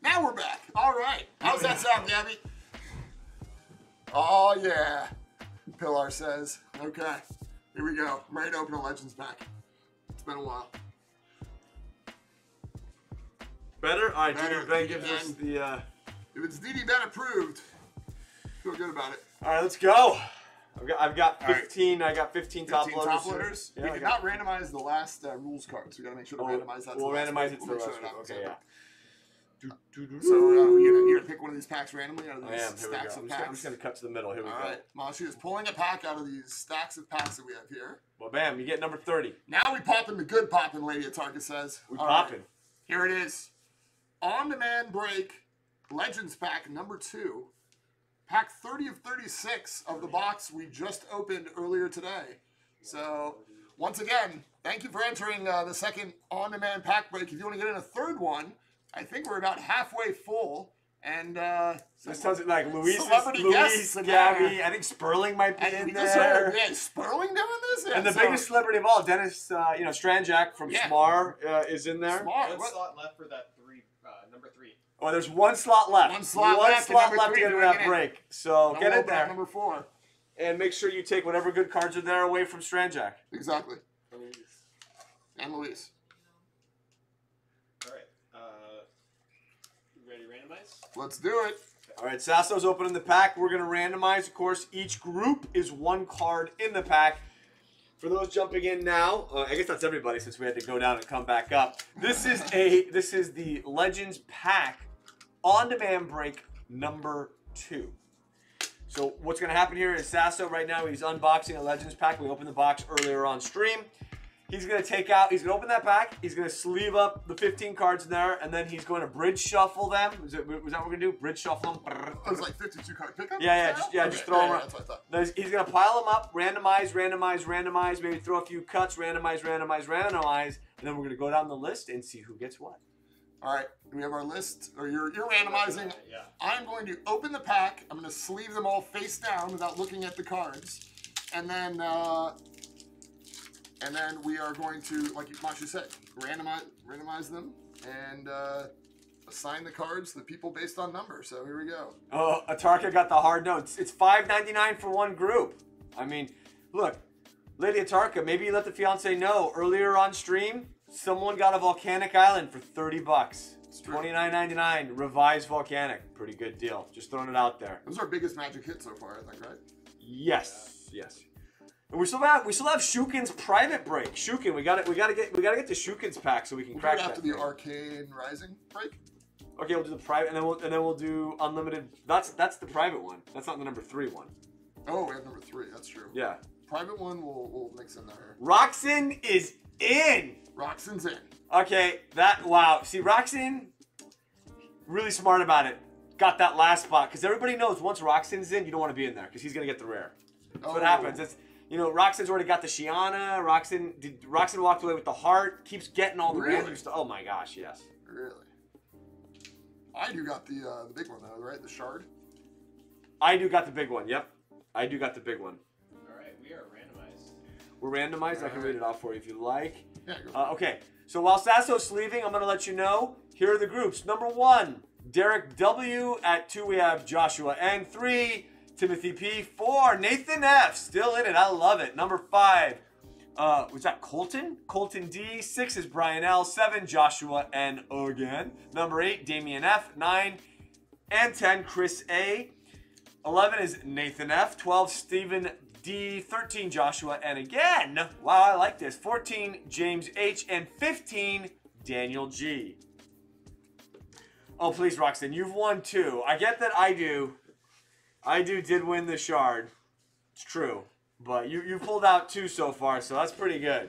Now we're back. All right. How's that sound, Gabby? Oh, yeah. Pilar says. Okay. Here we go. I'm ready to open a Legends pack. It's been a while. Better? All right, Better. DD Ben gives us the... If it's DD Ben approved, feel good about it. All right, let's go. I've got 15. Right. I got 15 top loaders. Top loaders. Yeah, we did not randomize the last rules cards. We got to make sure to randomize that. We'll randomize it to the rest. Okay, yeah. So you're gonna pick one of these packs randomly out of these stacks of packs. I'm just gonna cut to the middle. Here we go. All right, Mashi is pulling a pack out of these stacks of packs that we have here. Well, bam! You get number 30. Now we popping the good popping, Lady Atarka says. We popping. Right. Here it is. On-demand break, Legends pack number 2. Pack 30 of 36 of the box we just opened earlier today. So, once again, thank you for entering the second on-demand pack break. If you want to get in a third one, I think we're about halfway full. And this sounds like Luis, Gabby. I think Sperling might be in there. Yeah, Sperling doing this? Yeah, and the biggest celebrity of all, Dennis, Stranjak from Smar is in there. One slot left for that number 3. Oh, there's one slot left. One slot left to get into that break. So get in there. Number 4. And make sure you take whatever good cards are there away from Stranjak. Exactly. And Luis. All right. Ready to randomize? Let's do it. All right, Sasso's opening the pack. We're going to randomize. Of course, each group is one card in the pack. For those jumping in now, I guess that's everybody since we had to go down and come back up. This is the Legends pack on-demand break number 2. So what's going to happen here is Sasso right now, he's unboxing a Legends pack. We opened the box earlier on stream. He's going to he's going to open that pack. He's going to sleeve up the 15 cards in there, and then he's going to bridge shuffle them. Was that what we're going to do? Bridge shuffle them? It was like 52 card pickup? Yeah, just throw them around. That's what I thought. He's going to pile them up, randomize, maybe throw a few cuts, randomize, and then we're going to go down the list and see who gets what. All right, we have our list, or you're randomizing. Yeah. I'm going to open the pack. I'm going to sleeve them all face down without looking at the cards. And then we are going to, like Masha said, randomize them and assign the cards to the people based on number. So here we go. Oh, Atarka got the hard notes. It's $5.99 for one group. I mean, look, Lady Atarka, maybe you let the fiance know. Earlier on stream, someone got a Volcanic Island for 30 bucks. It's $29.99, revised Volcanic. Pretty good deal. Just throwing it out there. This is our biggest magic hit so far, I think, right? Yes, yes. And we still have Shukin's private break. Shukin, we gotta get the Shukin's pack so we can crack that. After the Arcane Rising break. Okay, we'll do the private, and then we'll do unlimited. That's the private one. That's not the number 3 one. Oh, we have number 3. That's true. Yeah. Private one we'll mix in there. Roxanne is in. Roxanne's in. Okay, wow. See, Roxanne, really smart about it. Got that last spot because everybody knows once Roxanne's in, you don't want to be in there because he's gonna get the rare. That's what happens. It's Roxanne's already got the Shiana. Roxanne walked away with the heart. Keeps getting all the random stuff. Oh my gosh, yes. Really? I do got the big one though, right? The shard. I do got the big one. Yep, I do got the big one. All right, we are randomized. We're randomized. I can read it off for you if you like. Yeah, go okay, so while Sasso's sleeving, I'm going to let you know, here are the groups. Number 1, Derek W. At 2, we have Joshua N. 3, Timothy P. 4, Nathan F. Still in it. I love it. Number 5, was that Colton? Colton D. 6 is Brian L. 7, Joshua N. again. Number 8, Damian F. 9 and 10, Chris A. 11 is Nathan F. 12, Stephen D. 13, Joshua N. again. Wow, I like this. 14, James H. And 15, Daniel G. Oh, please, Roxanne, you've won 2. I get that I did win the shard. It's true. But you pulled out 2 so far, so that's pretty good.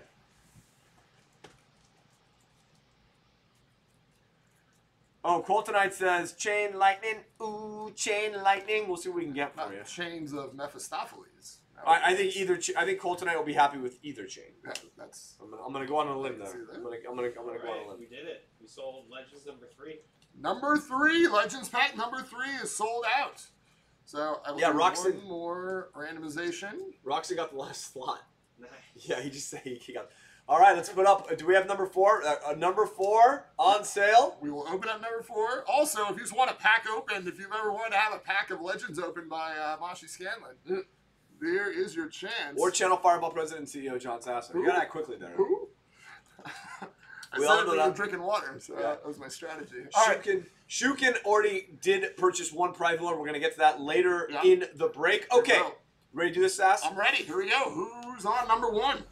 Oh, Coltonite says, Chain Lightning. Ooh, Chain Lightning. We'll see what we can get for you. Chains of Mephistopheles. I think I think Coltonite will be happy with either chain. Yeah, that's. I'm gonna go on a limb there. I'm gonna go on a limb. We did it. We sold Legends number 3. Number 3, Legends pack number 3 is sold out. So I will do Roxanne, one more randomization. Roxanne got the last slot. Nice. Yeah, he just said he got. All right, let's put up. Do we have number 4? Number 4 on sale. We will open up number 4. Also, if you just want a pack opened, if you've ever wanted to have a pack of Legends opened by Mashi Scanlon, there is your chance. Or Channel Fireball President and CEO John Sasso. You gotta act quickly there. Who? I We said all it know when that. you're drinking water, so Yeah. that was my strategy. All right. Shukin already did purchase 1 private loan. We're gonna get to that later Yeah. in the break. Okay, go. ready to do this, Sass? I'm ready. Here we go. Who's on number 1?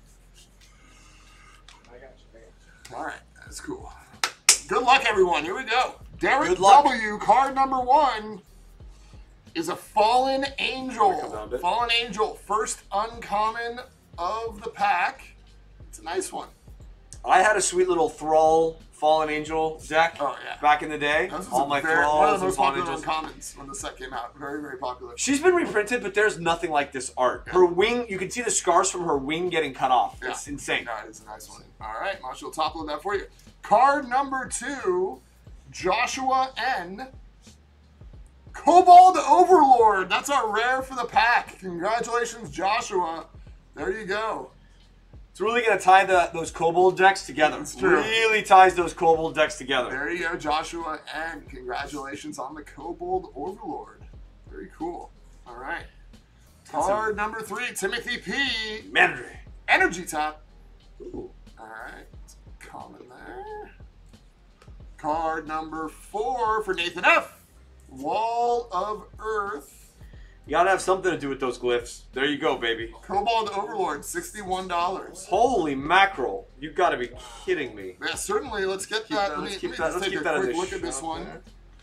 I got you. All right, that's cool. Good luck, everyone. Here we go. Derek Good luck. W. Card number 1 is a Fallen Angel. Come down a bit. Fallen Angel, first uncommon of the pack. It's a nice one. I had a sweet little Thrall Fallen Angel deck Oh, yeah. back in the day. This is All my one of Thralls the and most Fallen popular Angels. uncommons when the set came out. Very, very popular. She's been reprinted, but there's nothing like this art. Her wing, you can see the scars from her wing getting cut off. Yeah. It's insane. No, it's a nice one. All right, Mashi will top load that for you. Card number 2, Joshua N. Kobold Overlord. That's our rare for the pack. Congratulations, Joshua. There you go. It's really going to tie those Kobold decks together. It's true. Really ties those Kobold decks together. There you go, Joshua N. Congratulations on the Kobold Overlord. Very cool. All right. Card number 3, Timothy P. Mandry. Energy Tap. Ooh. All right. Common there. Card number 4 for Nathan F. Wall of Earth. You got to have something to do with those glyphs. There you go, baby. Kobold Overlord, $61. Holy mackerel. You got to be kidding me. Yeah, certainly. Let's get that. Let me Let's just keep take that a in quick the look at this shop one. there.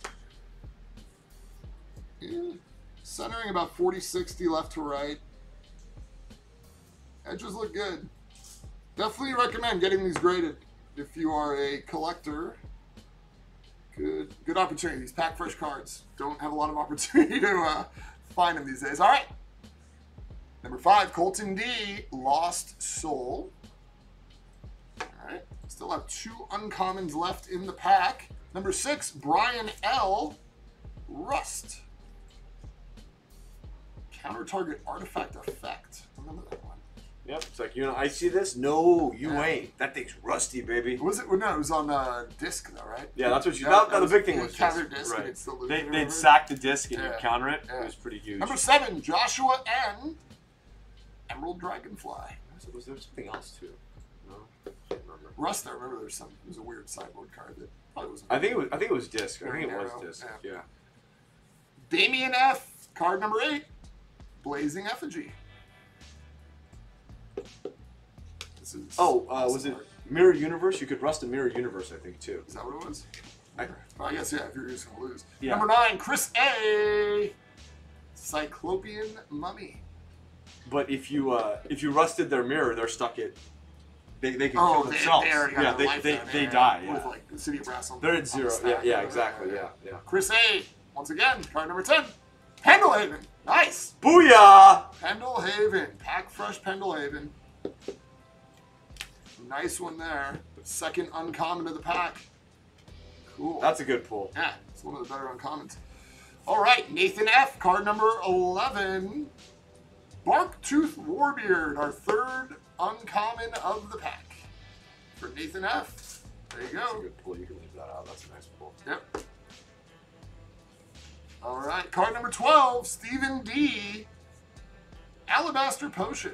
Yeah. Centering about 40-60 left to right. Edges look good. Definitely recommend getting these graded if you are a collector. Good opportunity. These pack fresh cards don't have a lot of opportunity to find them these days. All right. Number 5, Colton D. Lost Soul. All right. Still have 2 uncommons left in the pack. Number 6, Brian L. Rust. Counter target artifact effect. Remember that one. Yep. It's like, I see this? No, you Yeah. ain't. That thing's rusty, baby. Was it? No, it was on disc though, right? Yeah, that's what you. That the big thing was counter disc, disc. right. And it's still They'd sack the disc and Yeah. you'd counter it. Yeah. It was pretty huge. Number 7, Joshua N. Emerald Dragonfly. Was there something else too? No, can't remember. Rust. I remember there's some. It was a weird sideboard card that probably wasn't. I think it was disc. I Very think it was narrow, disc. yeah. Yeah. Damien F. Card number 8, Blazing Effigy. This is Oh, awesome was it art. Mirror Universe? You could rust a Mirror Universe, I think, too. Is that what it was? I- I guess yeah. If you're just gonna lose. Yeah. Number 9, Chris A. Cyclopean Mummy. But if you rusted their mirror, they're stuck at. They can kill Oh, themselves. they already got Yeah, their life they down they there die. with Yeah. like the City of Brass on They're on at the 0. stack. Yeah, exactly. Yeah. Chris A. Once again, card number 10, Pendlehaven. Nice. Booyah! Pendlehaven. Pack fresh Pendlehaven. Nice one there. Second uncommon of the pack. Cool. That's a good pull. Yeah, it's one of the better uncommons. All right, Nathan F. Card number 11. Barktooth Warbeard, our 3rd uncommon of the pack. For Nathan F. There you That's a go. good pull. You can leave that out. That's a nice pull. Yep. All right, card number 12, Stephen D. Alabaster Potion.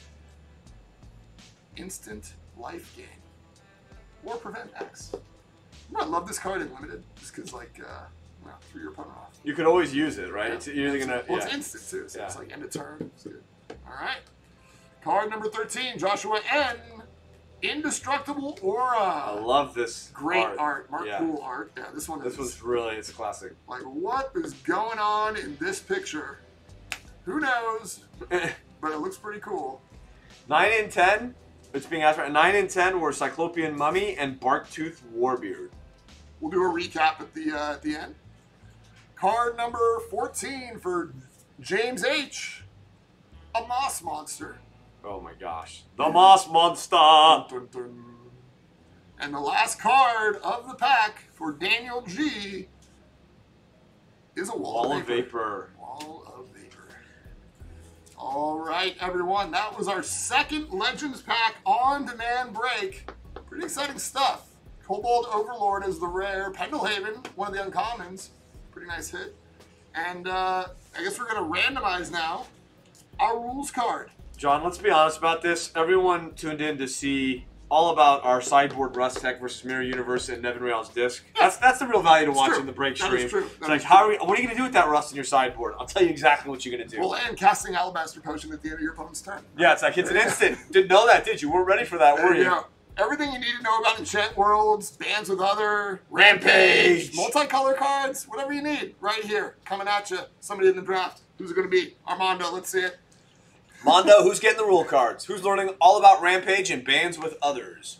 Instant life gain. Or prevent X. I love this card in limited, just because, like, threw your opponent off. You could always use it, right? Yeah. It's usually gonna. Well, Yeah. it's instant, too, so Yeah. it's like end of turn. It's good. All right. Card number 13, Joshua N. Indestructible Aura. I love this. Great art. Mark Yeah. Cool art. Yeah, this one is. This was really, it's classic. Like, what is going on in this picture? Who knows? But it looks pretty cool. 9 and 10. It's being asked right. 9 and 10 were Cyclopean Mummy and Barktooth Warbeard. We'll do a recap at the end. Card number 14 for James H. A Moss Monster. Oh my gosh. The Moss Monster! Dun, dun. And the last card of the pack for Daniel G. is a Wall of Vapor. Wall of Vapor. All right, everyone. That was our second Legends pack on-demand break. Pretty exciting stuff. Cobalt Overlord is the rare. Pendlehaven, one of the uncommons. Pretty nice hit. And I guess we're going to randomize now our rules card. John, let's be honest about this. Everyone tuned in to see all about our sideboard Rust Tech versus Mirror Universe and Nevin Real's disc. That's the real value to watching the break stream. That is true. It's like, what are you going to do with that Rust in your sideboard? I'll tell you exactly what you're going to do. Well, and casting Alabaster Potion at the end of your opponent's turn. Yeah, it's like, it's an instant. Didn't know that, did you? Weren't ready for that, were you? Yeah. Everything you need to know about Enchant Worlds, bands with other, Rampage, multicolor cards, whatever you need, right here, coming at you. Somebody in the draft. Who's it going to be? Armando, let's see it. Mondo, who's getting the rule cards? Who's learning all about Rampage and bands with others?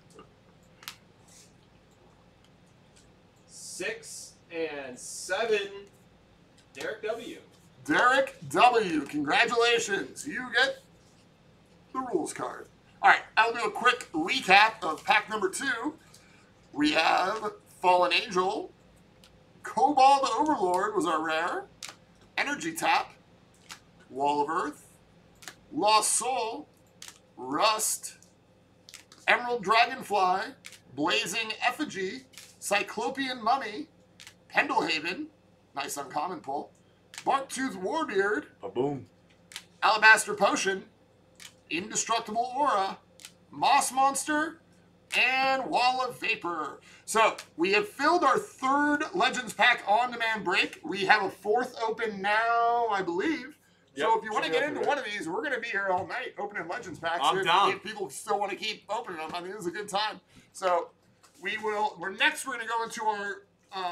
6 and 7, Derek W. Derek W. Congratulations. You get the rules card. All right, I'll do a quick recap of pack number 2. We have Fallen Angel. Cobalt Overlord was our rare. Energy Tap. Wall of Earth. Lost Soul. Rust. Emerald Dragonfly. Blazing Effigy. Cyclopean Mummy. Pendlehaven. Nice uncommon pull. Barktooth Warbeard. Ba-boom. Alabaster Potion. Indestructible Aura. Moss Monster. And Wall of Vapor. So, we have filled our third Legends pack on-demand break. We have a fourth open now, I believe. Yep, so if you want to get open, into one of these, we're going to be here all night opening Legends packs. I'm down. If people still want to keep opening them, I mean, this is a good time. So, we're going to go into our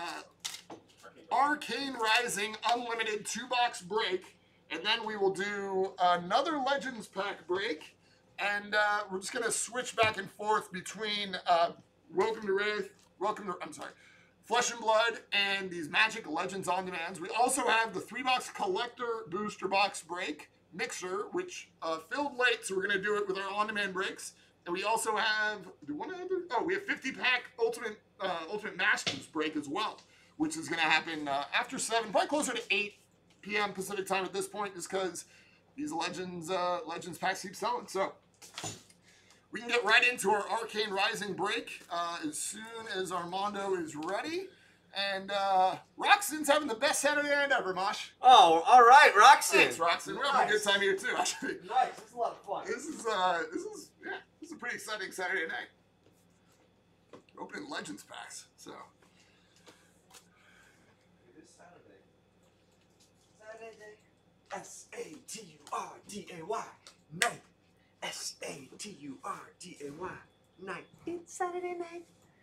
Arcane Rising Unlimited 2-box break. And then we will do another Legends pack break. And we're just going to switch back and forth between Welcome to Wraith, Flesh and Blood, and these Magic Legends on demands. We also have the 3-box Collector Booster Box break mixer, which filled late, so we're going to do it with our on-demand breaks. And we also have, we have 50-pack Ultimate Masters break as well, which is going to happen after 7, probably closer to 8 p.m. Pacific time at this point, just because these Legends packs keep selling. So we can get right into our Arcane Rising break as soon as Armando is ready. And Roxanne's having the best Saturday night ever, Mosh. Oh, all right, Roxanne. Thanks, Roxanne. We're having a good time here too, actually. Nice. This is a lot of fun. This is a pretty exciting Saturday night. Opening Legends packs, so. This Saturday. Saturday. S-A-T-U-R-D-A-Y. Night. S-A-T-U-R-D-A-Y. Night. It's Saturday night.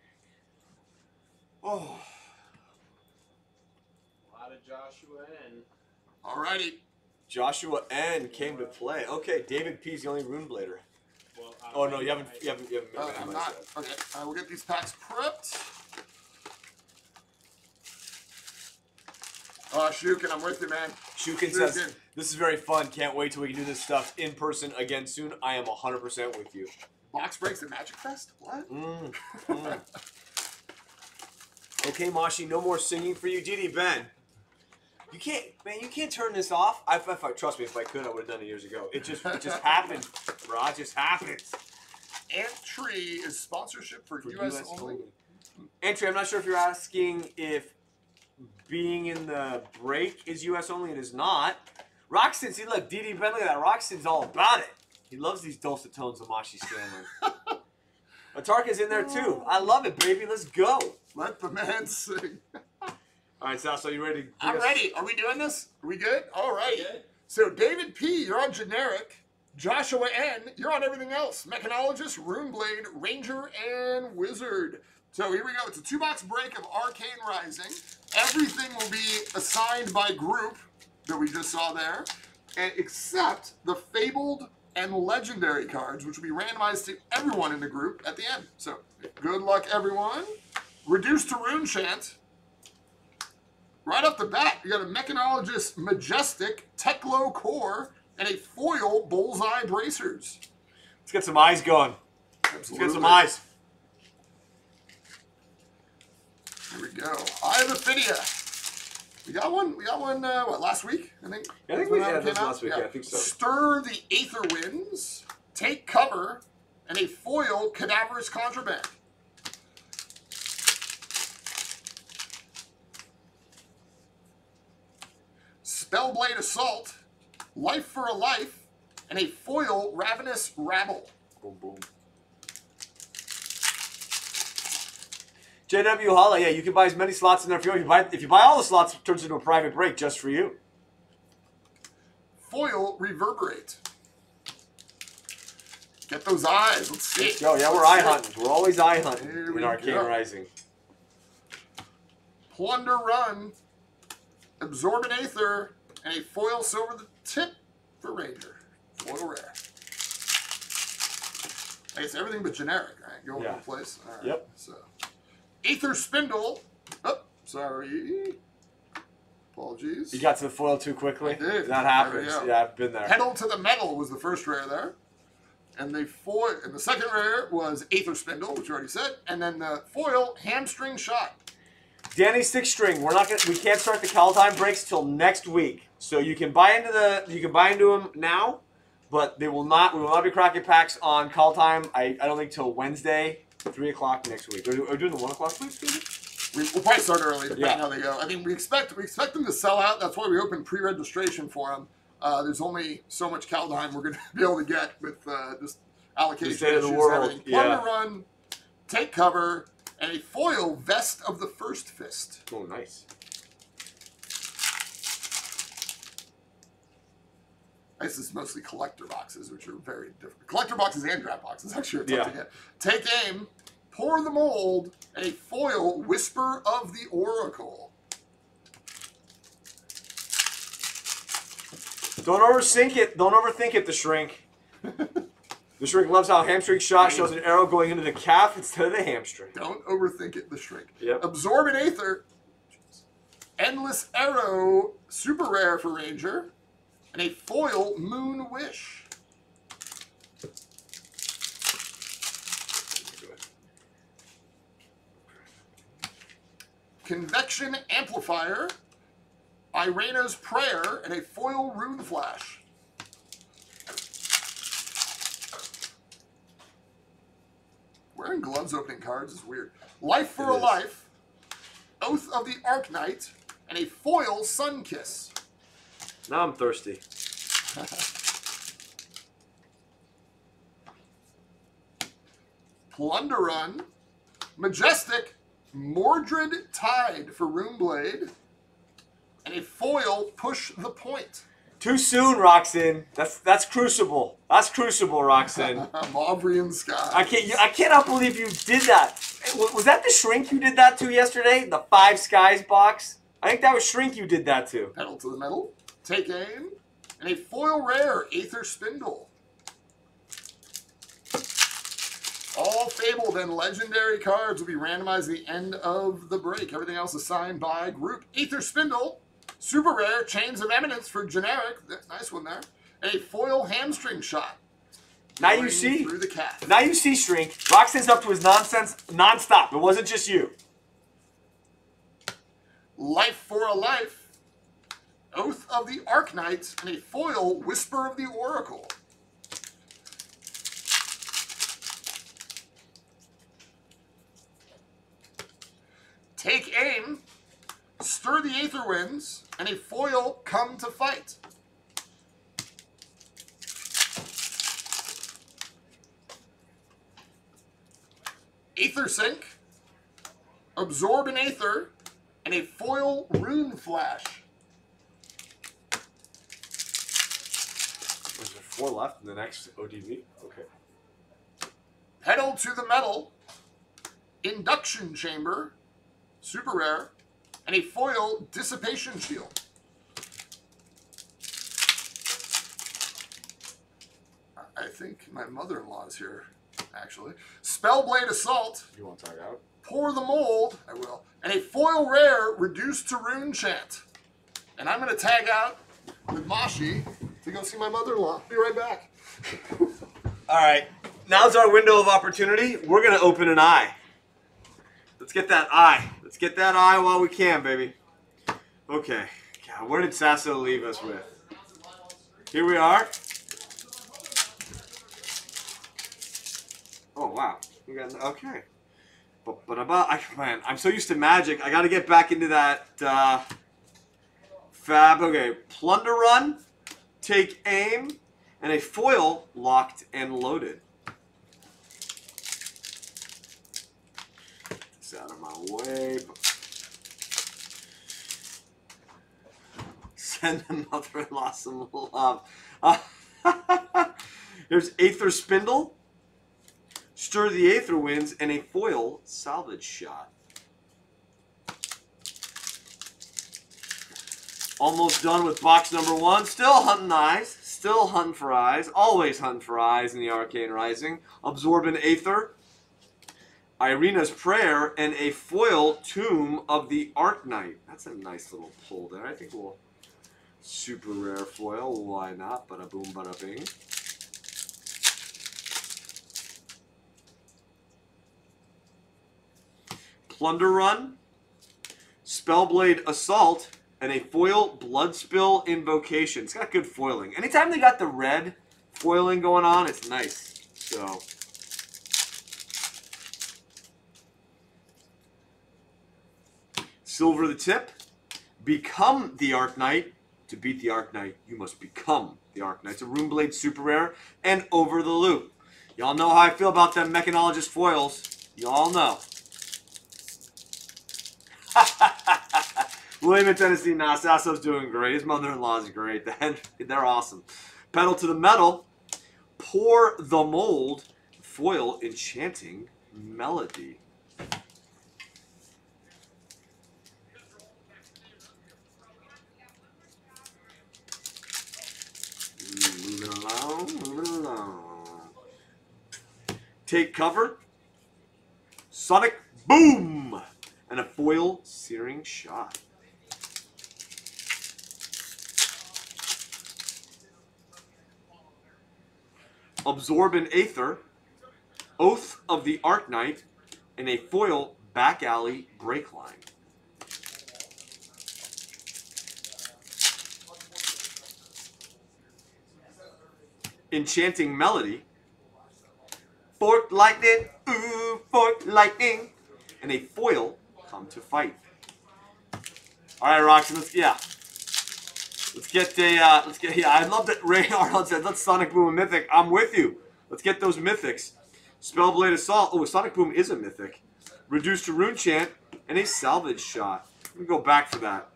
Oh. A lot of Joshua N. Alrighty. Joshua N came to play. Okay, David P's the only Rune Blader. Well, Oh no, you haven't. I'm not. Okay, we'll get these packs prepped. Shukin, I'm with you, man. Shukin says, this is very fun. Can't wait till we can do this stuff in person again soon. I am 100% with you. Box breaks at Magic Fest? What? Okay, Mashi, no more singing for you. GD Ben, you can't turn this off. Trust me, if I could, I would have done it years ago. It just happened, bro. It just happened. Ant Tree is sponsorship for US only. Ant Tree, I'm not sure if you're asking if being in the break is US only. It is not. Roxton, see, look, DD Ben, look at that. Roxton's all about it. He loves these dulcet tones of Mashi Scanlan. Atarka's in there too. I love it, baby. Let's go. Let the man sing. All right, Sal, so you ready? I'm ready. Are we doing this? Are we good? All right. So David P, you're on generic. Joshua N, you're on everything else. Mechanologist, Runeblade, Ranger, and Wizard. So here we go. It's a 2-box break of Arcane Rising. Everything will be assigned by group that we just saw there, and except the Fabled and Legendary cards, which will be randomized to everyone in the group at the end. So good luck, everyone. Reduced to Rune Chant. Right off the bat, you got a Mechanologist Majestic, Teklo Core, and a foil Bullseye Bracers. Let's get some eyes going. Absolutely. Let's get some eyes. Here we go. Eye of Ophidia. We got one. What, last week? I think. I think When we that had came this out? last week. Yeah, I think so. Stir the Aether Winds. Take cover. And a foil Cadaverous Contraband. Spellblade Assault. Life for a Life. And a foil Ravenous Rabble. Boom, boom. JW Holla, yeah, you can buy as many slots in there for you. If you buy all the slots, it turns into a private break just for you. Foil Reverberate. Get those eyes. Let's see. Let's go. Yeah, we're eye hunting. We're always eye hunting Here in Arcane go. Rising. Plunder Run. Absorbent Aether. And a foil Silver the Tip for Ranger. Foil rare. I guess everything but generic, right? Going Yeah. in place. All right. Yep. So, Aether Spindle. Oh, sorry. Apologies. You got to the foil too quickly? I did. That happens. There we go. Yeah, I've been there. Pedal to the Metal was the first rare there. And the second rare was Aether Spindle, which you already said. And then the foil Hamstring Shot. Danny Six String. We can't start the Kaldheim breaks till next week. So you can buy into them now, but we will not be cracking packs on Kaldheim. I don't think till Wednesday, 3 o'clock next week. Are we doing the 1 o'clock please? We'll probably start early, depending Yeah. how they go. I mean, we expect them to sell out. That's why we opened pre-registration for them. There's only so much Kaldheim we're going to be able to get with just allocation The state of the issues. world, Everything. yeah. Plunder Run, Take Cover, and a foil Vest of the First Fist. Oh, nice. This is mostly collector boxes, which are very different. Collector boxes and draft boxes actually are tough Yeah. to get. Take Aim, Pour the Mold, and a foil Whisper of the Oracle. Don't overthink it. Don't overthink it, the Shrink. The Shrink loves how Hamstring Shot shows an arrow going into the calf instead of the hamstring. Don't overthink it, the Shrink. Yep. Absorbent Aether, Endless Arrow, super rare for Ranger, and a foil Moon Wish. Convection Amplifier, Irena's Prayer, and a foil Rune Flash. Wearing gloves opening cards is weird. Life for a Life, Oath of the Arknight, and a foil Sun Kiss. Now I'm thirsty. Plunder Run, Majestic, Mordred Tide for Runeblade, and a foil Push the Point. Too soon, Roxanne. That's Crucible. That's Crucible, Roxanne. Maubrian Sky. I cannot believe you did that. Was that the Shrink you did that to yesterday? The 5 Skies box? I think that was Shrink you did that to. Pedal to the Metal, Take Aim, and a foil rare Aether Spindle. All Fabled and Legendary cards will be randomized at the end of the break. Everything else is signed by group. Aether Spindle, super rare Chains of Eminence for generic. Nice one there. And a foil Hamstring Shot. Now you Going see. through the calf. Now you see, Shrink. Roxanne's up to his nonsense nonstop. It wasn't just you. Life for a Life, Oath of the Arknight, and a foil Whisper of the Oracle. Take Aim, Stir the Aether Winds, and a foil Come to Fight. Aether Sink, Absorb an Aether, and a foil Rune Flash. Was there 4 left in the next ODV? Okay. Pedal to the Metal, Induction Chamber, super rare, and a foil Dissipation Shield. I think my mother-in-law is here, actually. Spellblade Assault, You want to tag out? Pour the Mold, I will, and a foil rare Reduced to Rune Chant. And I'm going to tag out with Mashi to go see my mother-in-law. Be right back. All right. Now's our window of opportunity. We're going to open an eye. Let's get that eye. Let's get that eye while we can, baby. Okay. God, where did Sasso leave us with? Here we are. Oh, wow. We got, okay. But man, I'm so used to Magic. I got to get back into that Fab. Okay. Plunder Run, Take Aim, and a foil locked and loaded. It's out of my way. Send the mother-in-law some love. Here's Aether Spindle. Stir the Aether Winds, and a foil salvage shot. Almost done with box number 1. Still hunting eyes. Still hunting for eyes. Always hunting for eyes in the Arcane Rising. Absorbent Aether. Irina's Prayer, and a foil Tomb of the Arknight. That's a nice little pull there. I think we'll... Super rare foil. Why not? Bada boom, bada bing. Plunder Run, Spellblade Assault, and a foil Bloodspill Invocation. It's got good foiling. Anytime they got the red foiling going on, it's nice. So, Silver the Tip, Become the Arknight. To beat the Arknight, you must become the Arknight. It's a Runeblade Super Rare, and Over the Loop. Y'all know how I feel about them Mechanologist foils. Y'all know. William in Tennessee, nah, Sasso's doing great. His mother-in-law's great. They're awesome. Pedal to the Metal. Pour the Mold. Foil Enchanting Melody. Moving along. Take Cover. Sonic Boom. And a foil Searing Shot. Absorbent Aether, Oath of the Arknight, and a foil Back Alley Breakline. Enchanting Melody, Fork Lightning, ooh, Fork Lightning, and a foil Come to Fight. All right, Roxy, let's get I love that Ray Arnold said, let's Sonic Boom a Mythic. I'm with you. Let's get those Mythics. Spellblade Assault. Oh, Sonic Boom is a Mythic. Reduced to Rune Chant, and a Salvage Shot. Let me go back for that.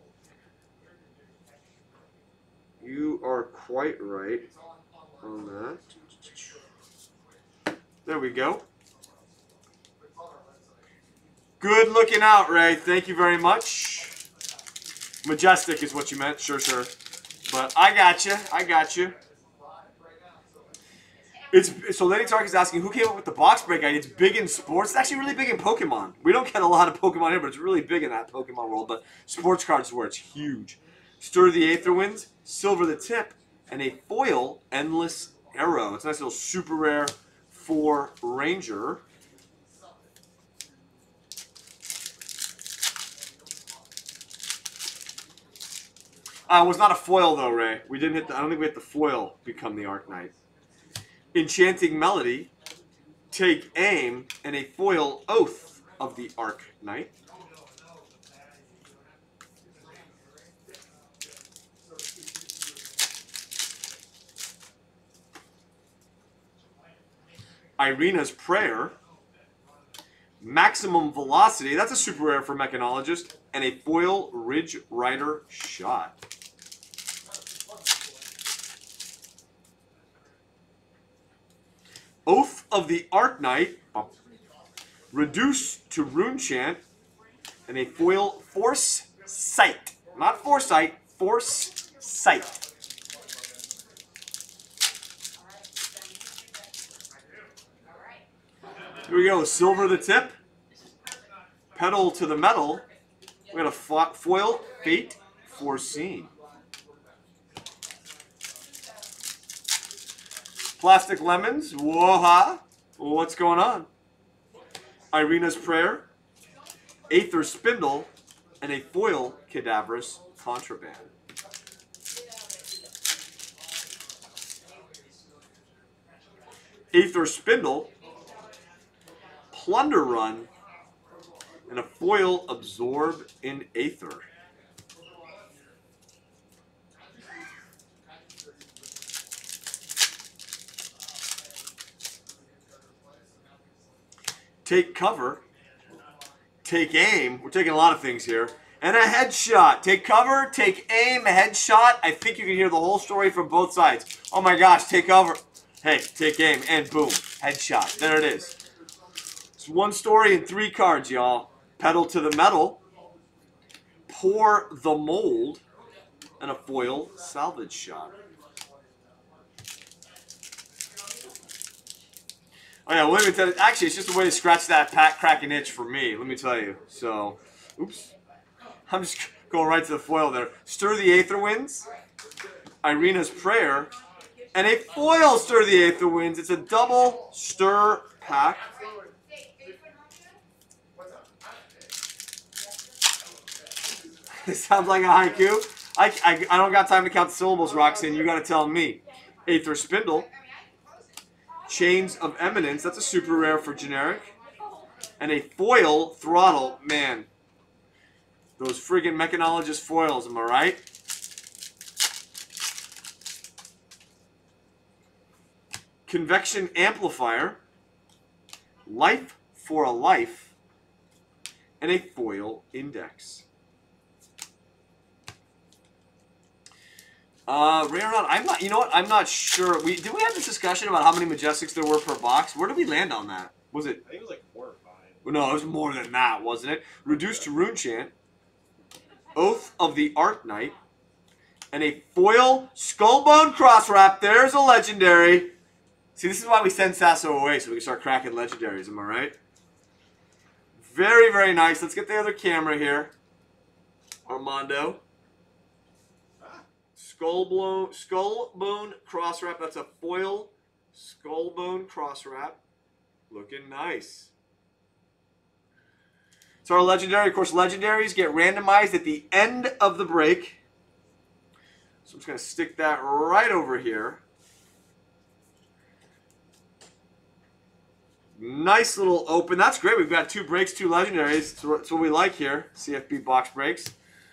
You are quite right on that. There we go. Good looking out, Ray. Thank you very much. Majestic is what you meant. Sure, sure. But I got you. I got you. So Lady Tark is asking, who came up with the box break idea? It's big in sports. It's actually really big in Pokemon. We don't get a lot of Pokemon here, but it's really big in that Pokemon world. But sports cards is where it's huge. Stir the Aether Winds, Silver the Tip, and a foil Endless Arrow. It's a nice little super rare for Ranger. It was not a foil though, Ray. We didn't hit. I don't think we hit the foil. Become the Arknight. Enchanting Melody, Take Aim, and a foil Oath of the Arknight. Irina's Prayer, Maximum Velocity. That's a super rare for Mechanologist, and a foil Ridge Rider Shot. Oath of the Arknight, reduce to Rune Chant, and a foil Force Sight. Not Foresight, Force Sight. Here we go, Silver the Tip, Pedal to the Metal. We got a foil Fate Foreseen. Plastic Lemons, whoa-ha. What's going on? Irina's Prayer, Aether Spindle, and a foil Cadaverous Contraband. Aether Spindle, Plunder Run, and a foil Absorb in Aether. Take Cover, Take Aim. We're taking a lot of things here. And a Headshot. Take Cover, Take Aim, a Headshot. I think you can hear the whole story from both sides. Oh my gosh, Take Cover. Hey, Take Aim, and boom, Headshot. There it is. It's one story and 3 cards, y'all. Pedal to the Metal, Pour the Mold, and a foil Salvage Shot. Oh yeah, well, let me tell you. Actually, it's just a way to scratch that cracking itch for me. Let me tell you. So, oops. I'm just going right to the foil there. Stir the Aether Winds, Irina's Prayer, and a foil Stir the Aether Winds. It's a double stir pack. This sounds like a haiku. I don't got time to count the syllables, Roxanne. You got to tell me. Aether Spindle, Chains of Eminence. That's a super rare for generic. And a foil Throttle. Man, those friggin' mechanologist foils, am I right? Convection Amplifier, Life for a Life, and a foil Index. Rare or not, I'm not, you know what, I'm not sure. Did we have this discussion about how many Majestics there were per box? Where did we land on that? Was it? I think it was like 4 or 5. Well, no, it was more than that, wasn't it? Reduced to Rune Chant, Oath of the Arknight, and a foil Skullbone Cross Wrap. There's a legendary. See, this is why we send Sasso away, so we can start cracking legendaries, am I right? Very, very nice. Let's get the other camera here. Armando. Skullbone Cross Wrap. That's a foil Skullbone Cross Wrap. Looking nice. So our legendary, of course, legendaries get randomized at the end of the break. So I'm just going to stick that right over here. Nice little open. That's great. We've got 2 breaks, 2 legendaries. That's what we like here. CFB box breaks.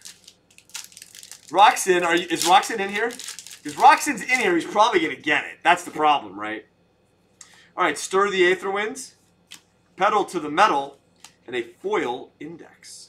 Roxanne, is Roxanne in here? Because Roxanne's in here, he's probably going to get it. That's the problem, right? All right, Stir the Aether Winds, Pedal to the Metal, and a foil Index.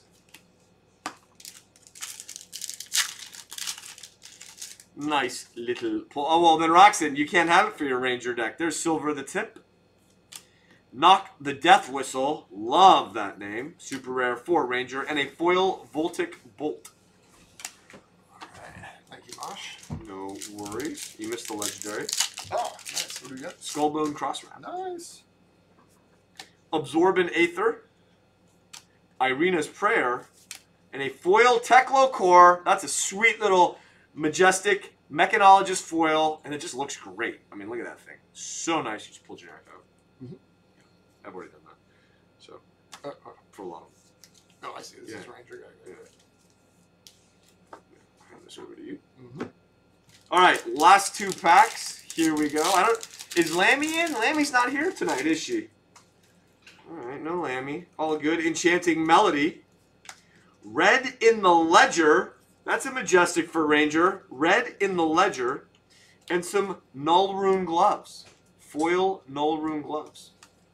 Nice little pull. Oh, well, then Roxanne, you can't have it for your Ranger deck. There's Silver the Tip. Knock the Death Whistle. Love that name. Super rare for Ranger. And a foil Voltic Bolt. All right. Thank you, Mosh. No worries. You missed the legendary. Oh, nice. What do we got? Skullbone Cross Wrap. Nice. Absorbent Aether. Irina's Prayer. And a foil Teklo Core. That's a sweet little majestic mechanologist foil. And it just looks great. I mean, look at that thing. So nice. You just pull generic out. I've already done that. So, for a lot of them. Oh, I see. This is Ranger guy. Yeah. I'll hand this over to you. All right, last 2 packs. Here we go. Is Lammy in? Lammy's not here tonight, is she? All right, no Lammy. All good. Enchanting Melody. Red in the Ledger. That's a majestic for Ranger. Red in the Ledger. And some Null Rune Gloves. Foil Null Rune Gloves.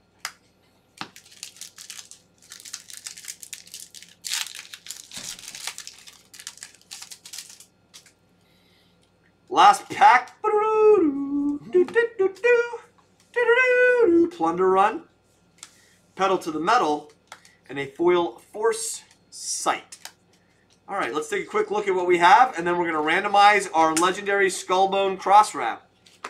Last pack. Plunder Run. Pedal to the Metal. And a foil Force Sight. All right, let's take a quick look at what we have, and then we're going to randomize our legendary Skullbone Cross Wrap.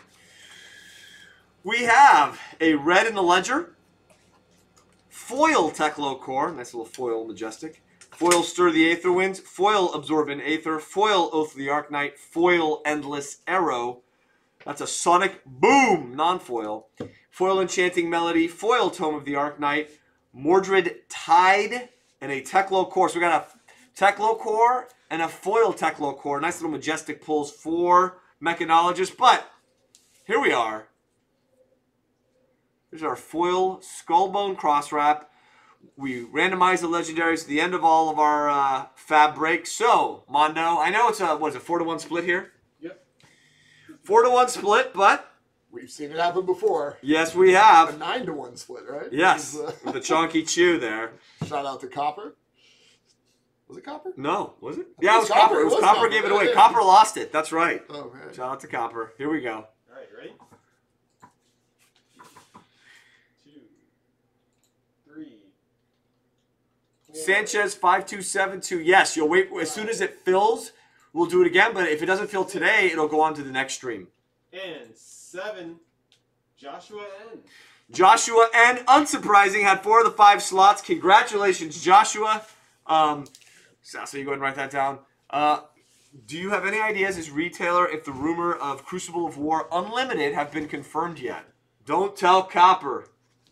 We have a Red in the Ledger. Foil Teklo Core. Nice little foil majestic. Foil Stir the Aether Winds, Foil Absorbent Aether, Foil Oath of the Arknight, Foil Endless Arrow. That's a Sonic Boom non-foil. Foil Enchanting Melody, Foil Tome of the Arknight, Mordred Tide, and a Teklo Core. So we got a Techlocore, and a foil Techlocore. Nice little majestic pulls for Mechanologist. But here we are. Here's our foil Skullbone cross wrap. We randomize the legendaries at the end of all of our fab breaks. So, Mondo, I know it's a, what is it, 4-1 split here? Yep. 4-1 split, but... We've seen it happen before. Yes, we A have. 9-1 split, right? Yes, with the chonky chew there. Shout out to Copper. Was it Copper? No, was it? I Yeah, it was think Copper. It was Copper gave it away. Yeah. Copper lost it. That's right. Oh, man. Shout out to Copper. Here we go. All right, ready? 2, 3, 4. Sanchez 5272. Yes, you'll wait as soon as it fills. We'll do it again, but if it doesn't fill today, it'll go on to the next stream. And 7, Joshua N. Joshua N, unsurprising, had 4 of the 5 slots. Congratulations, Joshua. Sasso, you go ahead and write that down. Do you have any ideas as retailer if the rumor of Crucible of War Unlimited have been confirmed yet? Don't tell Copper.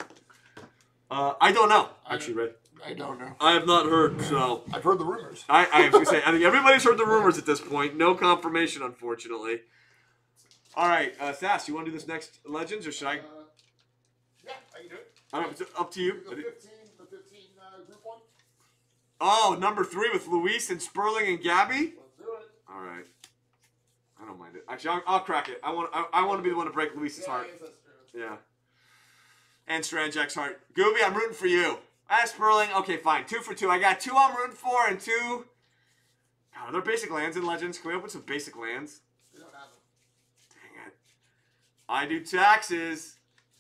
I don't know. Actually, Red. I don't know. I have not heard, so... I've heard the rumors. I was going to say, I think everybody's heard the rumors at this point. No confirmation, unfortunately. All right, Sass, you want to do this next Legends, or should I? Yeah, I can do it. I don't know, it's up to you. The 15 group one. Oh, number 3 with Luis and Sperling and Gabby? Let's do it. All right. I don't mind it. Actually, I'll crack it. I want to be the one to break Luis's heart. I guess that's true. Yeah. And Stranjak's heart. Gooby, I'm rooting for you. Sperling. Okay, fine. 2 for 2. I got 2 I'm rooting for and 2. God, are there basic lands in Legends? Can we open some basic lands? We don't have them. Dang it. I do taxes.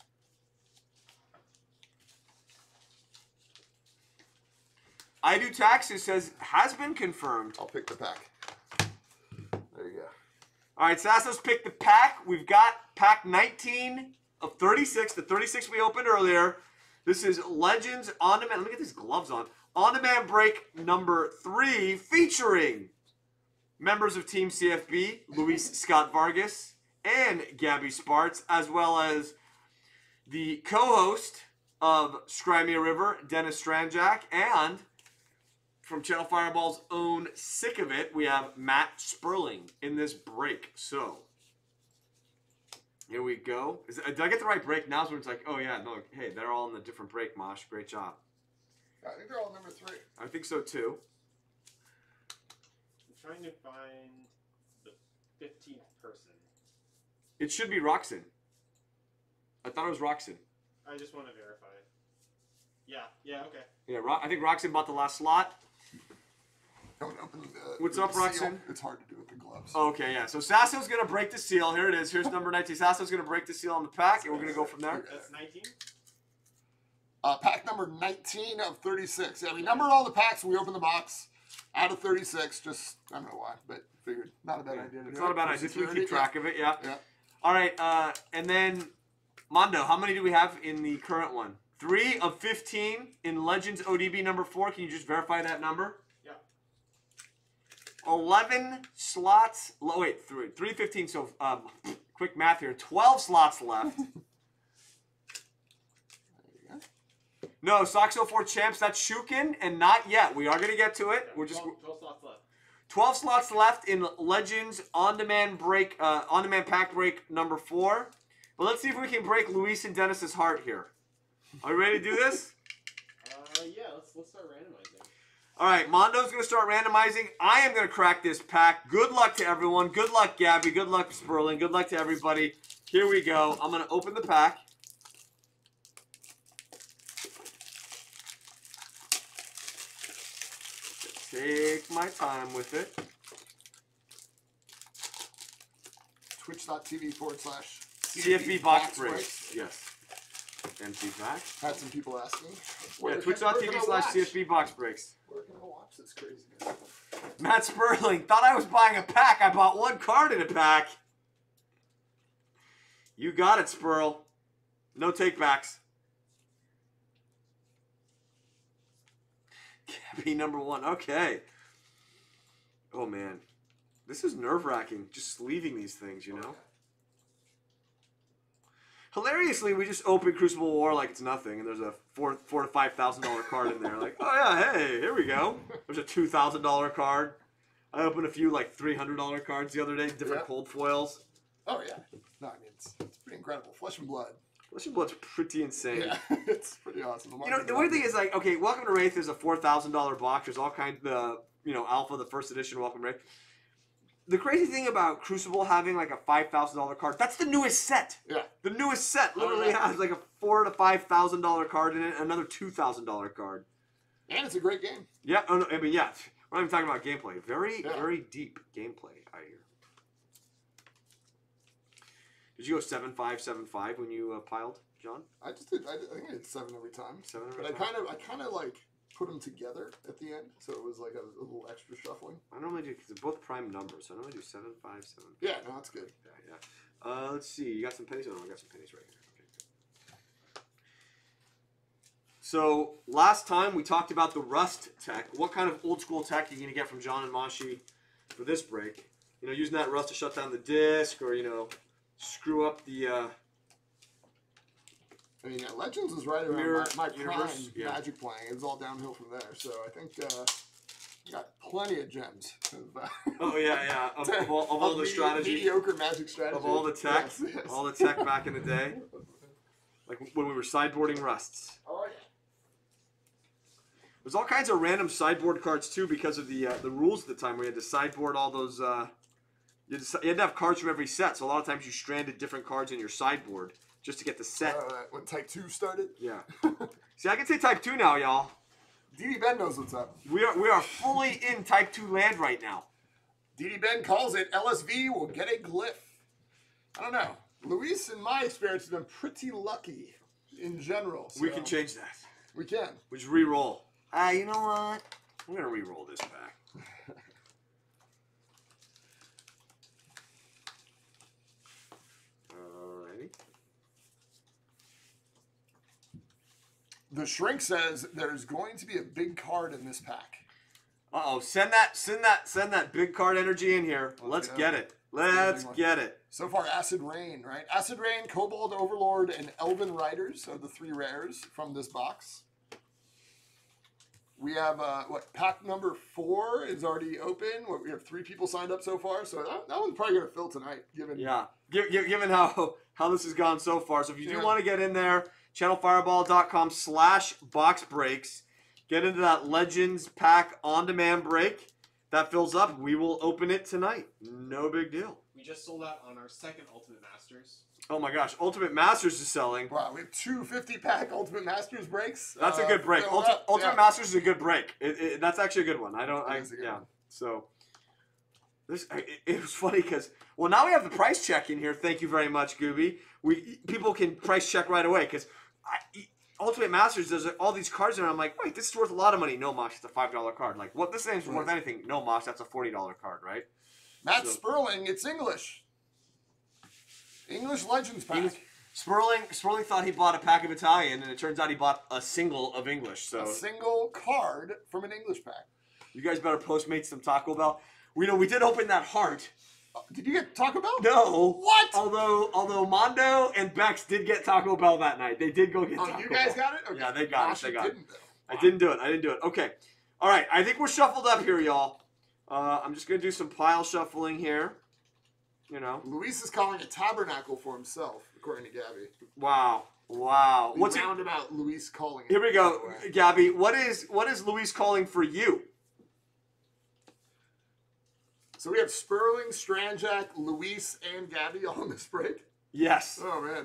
I do taxes says has been confirmed. I'll pick the pack. There you go. All right, Sasso's picked the pack. We've got pack 19 of 36. The 36 we opened earlier. This is Legends On Demand. Let me get these gloves on. On Demand break number 3 featuring members of Team CFB, Luis Scott Vargas and Gabby Sparts, as well as the co-host of Scrimea River, Dennis Stranjak, and from Channel Fireball's own Sick of It, we have Matt Sperling in this break. So, here we go. Did I get the right break? Now's when it's like, oh yeah, no, hey, they're all in the different break, Mosh. Great job. I think they're all number 3. I think so too. I'm trying to find the 15th person. It should be Roxon. I thought it was Roxon. I just want to verify. Yeah, okay. Yeah, I think Roxon bought the last slot. Don't open the What's up, seal. Roxon? It's hard to do with the gloves. Okay, yeah. So Sasso's going to break the seal. Here it is. Here's number 19. Sasso's going to break the seal on the pack, and we're going to go from there. That's 19? Pack number 19 of 36. Yeah, we numbered all the packs. We opened the box out of 36. Just, I don't know why, but figured not a bad idea. It's not a bad idea. Just we Security, keep track of it, yeah. Yeah. All right, and then, Mondo, how many do we have in the current one? 3 of 15 in Legends ODB number 4. Can you just verify that number? Yeah. 11 slots. Wait, 315. So, quick math here. 12 slots left. No, Soxo 4 champs. That's Shukin, and not yet. We are going to get to it. We're just 12 slots left. 12 slots left in Legends on-demand break, on-demand pack break number 4. But let's see if we can break Luis and Dennis's heart here. Are you ready to do this? Yeah, let's start randomizing. All right, Mondo's going to start randomizing. I am going to crack this pack. Good luck to everyone. Good luck, Gabby. Good luck, Sperling. Good luck to everybody. Here we go. I'm going to open the pack. Take my time with it. Twitch.tv/CFB CFB box breaks. Yes. Empty pack. Had some people asking. Yeah, Twitch.tv/CFB box breaks. Where can I watch this craziness? Matt Sperling. Thought I was buying a pack. I bought 1 card in a pack. You got it, Spurl. No takebacks. Gabby number 1. Okay. Oh, man. This is nerve-wracking, just sleeving these things, you know? Hilariously, we just opened Crucible War like it's nothing, and there's a $4,000 to $5,000 card in there. Like, oh yeah, hey, here we go. There's a $2,000 card. I opened a few like $300 cards the other day, different cold foils. Oh yeah. No, I mean it's pretty incredible. Flesh and Blood. Flesh and Blood's pretty insane. Yeah, it's pretty awesome. You know, the weird thing is like, okay, Welcome to Wraith is a $4,000 box. There's all kinds of Alpha, the first edition Welcome to Wraith. The crazy thing about Crucible having like a $5,000 card, that's the newest set. Yeah. The newest set literally has like a $4,000 to $5,000 card in it, and another $2,000 card. And it's a great game. Yeah, I mean, yeah. We're not even talking about gameplay. Very deep gameplay, I hear. Did you go 7-5-7-5 when you piled, John? I just did. I think I did 7 every time. 7 every but time. I kind of like put them together at the end, so it was like a little extra shuffling. I normally do because they're both prime numbers. So I normally do 7-5-7. Yeah, no, that's good. Yeah. Let's see. You got some pennies? Oh, no, I got some pennies right here. Okay, good. So last time we talked about the Rust tech. What kind of old school tech are you gonna get from John and Mashi for this break? You know, using that Rust to shut down the disc, or screw up the. I mean, yeah, Legends is right around Mirror my prime universe, yeah. Magic playing. It's all downhill from there. So I think I got plenty of gems. Oh yeah. Of all the strategy, mediocre Magic strategy. of all the tech, yes. all the tech back in the day, like when we were sideboarding Rusts. Oh yeah. There's all kinds of random sideboard cards too because of the rules at the time where you had to sideboard all those. You had to have cards from every set, so a lot of times you stranded different cards in your sideboard just to get the set. When Type 2 started? Yeah. See, I can say Type 2 now, y'all. DD Ben knows what's up. We are fully in Type 2 land right now. DD Ben calls it LSV will get a glyph. I don't know. Luis, in my experience, has been pretty lucky in general. So We can change that. We can. We just re-roll. You know what? I'm going to re-roll this back. Alrighty. The Shrink says there's going to be a big card in this pack. Uh-oh. Send that big card energy in here. Let's get it. Let's get it. So far, Acid Rain, right? Acid Rain, Kobold Overlord, and Elven Riders are the 3 rares from this box. We have, pack number 4 is already open. We have 3 people signed up so far, so that one's probably going to fill tonight, given... Yeah, given how this has gone so far. So if you do want to get in there, channelfireball.com/boxbreaks. Get into that Legends pack on-demand break. That fills up. We will open it tonight. No big deal. We just sold out on our second Ultimate Masters. Oh my gosh, Ultimate Masters is selling. Wow, we have 2 50-pack Ultimate Masters breaks. That's a good break. Ultimate Masters is a good break. That's actually a good one. So it was funny because now we have the price check in here. Thank you very much, Gooby. People can price check right away because Ultimate Masters does all these cards in it. I'm like, wait, this is worth a lot of money. No, Mosh, it's a $5 card. Like, what? This thing's worth anything. No, Mosh, that's a $40 card, right? Matt Sperling, it's English. English Legends pack. Sperling thought he bought a pack of Italian, and it turns out he bought a single of English. So a single card from an English pack. You guys better Postmate some Taco Bell. We did open that heart. Did you get Taco Bell? No. What? Although Mondo and Bex did get Taco Bell that night. They did go get Taco Bell. You guys got it? Okay. Yeah, they got it. Wow. I didn't do it. Okay. All right. I think we're shuffled up here, y'all. I'm just going to do some pile shuffling here. Luis is calling a tabernacle for himself, according to Gabby. Wow. What's round about Luis calling it? Here we go, Gabby. What is Luis calling for you? So we have Sperling, Stranjak, Luis, and Gabby all in this break? Yes. Oh, man.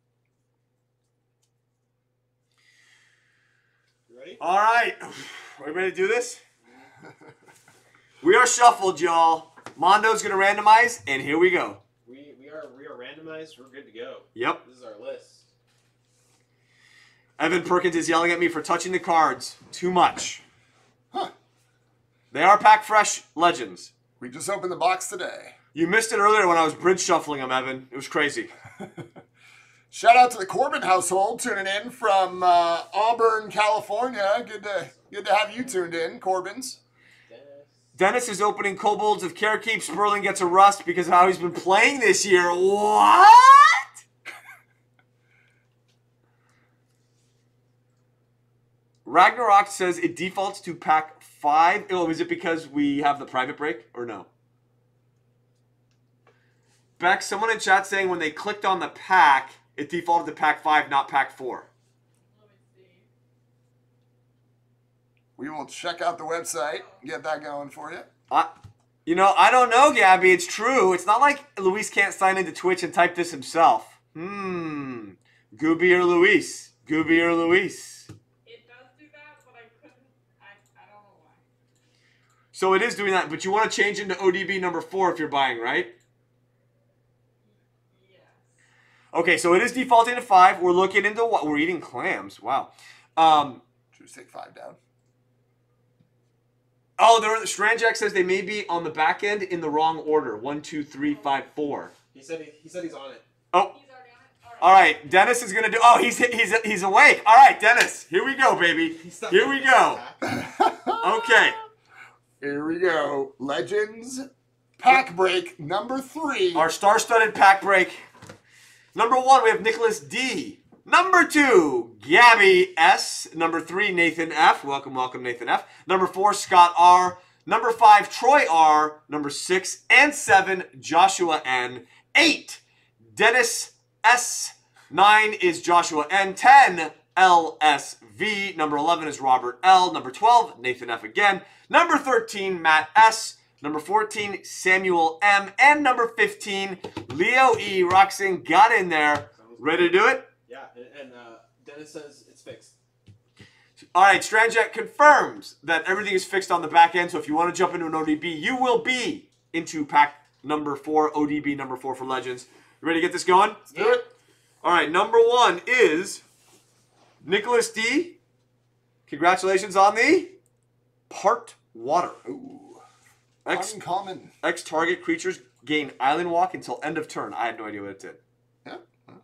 You ready? All right. Are we ready to do this? We are shuffled, y'all. Mondo's going to randomize, and here we go. We are randomized. We're good to go. Yep. This is our list. Evan Perkins is yelling at me for touching the cards too much. Huh. They are pack fresh Legends. We just opened the box today. You missed it earlier when I was bridge shuffling them, Evan. It was crazy. Shout out to the Corbin household tuning in from Auburn, California. Good to have you tuned in, Corbins. Dennis is opening Kobolds of Carekeep. Sperling gets a Rust because of how he's been playing this year. What? Ragnarok says it defaults to pack 5. Oh, is it because we have the private break or no? Beck, someone in chat saying when they clicked on the pack, it defaulted to pack 5, not pack 4. Let me see. We will check out the website, get that going for you. You know, I don't know, Gabby. It's true. It's not like Luis can't sign into Twitch and type this himself. Gooby or Luis? Gooby or Luis? It does do that, but I couldn't. I don't know why. So it is doing that, but you want to change into ODB number 4 if you're buying, right? Yes. Okay, so it is defaulting to 5. We're looking into what? We're eating clams. Wow. Should we take 5 down? Oh, Stranjak says they may be on the back end in the wrong order. 1, 2, 3, 5, 4. He said he's on it. Oh, He's already on it? all right. Dennis is gonna do. Oh, he's awake. All right, Dennis. Here we go, baby. Here we go. Okay. Here we go. Legends pack break number 3. Our star-studded pack break. Number 1, we have Nicholas D. Number 2, Gabby S. Number 3, Nathan F. Welcome, welcome, Nathan F. Number 4, Scott R. Number 5, Troy R. Number 6 and 7, Joshua N. 8, Dennis S. 9 is Joshua N. 10, LSV. Number 11 is Robert L. Number 12, Nathan F. again. Number 13, Matt S. Number 14, Samuel M. And number 15, Leo E. Roxanne got in there. Ready to do it? Yeah, and Dennis says it's fixed. All right, Stranjak confirms that everything is fixed on the back end. So if you want to jump into an ODB, you will be into pack number 4, ODB number 4 for Legends. You ready to get this going? Let's do it. All right, number 1 is Nicholas D. Congratulations on the Part Water. Ooh. X Uncommon. target creatures gain Island Walk until end of turn. I had no idea what it did. Yeah.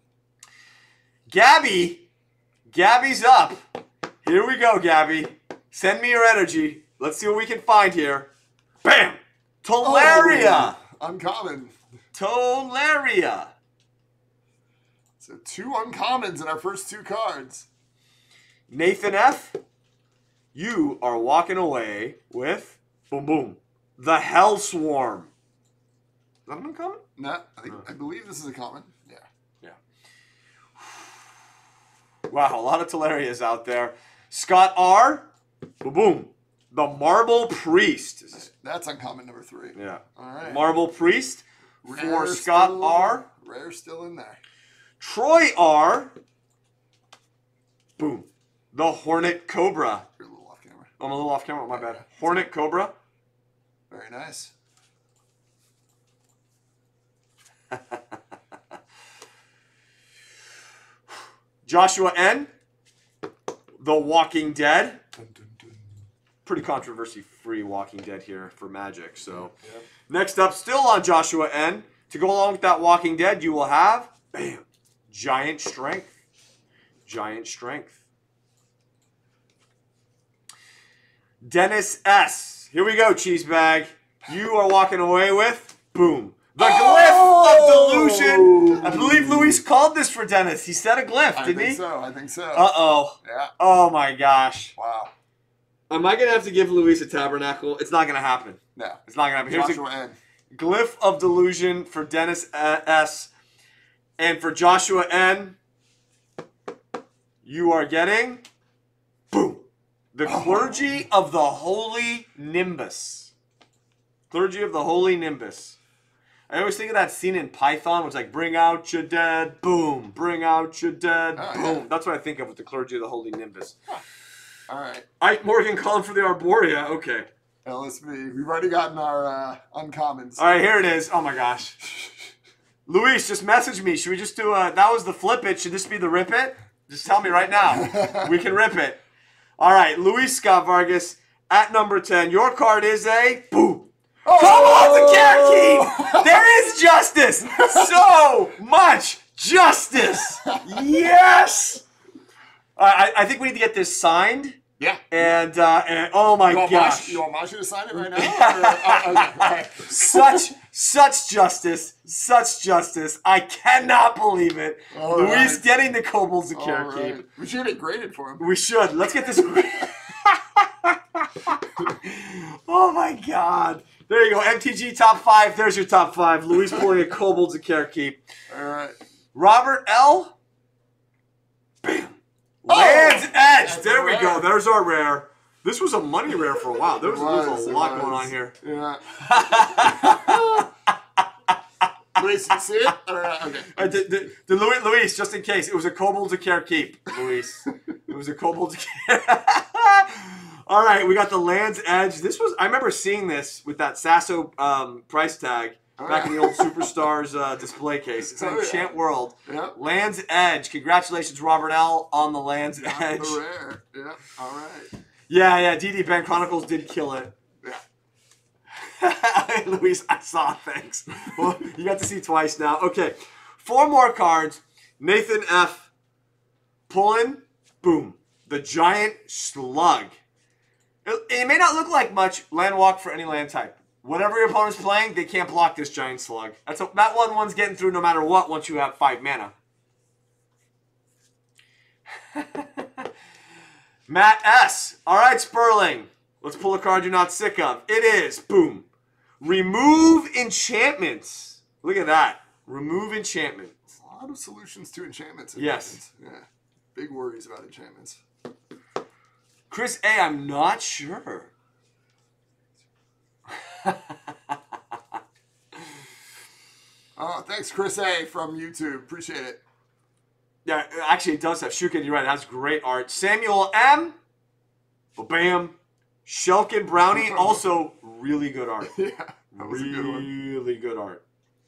Gabby's up. Here we go, Gabby. Send me your energy. Let's see what we can find here. Bam! Tolaria! Oh, uncommon. Tolaria. So 2 uncommons in our first 2 cards. Nathan F., you are walking away with, boom, boom, the Hell Swarm. Is that an uncommon? No, I believe this is a common. Yeah. Wow, a lot of Telarias out there. Scott R., boom, boom, the Marble Priest. That's uncommon number 3. Yeah. All right. Marble Priest for Rare Scott still- R. Rare still in there. Troy R., boom, the Hornet Cobra. You're a little off camera. I'm a little off camera, my bad. Hornet Cobra. Very nice. Joshua N., The Walking Dead. Dun, dun, dun. Pretty controversy-free Walking Dead here for Magic. So Yep. next up, still on Joshua N., to go along with that Walking Dead, you will have, bam, Giant Strength. Giant Strength. Dennis S. Here we go, cheese bag. You are walking away with, boom, the Glyph of Delusion. I believe Luis called this for Dennis. He said a glyph, I didn't think he? so. I think so. Uh-oh. Yeah. Oh, my gosh. Wow. Am I going to have to give Luis a tabernacle? It's not going to happen. No. It's not going to happen. Here's Joshua N. a Glyph of Delusion for Dennis S. And for Joshua N., you are getting, boom, the Clergy of the Holy Nimbus. Clergy of the Holy Nimbus. I always think of that scene in Python where it's like, bring out your dead, boom, bring out your dead, Oh, boom. yeah. That's what I think of with the Clergy of the Holy Nimbus. All right. Ike Morgan calling for the Arborea. Okay. LSV. We've already gotten our uncommons. All right, here it is. Oh, my gosh. Luis, just message me. Should we just do that was the flip it. Should this be the rip it? Just tell me right now. We can rip it. All right, Luis Scott Vargas at number 10. Your card is a boom. Oh! Come on, the Key! There is justice. So much justice. Yes. I think we need to get this signed Yeah. And oh my gosh. You want Mashi to sign it right now? Or, okay. All right. Such justice. I cannot believe it. All Luis right. getting the Kobolds of All Care right. Keep. We should get it graded for him. We should. Let's get this. Oh my God. There you go. MTG top 5. There's your top 5. Luis pulling a Kobolds of Care Keep. All right. Robert L. Bam. Land's Edge. There we go. There's our rare. This was a money rare for a while. There was a lot going on here. Yeah. Luis, you see it? Okay. Luis, just in case, it was a Kobolds of Care Keep. Luis, it was a Kobolds of Care. All right, we got the Land's Edge. I remember seeing this with that Sasso price tag back in the old Superstars display case. It's an Enchant World. Yeah. Land's Edge. Congratulations, Robert L. on the Land's Edge. The rare. Yeah. All right. Yeah. DD Band Chronicles did kill it. Yeah. Luis, I saw. Thanks. Well, you got to see twice now. Okay, 4 more cards. Nathan F. Pulling. Boom. The Giant Slug. It may not look like much land walk for any land type. Whatever your opponent's playing, they can't block this Giant Slug. That one's getting through no matter what once you have 5 mana. Matt S. All right, Sperling. Let's pull a card you're not sick of. It is, boom, remove enchantments. Look at that. Remove enchantments. A lot of solutions to enchantments. Yes. Yeah. Big worries about enchantments. Chris A., I'm not sure. Oh, thanks, Chris A. from YouTube. Appreciate it. Yeah, actually, it does have Shukin. You're right. It has great art. Samuel M. Bam. Shelkin Brownie, also really good art. Yeah, that was a good one. Really good art.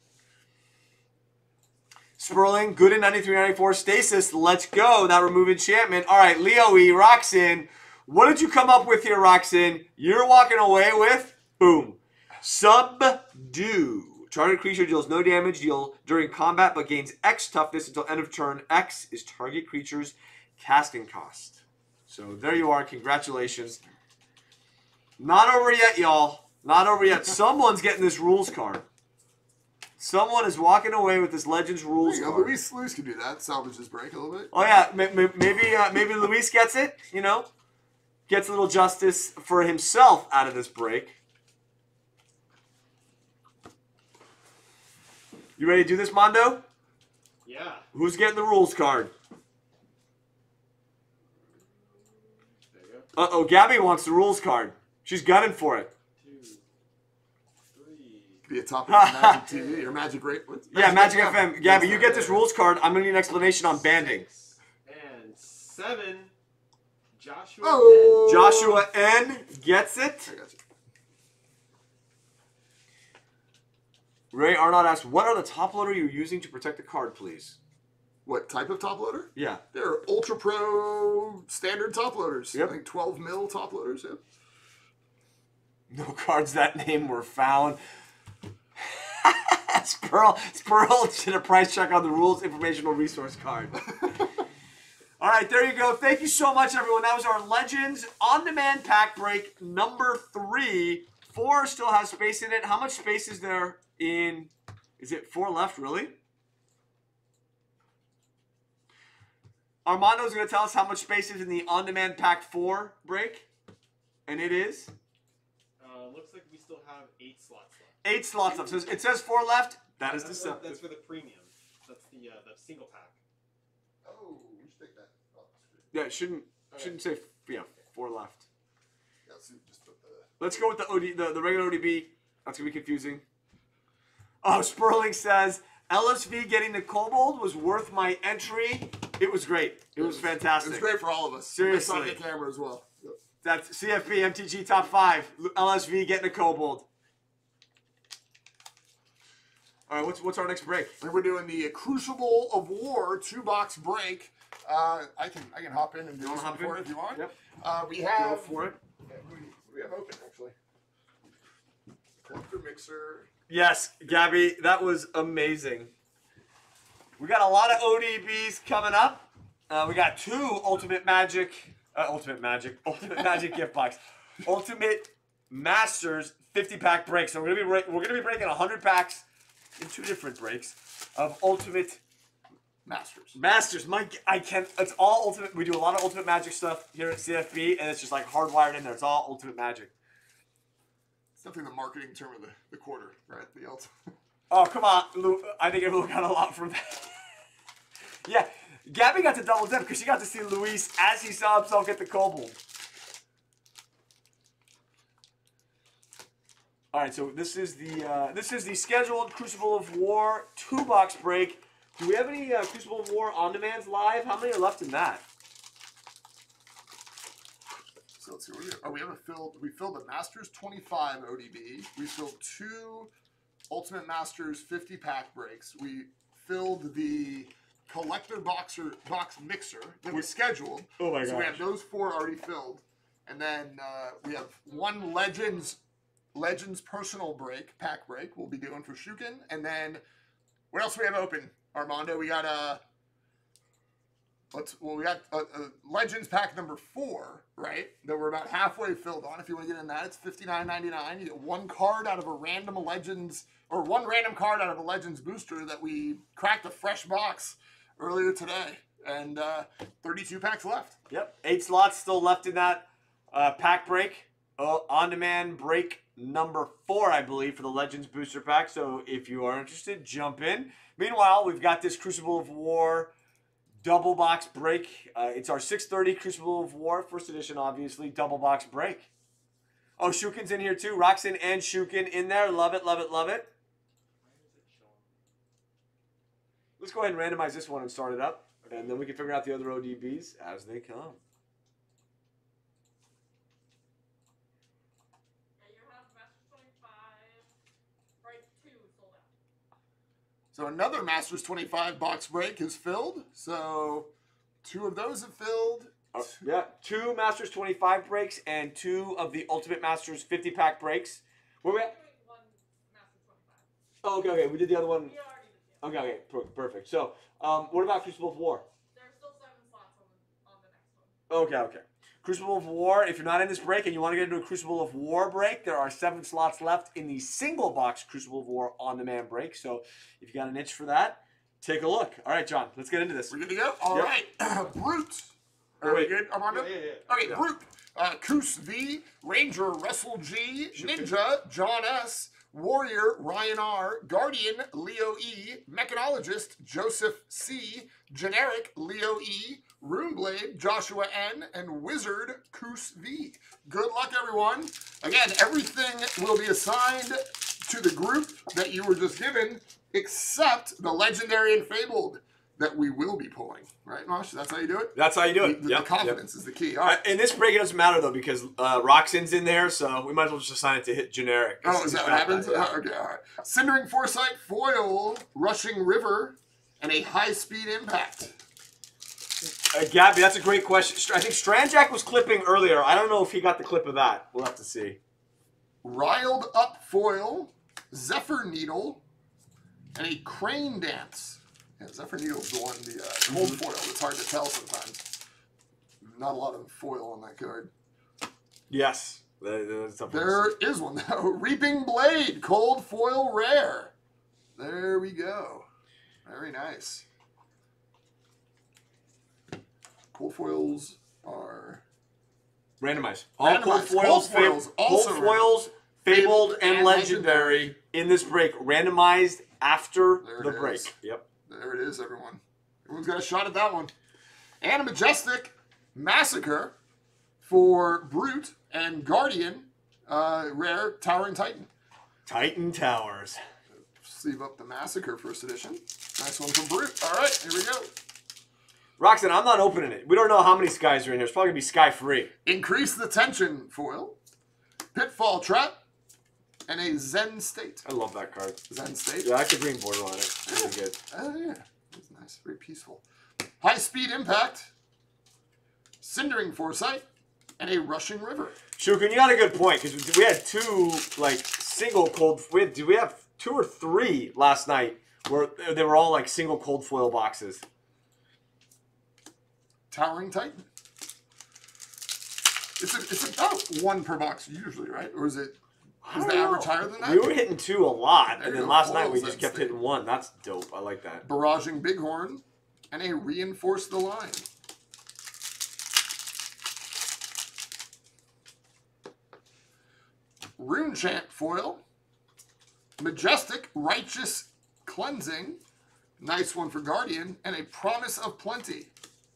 Sperling, good in 93-94. Stasis, let's go. That remove enchantment. All right, Leo E. Roxin. What did you come up with here, Roxin? You're walking away with, boom, Subdue. Target creature deals no damage during combat, but gains X toughness until end of turn. X is target creature's casting cost. So there you are. Congratulations. Not over yet, y'all. Not over yet. Someone's getting this rules card. Someone is walking away with this Legends rules card. Luis could do that. Salvage his break a little bit. Oh yeah, maybe Luis gets it. You know, gets a little justice for himself out of this break. You ready to do this, Mondo? Yeah. Who's getting the rules card? There you go. Uh-oh, Gabby wants the rules card. She's gunning for it. 2, 3. Be a topic of Magic TV or Magic Rate. Yeah, Magic FM. Gabby, you get this rules card. I'm going to need an explanation on banding. And 7. Joshua. Oh! Joshua N. gets it. I got you. Ray Arnott asks, what are the top loader you're using to protect the card, please? What type of top loader? Yeah. They're Ultra Pro standard top loaders. Yep. I think 12 mil top loaders. Yeah. No cards that name were found. Spurl did a price check on the rules informational resource card. All right, there you go. Thank you so much, everyone. That was our Legends on-demand pack break number 3. 4 still has space in it. How much space is there in... Is it 4 left, really? Armando's going to tell us how much space is in the on-demand pack 4 break. And it is... Looks like we still have 8 slots left. 8 slots left. So it says 4 left. That is deceptive. That's for the premium. That's the single pack. Oh, we should take that off the screen. Yeah, it shouldn't say 4 left. Yeah, so just put the... Let's go with the regular ODB. That's gonna be confusing. Oh, Sperling says LSV getting the Kobold was worth my entry. It was great. It was fantastic. It was great for all of us. Seriously. I saw the camera as well. Yep. That's CFB MTG top 5. LSV getting a Kobold. All right, what's our next break? And we're doing the Crucible of War 2-box break. I can hop in and do this one for it if you want. Yep. We have... Go for it. Yeah, we have open, actually. Collector Mixer. Yes, Gabby, that was amazing. We got a lot of ODBs coming up. We got 2 Ultimate Magic Ultimate Magic gift box. Ultimate Masters 50-pack break. So we're gonna be breaking 100 packs in 2 different breaks of Ultimate Masters. It's all Ultimate. We do a lot of Ultimate Magic stuff here at CFB, and it's just like hardwired in there. It's all Ultimate Magic. It's definitely the marketing term of the quarter, right? The Ultimate. Oh, come on, Lou. I think everyone got a lot from that. Yeah, Gabby got to double dip because she got to see Luis as he saw himself get the Kobold. All right, so this is the scheduled Crucible of War 2-box break. Do we have any Crucible of War on-demands live? How many are left in that? So let's see what we do. Oh, we filled the Masters 25 ODB. We filled 2 Ultimate Masters 50-pack breaks. We filled the collector box mixer that was scheduled. Oh my So we have those 4 already filled. And then we have 1 Legends personal pack break we'll be doing for Shukin. And then what else do we have open, Armando? We got a Legends pack number 4, right? That we're about halfway filled on. If you want to get in that, it's $59.99. You get 1 card out of a random Legends, or 1 random card out of a Legends booster that we cracked a fresh box earlier today. And 32 packs left. Yep, 8 slots still left in that pack break. On-demand break number 4, I believe, for the Legends booster pack. So if you are interested, jump in. Meanwhile, we've got this Crucible of War double box break. It's our 630 Crucible of War, first edition, obviously, double box break. Oh, Shukin's in here too. Roxanne and Shukin in there. Love it, love it, love it. Let's go ahead and randomize this one and start it up. And then we can figure out the other ODBs as they come. So another Masters 25 box break is filled. So 2 of those have filled. Yeah, 2 Masters 25 breaks and 2 of the Ultimate Masters 50-pack breaks. Where we at? Oh, okay. We did the other one. Okay. Perfect. So, what about Crucible of War? There's still 7 slots on the next one. Okay. Crucible of War, if you're not in this break and you want to get into a Crucible of War break, there are 7 slots left in the single box Crucible of War on-demand break. So if you got an itch for that, take a look. All right, John, let's get into this. We're good to go? All right. Brute. Are we good, Armando? Yeah. Okay, Brute. Koos V, Ranger Russell G, Ninja John S, Warrior Ryan R, Guardian Leo E, Mechanologist Joseph C, Generic Leo E, Runeblade Joshua N, and Wizard Koos V. Good luck, everyone. Again, everything will be assigned to the group that you were just given, except the Legendary and Fabled that we will be pulling. Right, Mosh? That's how you do it? That's how you do it. The confidence is the key. All right. In this break, it doesn't matter, though, because Roxanne's in there, so we might as well just assign it to hit generic. Oh, is that what happens? Yeah. Okay, all right. Cindering Foresight, Foil, Rushing River, and a High-Speed Impact. Gabby, that's a great question. I think Stranjack was clipping earlier. I don't know if he got the clip of that. We'll have to see. Riled Up Foil, Zephyr Needle, and a Crane Dance. Yeah, Zephyr Needle's the one, the cold foil. It's hard to tell sometimes. Not a lot of foil on that card. Yes. There is one, though. Reaping Blade, cold foil rare. There we go. Very nice. Cold foils are randomized. All cold foils, fabled, and legendary in this break. Randomized after the break. Yep. There it is, everyone. Everyone's got a shot at that one. And a Majestic Massacre for Brute and Guardian, rare Towering Titan. Titan Towers. Sleeve up the Massacre first edition. Nice one from Brute. All right, here we go. Roxanne, I'm not opening it. We don't know how many skies are in here. It's probably going to be sky free. Increase the Tension foil. Pitfall Trap. And a Zen State. I love that card. Zen State? Yeah, I like the green border on it. Really good. Oh, yeah. That's nice. Very peaceful. High Speed Impact. Cindering Foresight. And a Rushing River. Shukin, you got a good point, because we had 2, like, single cold... Did we have 2 or 3 last night where they were all, like, single cold foil boxes? Towering Titan. It's about 1 per box usually, right? Or is it? I Is don't the know. average higher than that? We were hitting 2 a lot, There and you then go. last night we Foils just that kept state. hitting 1. That's dope. I like that. Barraging Bighorn, and a Reinforce the Line. Rune Chant foil. Majestic Righteous Cleansing. Nice one for Guardian. And a Promise of Plenty.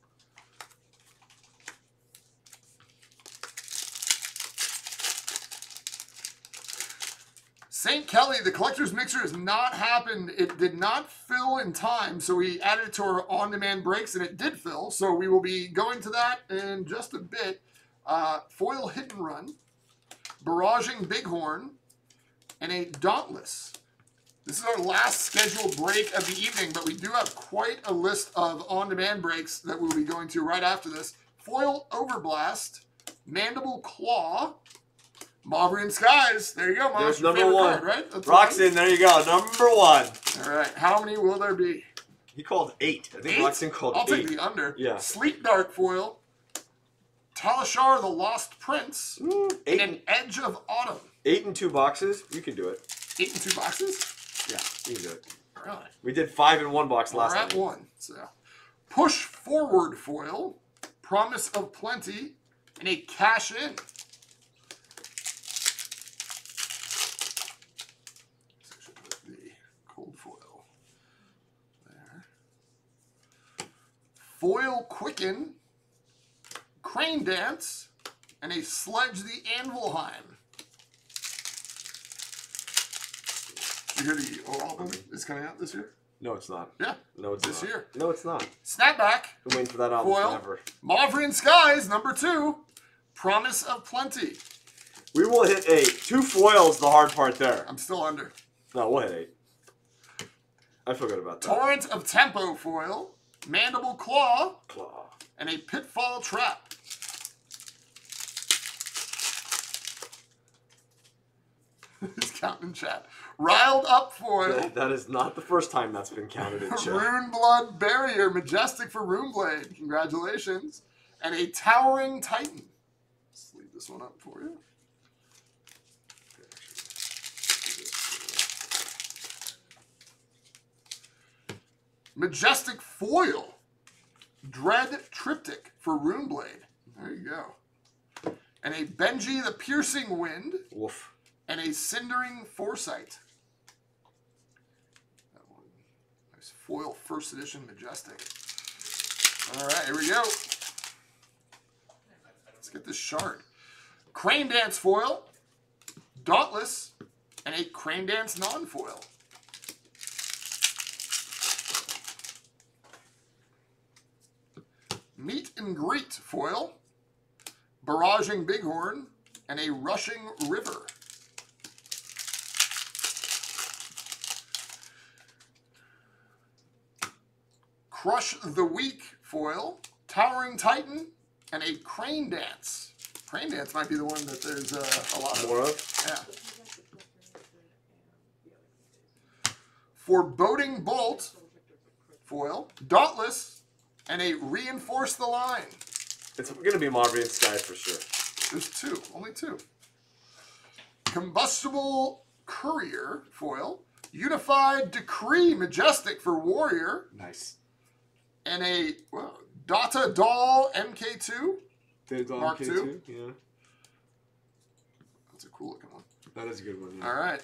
St. Kelly, the Collector's Mixer has not happened. It did not fill in time, so we added it to our on-demand breaks, and it did fill. So we will be going to that in just a bit. Foil Hit and Run. Barraging Bighorn. And a Dauntless. This is our last scheduled break of the evening, but we do have quite a list of on-demand breaks that we'll be going to right after this. Foil Overblast, Mandible Claw, Mauverin Skies. There you go, Mosh. There's Your number favorite 1. card, right? That's Roxon, there you go. Number 1. All right. How many will there be? He called 8. I think 8? Roxon called I'll 8. take the under. Yeah. Sleep Dart foil, Talishar the Lost Prince, 8 and an Edge of Autumn. 8 in 2 boxes. You can do it. 8 in 2 boxes? Yeah, you can do it. Really? We did 5 in 1 box last We're at night. 1. So, Push Forward foil, Promise of Plenty, and a Cash In. The cold foil. There. Foil Quicken, Crane Dance, and a Sledge the Anvilheim. You hear the overall movie is coming out this year? No, it's not. Yeah, No, it's this not. year. No, it's not. Snapback, Been waiting for that album Foil. forever. Mauverin Skies, number 2, Promise of Plenty. We will hit 8. 2 foils, the hard part there. I'm still under. No, we'll hit 8. I feel good about that. Torrent of Tempo foil, Mandible Claw, Claw. and a Pitfall Trap. He's counting in chat. Riled Up foil, That is not the first time that's been counted in chat. Rune Blood Barrier, Majestic for Runeblade. Congratulations. And a Towering Titan. Let's leave this one up for you. Majestic Foil, Dread Triptych for Runeblade. There you go. And a Benji the Piercing Wind, Woof. and a Cindering Foresight. That one. Nice foil first edition Majestic. All right, here we go. Let's get this shard. Crane Dance foil, Dauntless, and a Crane Dance non-foil. Meet and Greet foil, Barraging Bighorn, and a Rushing River. Crush the Weak foil, Towering Titan, and a Crane Dance. Crane Dance might be the one that there's a lot of. More of? Yeah. Foreboding Bolt foil, Dauntless, and a Reinforce the Line. It's going to be Mauverin Skies for sure. There's 2, only 2. Combustible Courier foil, Unified Decree Majestic for Warrior, Nice. and a Data Doll MK2. Mark K2? II? Yeah. That's a cool looking one. That is a good one. Yeah. All right.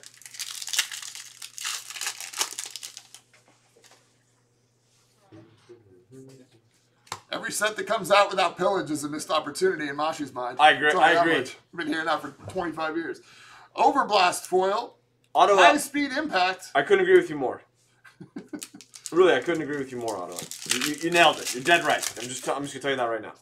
Every set that comes out without pillage is a missed opportunity in Mashi's mind. I agree. I'll tell you I that agree. much. I've been hearing that for 25 years. Overblast foil, Ottawa. High Speed Impact, I couldn't agree with you more. Really, I couldn't agree with you more, Ottawa. You nailed it. You're dead right. I'm just going to tell you that right now.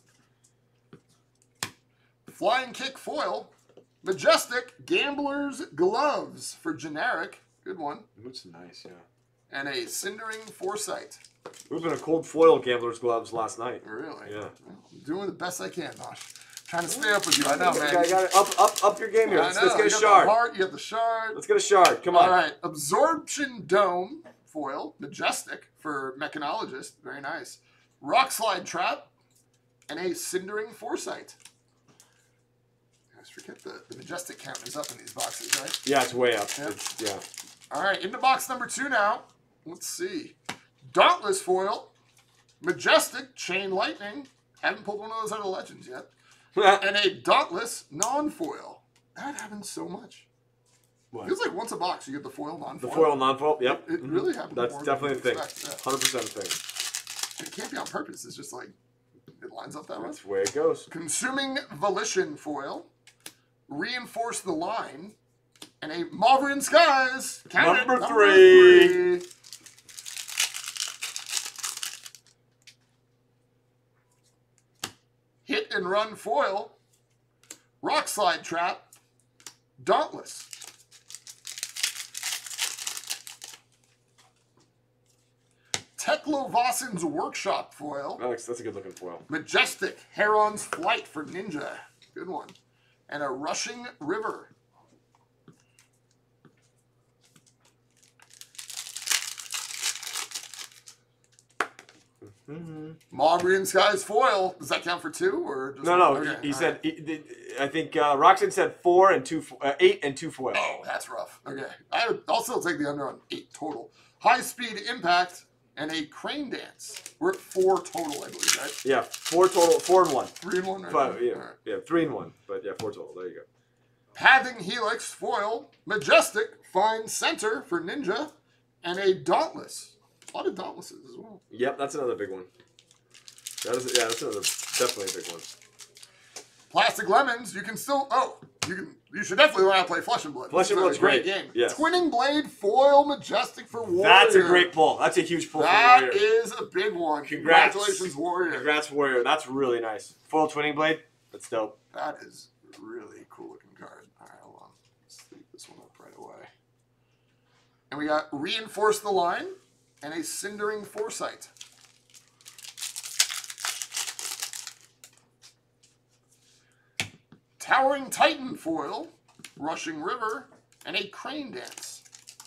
Flying Kick foil, Majestic Gambler's Gloves for generic. Good one. Looks nice, yeah. And a Cindering Foresight. We've been a cold foil gambler's gloves last night. Really? Yeah. Well, I'm doing the best I can, Mosh. Trying to stay up with you. I know, man. I got it. Up your game here. Let's I know. get a You got shard. the heart, you got the shard. Let's get a shard. Come on. All right. Absorption Dome foil, Majestic for Mechanologist. Very nice. Rock Slide Trap, and a Cindering Foresight. I just forget the Majestic count is up in these boxes, right? Yeah, it's way up. Yep. Yeah. All right, into box number 2 now. Let's see. Dauntless foil. Majestic Chain Lightning. Haven't pulled one of those out of Legends yet. And a Dauntless non-foil. That happens so much. What? Feels like once a box you get the foil non-foil. The foil non-foil, yep. It really happens. That's more definitely a than thing. you expect, yeah. 100% a thing. It can't be on purpose. It's just like, it lines up that way. That's the way it goes. Consuming Volition foil. Reinforce the Line. And a Mauvrian Skies. Count it, Number 3. Hit and Run foil. Rock Slide Trap. Dauntless. Teklovassin's Workshop foil. Alex, that's a good looking foil. Majestic Heron's Flight for Ninja. Good one. And a Rushing River. Mauvrian Skies foil. Does that count for 2 or just No. Okay, He all said. right. I think Roxanne said 4 and 2, 8 and 2 foil. Oh, that's rough. Okay, I'll still take the under on 8 total. High Speed Impact and a Crane Dance. We're at 4 total, I believe, right? Yeah, 4 total. 4 and 1. 3 and 1, right? 5, yeah, All right. yeah, 3 and 1. But yeah, 4 total. There you go. Pathing Helix foil. Majestic Fine Center for Ninja and a Dauntless. A lot of Dauntlesses as well. Yep, that's another big one. That's another definitely a big one. Plastic Lemons. You can still. You should definitely learn how to play Flesh and Blood. Flesh and This is Blood's a great great. game. Yes. Twinning Blade foil Majestic for Warrior. That's a great pull. That's a huge pull That for Warrior. is a big one. Congrats. Congratulations, Warrior. Congrats, Warrior. That's really nice. Foil Twinning Blade. That's dope. That is a really cool looking card. All right, hold on. Let's leave this one up right away. And we got Reinforce the Line and a Cindering Foresight. Towering Titan foil, Rushing River, and a Crane Dance.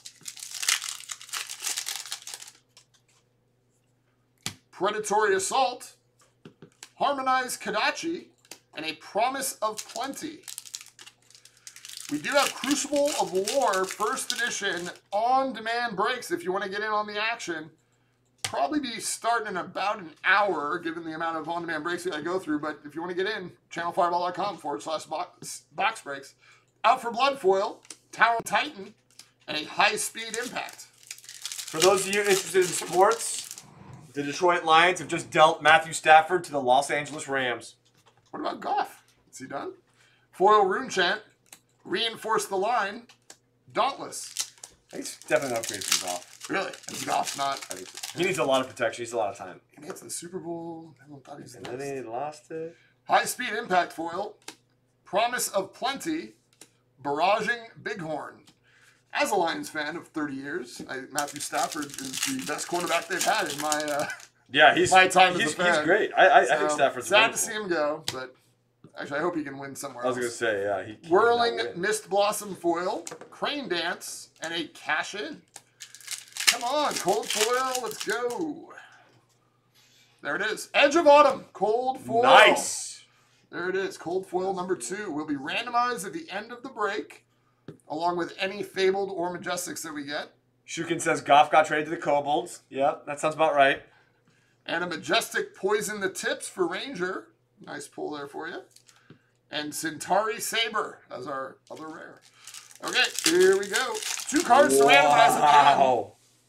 Predatory Assault, Harmonized Kadachi, and a Promise of Plenty. We do have Crucible of War First Edition on-demand breaks if you want to get in on the action. Probably be starting in about an hour, given the amount of on-demand breaks we got to go through. But if you want to get in, channelfireball.com/box breaks. Out for Blood foil, Tower Titan, and a High-Speed Impact. For those of you interested in sports, the Detroit Lions have just dealt Matthew Stafford to the Los Angeles Rams. What about Goff? Is he done? Foil Rune Chant, Reinforce the Line, Dauntless. He's definitely an upgrade from Goff. Really? And Goff's not. I think so. He needs a lot of protection. He needs a lot of time. He made it to the Super Bowl. Everyone thought he was And the then he best. lost it. High-Speed Impact foil, Promise of Plenty, Barraging Bighorn. As a Lions fan of 30 years, Matthew Stafford is the best quarterback they've had in my He's my time as he's a fan. He's great. I So, think Stafford's sad wonderful. to see him go, but actually I hope he can win somewhere I was else. gonna say, yeah. He Whirling cannot win. Mist Blossom foil, Crane Dance, and a Cash In. Come on, cold foil, let's go. There it is. Edge of Autumn, cold foil. Nice. There it is, cold foil number 2. Will be randomized at the end of the break, along with any Fabled or Majestics that we get. Shukin says Goff got traded to the Kobolds. Yep, that sounds about right. And a Majestic Poison the Tips for Ranger. Nice pull there for you. And Centauri Saber as our other rare. Okay, here we go. 2 cards to randomize again. Wow.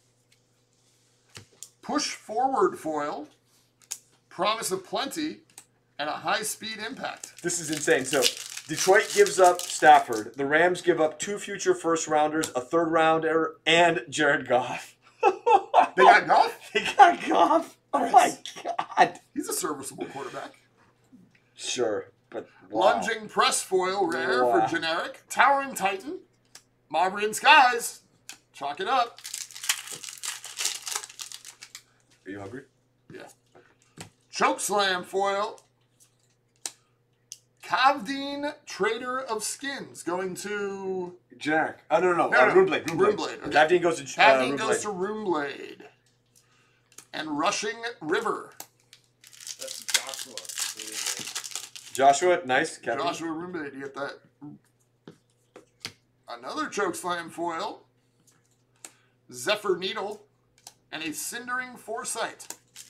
Push Forward foil, Promise of Plenty, and a High-Speed Impact. This is insane. So Detroit gives up Stafford. The Rams give up 2 future first rounders, a 3rd rounder, and Jared Goff. They got Goff? They got Goff. Oh my God. He's a serviceable quarterback. Sure, but wow. Lunging Press foil rare Wow. for generic. Towering Titan, Mauvrian Skies. Chalk it up. Are you hungry? Yeah. Chokeslam foil. Kavdeen Trader of Skins going to Generic. Oh, no. No. Runeblade. Runeblade, okay. Kavdeen goes to Kavdeen Runeblade. goes to Runeblade. And Rushing River. That's Joshua. Joshua, nice. Captain. Joshua Rumba, you get that. Another Chokeslam foil. Zephyr Needle. And a Cindering Foresight.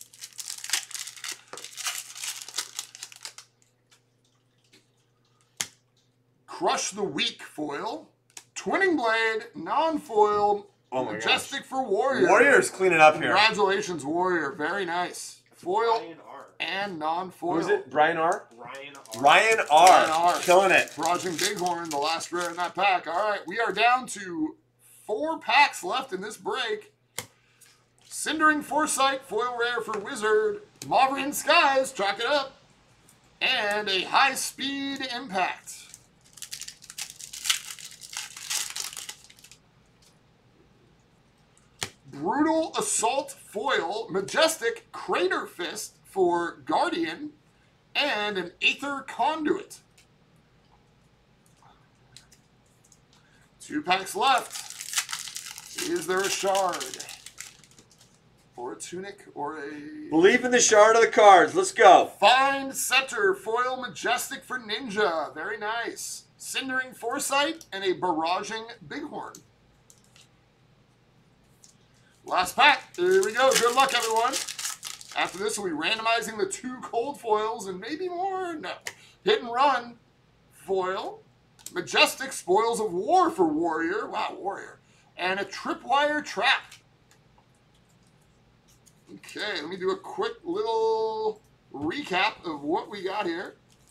Crush the Weak foil. Twinning Blade, non-foil, Oh my Majestic for Warrior. Warriors cleaning up here. Congratulations, Warrior. Very nice. Foil Ryan R. and non-foil. Who is it? Brian R? Ryan R. Ryan R. Ryan R. Killing it. Barraging Bighorn, the last rare in that pack. All right, we are down to 4 packs left in this break. Cindering Foresight, foil rare for Wizard. Mauvrian Skies, chalk it up. And a High Speed Impact. Brutal Assault foil, Majestic Crater Fist for Guardian, and an Aether Conduit. 2 packs left. Is there a shard? Or a tunic, or a... Believe in the shard of the cards. Let's go. Find Setter, foil Majestic for Ninja. Very nice. Cindering Foresight, and a Barraging Bighorn. Last pack. Here we go. Good luck, everyone. After this, we'll be randomizing the 2 cold foils and maybe more. No. Hit and Run foil. Majestic Spoils of War for Warrior. Wow, Warrior. And a Tripwire Trap. Okay, let me do a quick little recap of what we got here.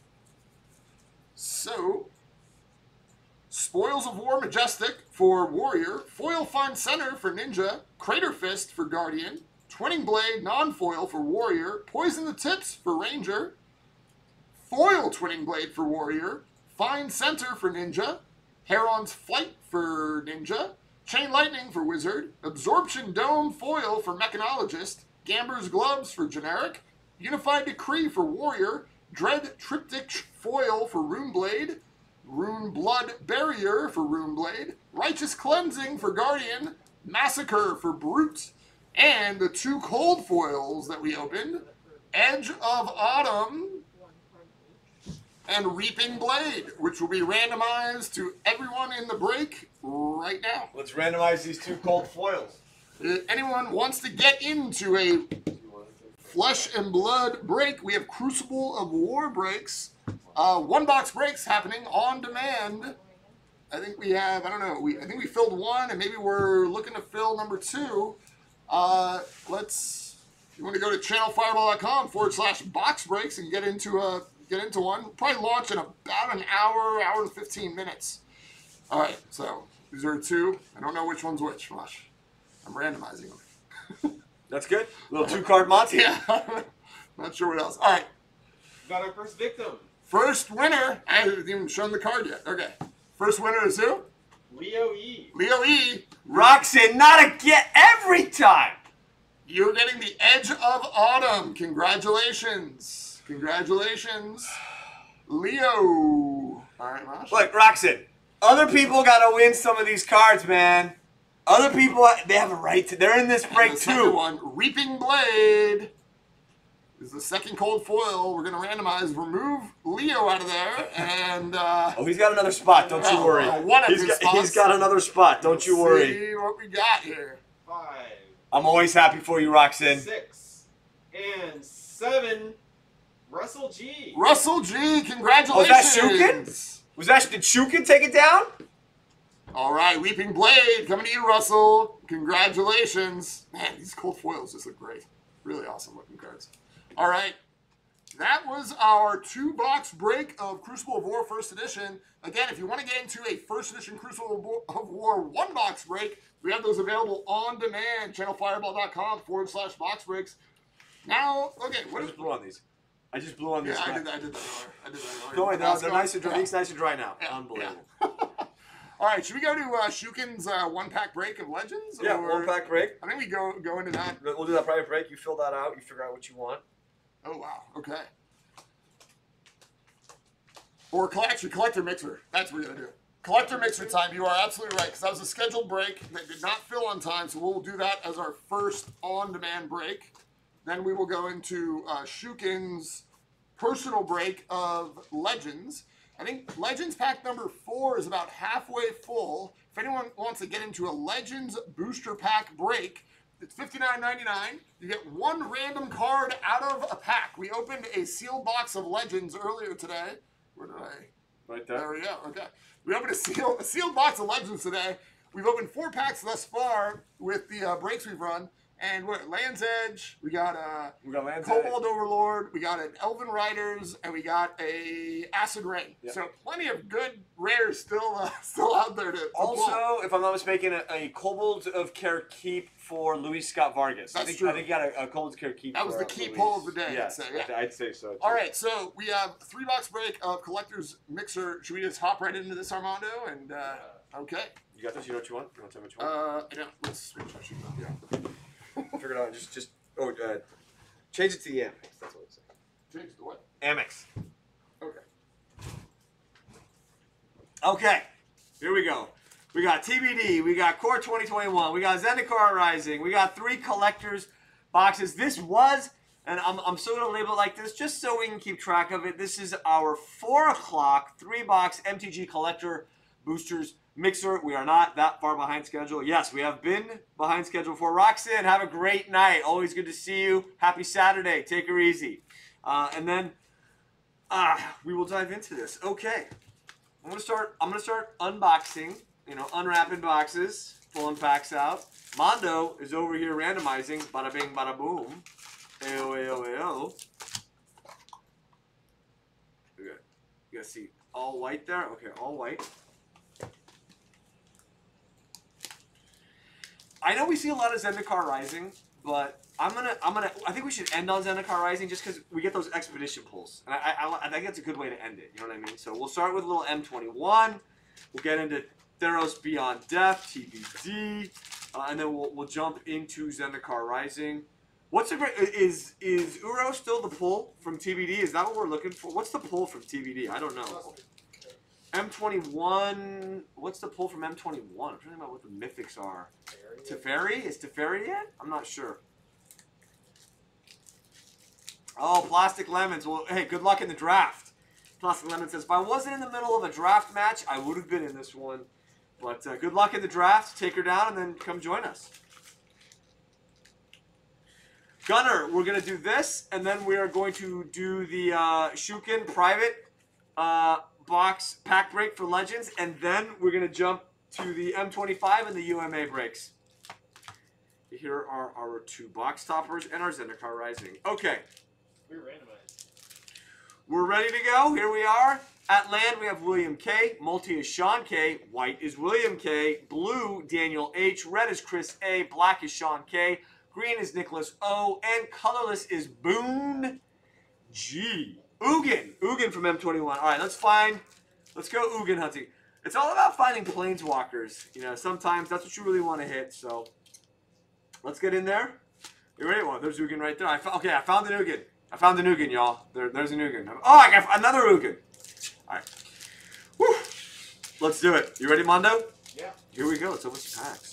So, Spoils of War Majestic for Warrior, Foil Find Center for Ninja, Crater Fist for Guardian, Twinning Blade non-foil for Warrior, Poison the Tips for Ranger, Foil Twinning Blade for Warrior, Find Center for Ninja, Heron's Flight for Ninja, Chain Lightning for Wizard, Absorption Dome foil for Mechanologist, Gamber's Gloves for Generic, Unified Decree for Warrior, Dread Triptych foil for Runeblade, Rune Blood Barrier for Runeblade, Righteous Cleansing for Guardian, Massacre for Brute, and the 2 cold foils that we opened, Edge of Autumn and Reaping Blade, which will be randomized to everyone in the break right now. Let's randomize these 2 cold foils. If anyone wants to get into a Flesh and Blood break, we have Crucible of War breaks. 1-box breaks happening on demand. I think we have, I don't know, I think we filled 1, and maybe we're looking to fill number 2. If you want to go to channelfireball.com/box breaks and get into one. Probably launch in about an hour and 15 minutes. All right, so these are 2. I don't know which one's which, Flush. I'm randomizing them. That's good. Little 2-card Monty. Yeah, not sure what else. All right. Got our first victim. First winner. I haven't even shown the card yet. Okay. First winner is who? Leo E. Leo E. Roxanne, not again every time. You're getting the Edge of Autumn. Congratulations. Congratulations, Leo. All right, Mosh. Look, Roxanne, other people got to win some of these cards, man. Other people, they have a right to. They're in this break the too. Second one, Reaping Blade. Is the second cold foil. We're going to randomize. Remove Leo out of there. And oh, he's got another spot. Don't you worry. One of his spots. He's got another spot. Don't you worry. See what we got here. 5. I'm always happy for you, Roxanne. 6. And 7. Russell G. Russell G. Congratulations. Oh, is that Shukin? Did Shukin take it down? All right, Weeping Blade coming to you, Russell. Congratulations. Man, these cold foils just look great. Really awesome looking cards. All right, that was our 2-box break of Crucible of War First Edition. Again, if you want to get into a First Edition Crucible of War 1-box break, we have those available on demand. Channelfireball.com/box breaks. Now, okay, I just blew on these. Yeah, I did that earlier. No, they're nice and dry. These nice and dry now. Yeah, Unbelievable. yeah. All right, should we go to Shukin's 1-pack break of Legends? Yeah, or... 1-pack break. I think we go into that. We'll do that private break. You fill that out. You figure out what you want. Oh, wow. Okay. Or collector mixer. That's what we're going to do. Collector mixer time. You are absolutely right, because that was a scheduled break that did not fill on time, so we'll do that as our first on-demand break. Then we will go into Shukin's personal break of Legends. I think Legends pack number 4 is about halfway full. If anyone wants to get into a Legends booster pack break, it's $59.99. You get one random card out of a pack. We opened a sealed box of Legends earlier today. Where did I? Right there. There we go. Okay. We opened a sealed box of Legends today. We've opened 4 packs thus far with the breaks we've run. And we're at Land's Edge. We got Land's Kobold Overlord. We got an Elven Riders, and we got a Acid Rain. Yep. So plenty of good rares still out there to Also, pull. if I'm not mistaken, a Kobold of Care Keep for Luis Scott Vargas. That's true. I think you got a Kobold of Care Keep. That was for, the key Luis. pull of the day. Yes, I'd say, yeah. I'd say so. Too. All right, so we have 3-box break of Collector's Mixer. Should we just hop right into this, Armando? And okay. You got this. You know what you want? You want to tell me what you want? I know. Let's screenshot you. Yeah. Figure it out. Just change it to the Amex. That's what it's saying. Change the what? Amex. Okay. Okay. Here we go. We got TBD. We got Core 2021. We got Zendikar Rising. We got 3 collectors boxes. This was, and I'm still going to label it like this just so we can keep track of it. This is our 4 o'clock 3-box MTG collector boosters mixer. We are not that far behind schedule. Yes, we have been behind schedule for Roxanne. Have a great night. Always good to see you. Happy Saturday. Take her easy. And then we will dive into this. Okay. I'm gonna start unboxing, unwrapping boxes, pulling packs out. Mondo is over here randomizing. Bada bing, bada boom. Ayo, ayo, ayo. You guys see all white there? Okay, all white. I know we see a lot of Zendikar Rising, but I think we should end on Zendikar Rising just because we get those expedition pulls. And I think that's a good way to end it, you know what I mean? So we'll start with a little M21. We'll get into Theros Beyond Death, TBD, and then we'll jump into Zendikar Rising. What's the great, is Uro still the pull from TBD? Is that what we're looking for? What's the pull from TBD? I don't know. M21, what's the pull from M21? I'm trying to think about what the mythics are. Teferi? Is Teferi yet? I'm not sure. Oh, Plastic Lemons. Well, hey, good luck in the draft. Plastic Lemon says, if I wasn't in the middle of a draft match, I would have been in this one. But good luck in the draft. Take her down and then come join us. Gunner, we're going to do this, and then we are going to do the Shukin private box pack break for Legends, and then we're going to jump to the M25 and the UMA breaks. Here are our 2 box toppers and our Zendikar Rising. Okay. We're randomized. We're ready to go. Here we are. At land, we have William K. Multi is Sean K. White is William K. Blue, Daniel H. Red is Chris A. Black is Sean K. Green is Nicholas O. And colorless is Boone G. Ugin from M21. All right, let's go Ugin hunting. It's all about finding planeswalkers. Sometimes that's what you really want to hit. So let's get in there. You ready? Well, there's Ugin right there. I found an Ugin. I found an Ugin, y'all. There's an Ugin. Oh, I got another Ugin. All right. Woo. Let's do it. You ready, Mondo? Yeah. Here we go. Let's open some packs.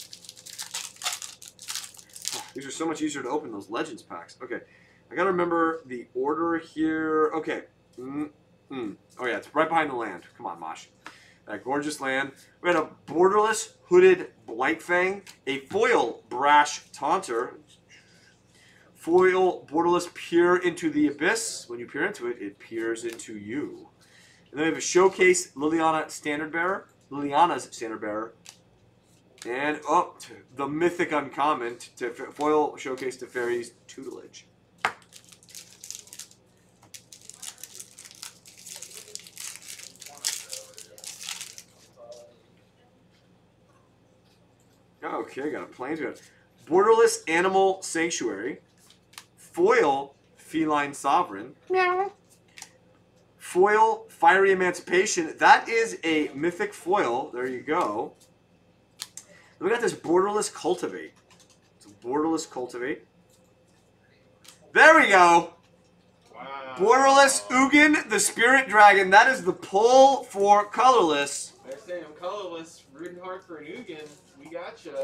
Oh, these are so much easier to open, those Legends packs. Okay. I got to remember the order here. Okay. Oh, yeah. It's right behind the land. Come on, Mosh. That gorgeous land. We had a borderless hooded Blightfang, a foil Brash Taunter, foil borderless Peer into the Abyss. When you peer into it, it peers into you. And then we have a showcase Liliana's Standard Bearer, and the mythic uncommon foil showcase Teferi's Tutelage. Okay, got a plains. We got borderless Animal Sanctuary, foil Feline Sovereign, meow. Foil Fiery Emancipation. That is a mythic foil. There you go. Then we got this borderless Cultivate. It's a borderless Cultivate. There we go. Wow. Borderless Ugin, the Spirit Dragon. That is the pull for colorless. I say I'm colorless, rooting hard for an Ugin. We gotcha.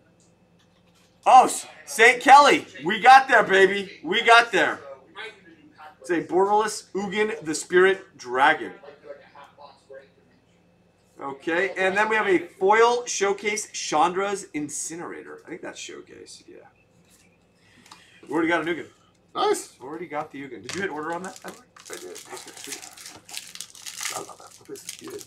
Oh, St. Kelly. We got there, baby. We got there. It's a borderless Ugin the Spirit Dragon. Okay, and then we have a foil showcase Chandra's Incinerator. I think that's showcase, yeah. We already got an Ugin. Nice. Already got the Ugin. Did you hit order on that? I did. Forgot about that. This is good.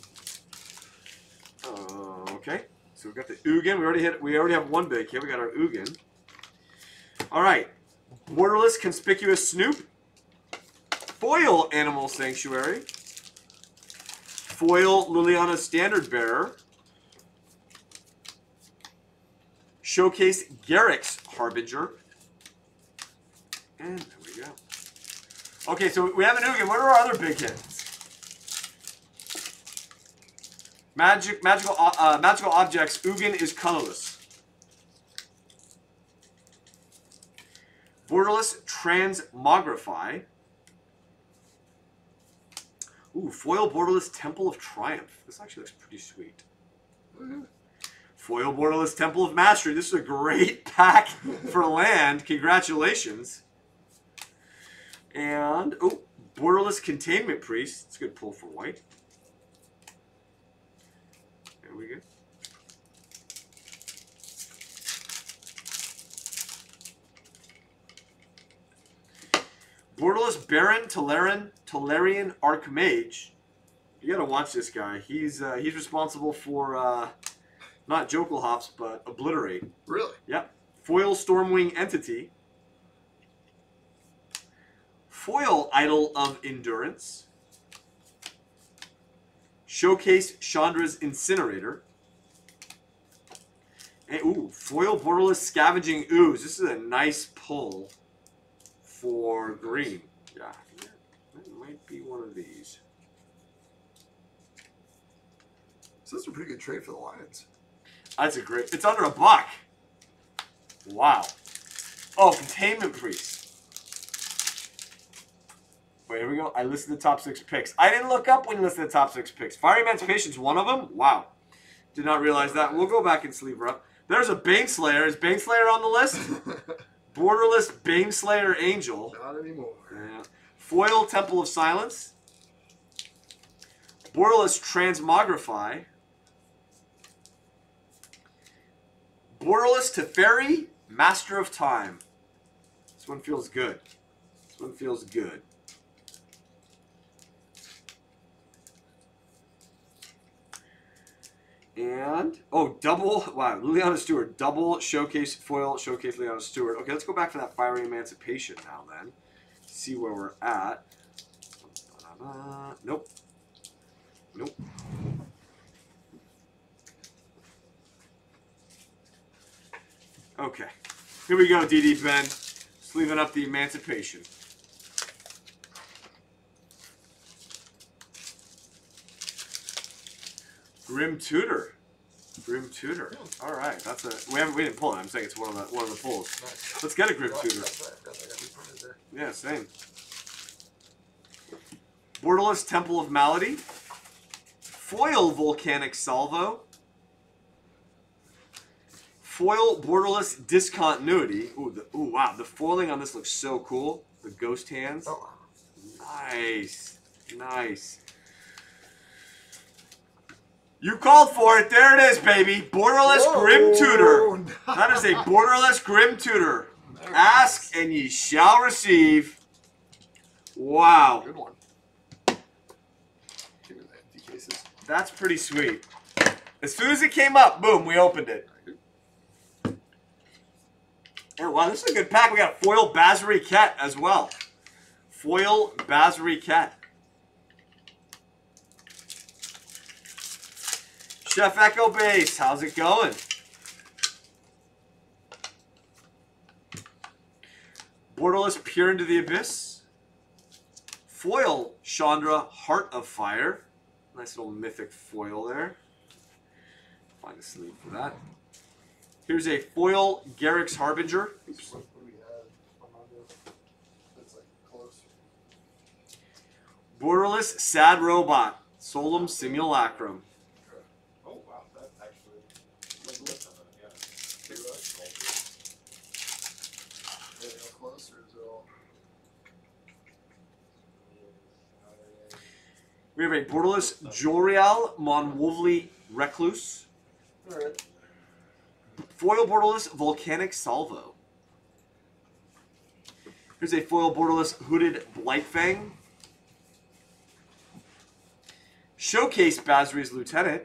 Okay, so we got the Ugin. We already have one big hit. We got our Ugin. All right, borderless Conspicuous Snoop. Foil Animal Sanctuary. Foil Liliana Standard Bearer. Showcase Garrick's Harbinger. And there we go. Okay, so we have an Ugin. What are our other big hits? Magical objects. Ugin is colorless. Borderless Transmogrify. Ooh, foil borderless Temple of Triumph. This actually looks pretty sweet. Foil borderless Temple of Mastery. This is a great pack for land. Congratulations. And, oh, borderless Containment Priest. It's a good pull for white. There we go. Borderless Baron Tolarian Archmage. You gotta watch this guy. He's responsible for not Jokel Hops, but Obliterate. Really? Yep. Foil Stormwing Entity. Foil Idol of Endurance. Showcase Chandra's Incinerator. And, ooh, foil borderless Scavenging Ooze. This is a nice pull for green. Yeah, that might be one of these. So that's a pretty good trade for the Lions. That's a great. It's under $1. Wow. Oh, Containment Priest. Wait, here we go. I listed the top 6 picks. I didn't look up when you listed the top 6 picks. Fire Emancipation's one of them? Wow. Did not realize that. We'll go back and sleeve her up. There's a Baneslayer. Is Baneslayer on the list? Borderless Baneslayer Angel. Not anymore. Yeah. Foil Temple of Silence. Borderless Transmogrify. Borderless Teferi, Master of Time. This one feels good. This one feels good. And, oh, double, wow, Liliana Stewart. Double showcase, foil, showcase Liliana Stewart. Okay, let's go back to that Fiery Emancipation now then. See where we're at. Nope. Nope. Okay. Here we go, DD Ben. Sleeving up the Emancipation. Grim Tutor. Grim Tutor. All right, that's a. We didn't pull it. I'm saying it's one of the pulls. Nice. Let's get a Grim Tutor. That's right. I got reprinted there. Yeah, same. Borderless Temple of Malady. Foil Volcanic Salvo. Foil Borderless Discontinuity. Ooh, wow. The foiling on this looks so cool. The ghost hands. Oh, wow. Nice. Nice. You called for it. There it is, baby. Borderless Whoa, Grim Tutor. nice. That is a Borderless Grim Tutor. Ask and ye shall receive. Wow. Good one. Give me the empty cases. That's pretty sweet. As soon as it came up, boom, we opened it. And wow, this is a good pack. We got Foil Basri Cat as well. Foil Basri Cat. Chef Echo Base, how's it going? Borderless Peer into the Abyss. Foil Chandra Heart of Fire. Nice little mythic foil there. Find a sleeve for that. Here's a foil Garrick's Harbinger. Oops. What do we have on this? That's like close. Borderless Sad Robot. Solum Simulacrum. Oh wow, that actually was less than that, yeah. Anything else close or is it all? We have a borderless Jorial Monwolvely Recluse. All right. Foil borderless Volcanic Salvo. Here's a foil borderless Hooded Blightfang. Showcase Basri's Lieutenant.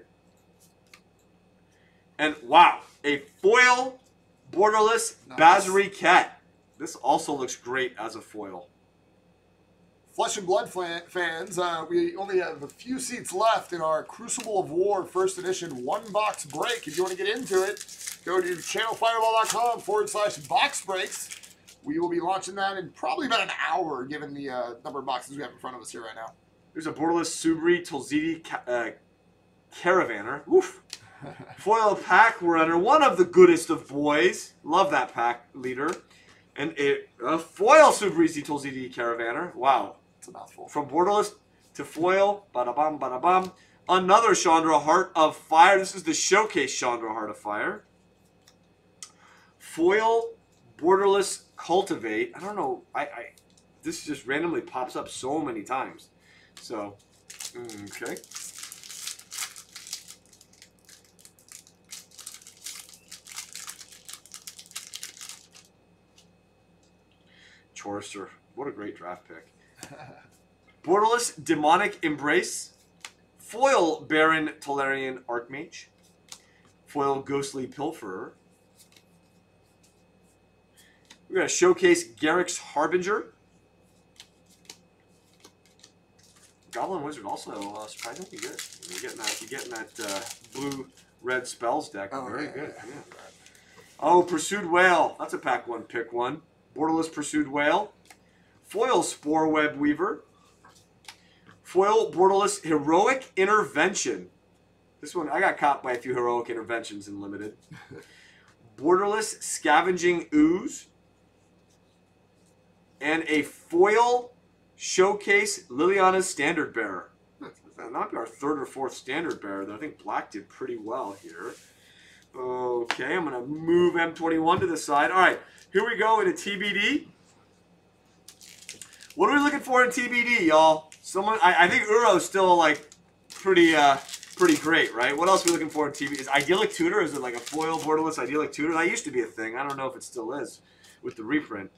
And wow, a foil borderless Nice. Basri Cat. This also looks great as a foil. Flesh and Blood fans, we only have a few seats left in our Crucible of War First Edition one-box break. If you want to get into it, go to channelfireball.com/box breaks. We will be launching that in probably about an hour, given the number of boxes we have in front of us here right now. There's a borderless Subri Tulzidi Caravaner. Oof. Foil pack runner, one of the goodest of boys. Love that pack leader. And a foil Subrizi Tulzidi Caravaner. Wow. It's a mouthful. From borderless to foil. Bada-bum, bada-bum. Another Chandra Heart of Fire. This is the showcase Chandra Heart of Fire. Foil borderless Cultivate. I don't know. This just randomly pops up so many times. So, okay. Chorister. What a great draft pick. Borderless Demonic Embrace. Foil Baron Tolarian Archmage. Foil Ghostly Pilferer. We're going to showcase Garrick's Harbinger. Goblin Wizard also surprisingly good. You're getting that blue-red spells deck. Oh, Very yeah, good. yeah. Yeah. Oh, Pursued Whale. That's a pack one, pick one. Borderless Pursued Whale. Foil Spore Web Weaver. Foil Borderless Heroic Intervention. This one, I got caught by a few Heroic Interventions in Limited. Borderless Scavenging Ooze. And a foil Showcase Liliana's Standard Bearer. That might be our third or fourth Standard Bearer, though. I think Black did pretty well here. Okay, I'm going to move M21 to the side. All right, here we go into TBD. What are we looking for in TBD, y'all? I think Uro's still like pretty great, right? What else are we looking for in TBD? Is Idyllic Tutor? Is it like a foil borderless Idyllic Tutor? That used to be a thing. I don't know if it still is with the reprint.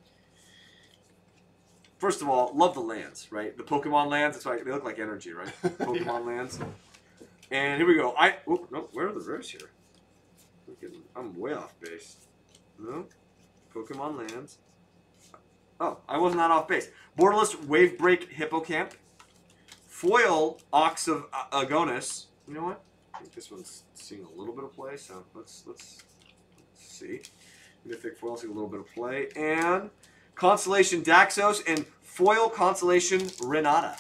First of all, love the lands, right? The Pokemon lands. That's why they look like energy, right? Pokemon lands. And here we go. No, where are the rares here? I'm way off base. No, Pokemon lands. Oh, I was not off base. Borderless Wave Break Hippocamp. Foil Ox of Agonis. You know what? I think this one's seeing a little bit of play, so let's see. Mythic Foil seeing a little bit of play. And Constellation Daxos and Foil Constellation Renata.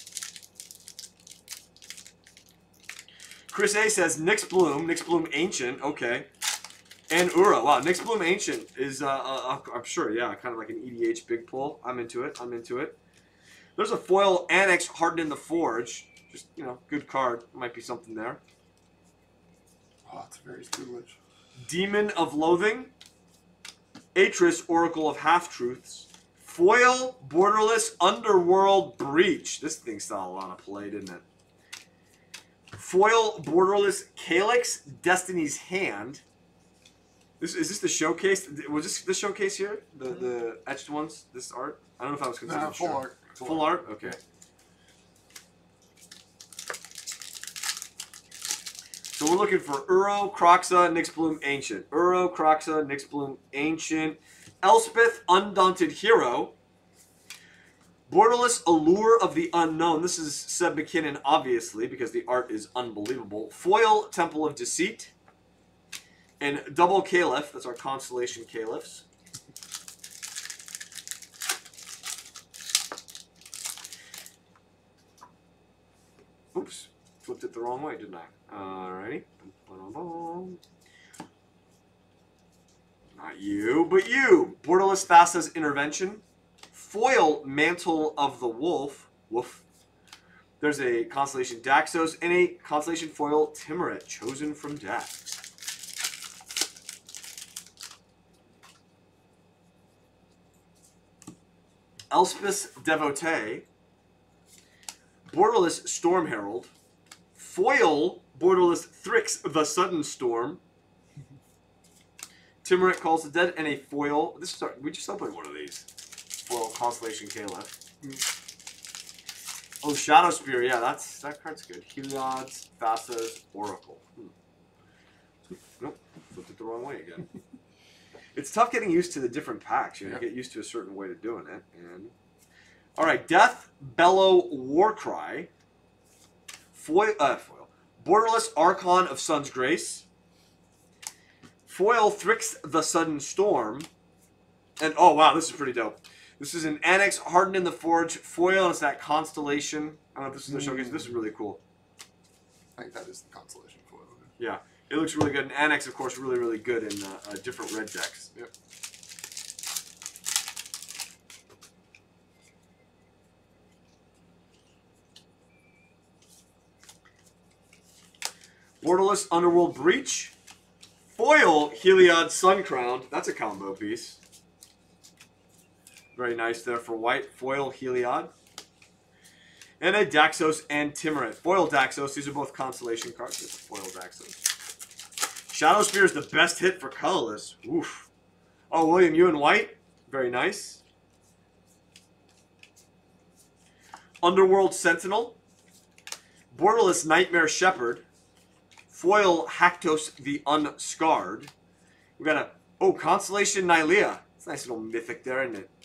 Chris A says Nyx Bloom Ancient, okay. And Ura, wow, Nyx Bloom Ancient is, I'm sure, yeah, kind of like an EDH big pull. I'm into it. There's a foil Annex Hardened in the Forge. Just, good card. Might be something there. Oh, it's very foolish. Demon of Loathing. Atris, Oracle of Half-Truths. Foil Borderless Underworld Breach. This thing saw a lot of play, didn't it? Foil Borderless Calyx, Destiny's Hand. Is this the showcase? Was this the showcase here? The etched ones? This art? I don't know if I was considering full art. Full art? Okay. So we're looking for Uro, Croxa, Nyx Bloom Ancient. Uro, Croxa, Nyx Bloom Ancient. Elspeth, Undaunted Hero. Borderless Allure of the Unknown. This is Seb McKinnon, obviously, because the art is unbelievable. Foil Temple of Deceit. And double Caliph. That's our Constellation Caliphs. Oops. Flipped it the wrong way, didn't I? Alrighty. Not you, but you. Borderless Thassa's Intervention. Foil Mantle of the Wolf. Woof. There's a Constellation Daxos and a Constellation Foil Timuret, chosen from Death. Elspeth's Devotee. Borderless Storm Herald. Foil Borderless Thrix the Sudden Storm. Timurit Calls the Dead, and a foil. This is we just opened one of these. Foil Constellation Caliph. Oh, Shadow Spear. Yeah, that card's good. Heliod's, Thassa's, Oracle. Nope, flipped it the wrong way again. It's tough getting used to the different packs. You know, get used to a certain way of doing it. And all right, Death Bellow Warcry. Foil. Borderless Archon of Sun's Grace. Foil Thrix the Sudden Storm. And oh wow, this is pretty dope. This is an Annex Hardened in the Forge foil, and it's that constellation. I don't know if this is the showcase. This is really cool. I think that is the constellation foil. Yeah, it looks really good. And Annex, of course, really, really good in different red decks. Yep. Borderless Underworld Breach. Foil Heliod Suncrowned. That's a combo piece. Very nice there for white. Foil Heliod. And a Daxos and Timurit. Foil Daxos. These are both constellation cards. It's a foil Daxos. Shadow Spear is the best hit for colorless. Oof. Oh, William, you in white. Very nice. Underworld Sentinel. Borderless Nightmare Shepherd. Foil Haktos the Unscarred. We got a Constellation Nylea. It's a nice little mythic there, isn't it?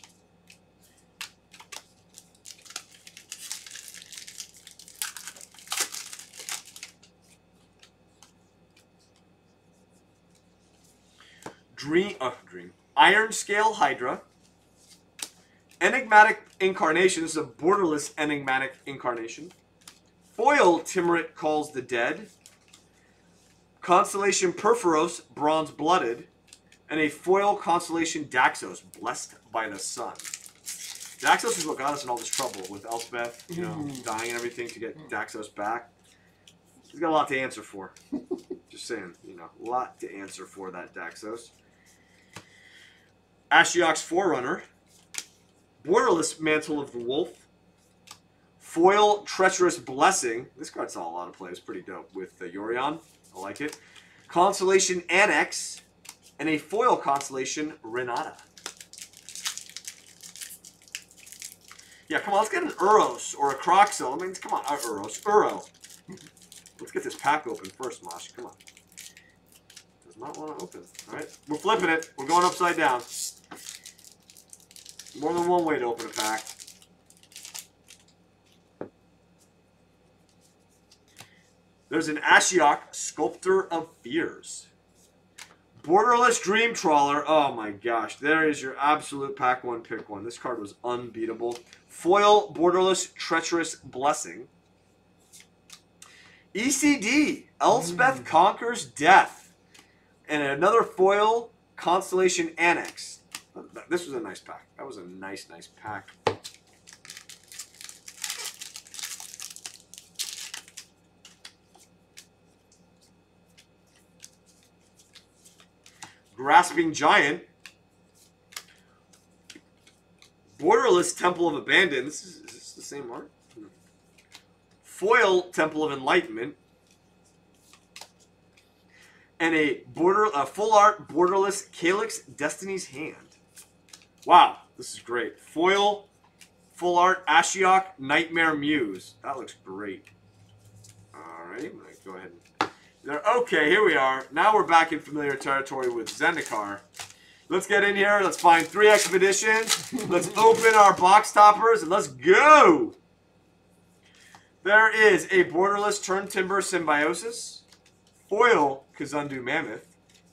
Iron Scale Hydra. Enigmatic Incarnation. This is a borderless enigmatic incarnation. Foil Timurit Calls the Dead. Constellation Perforos, Bronze Blooded. And a foil Constellation Daxos, Blessed by the Sun. Daxos is what got us in all this trouble with Elspeth, you know, dying and everything to get Daxos back. He's got a lot to answer for. Just saying, you know, a lot to answer for that Daxos. Ashiok's Forerunner. Borderless Mantle of the Wolf. Foil Treacherous Blessing. This card saw a lot of play. It's pretty dope with Yorion. I like it. Constellation Annex. And a foil Constellation Renata. Yeah, come on. Let's get an Uros or a Croxel. I mean, come on. Uros. Uro. Let's get this pack open first, Mosh. Come on. Does not want to open. All right. We're flipping it. We're going upside down. More than one way to open a pack. There's an Ashiok, Sculptor of Fears. Borderless Dream Trawler. Oh my gosh. There is your absolute pack one, pick one. This card was unbeatable. Foil Borderless Treacherous Blessing. ECD, Elspeth Conquers Death. And another foil Constellation Annex. This was a nice pack. That was a nice, nice pack. Grasping Giant. Borderless Temple of Abandon. Is this the same art? Foil Temple of Enlightenment. And a full art borderless Calyx Destiny's Hand. Wow, this is great. Foil, full art Ashiok Nightmare Muse. That looks great. Alright, I'm going to go ahead and... Okay, here we are. Now we're back in familiar territory with Zendikar. Let's get in here. Let's find 3 expeditions. Let's open our box toppers and let's go! There is a borderless Turn Timber Symbiosis. Foil Kazundu Mammoth.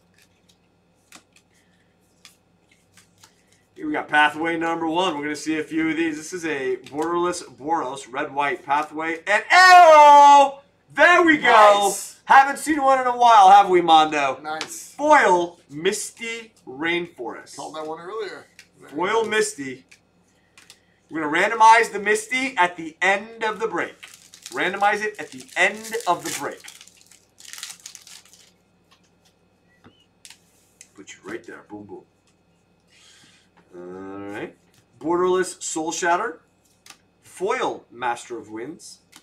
Here we got pathway number 1. We're going to see a few of these. This is a borderless Boros, red-white pathway. And arrow! There we go! Nice. Haven't seen one in a while, have we, Mondo? Nice. Foil Misty Rainforest. Called that one earlier. Foil Misty. We're going to randomize the Misty at the end of the break. Randomize it at the end of the break. Put you right there. Boom, boom. Alright. Borderless Soul Shatter. Foil Master of Winds.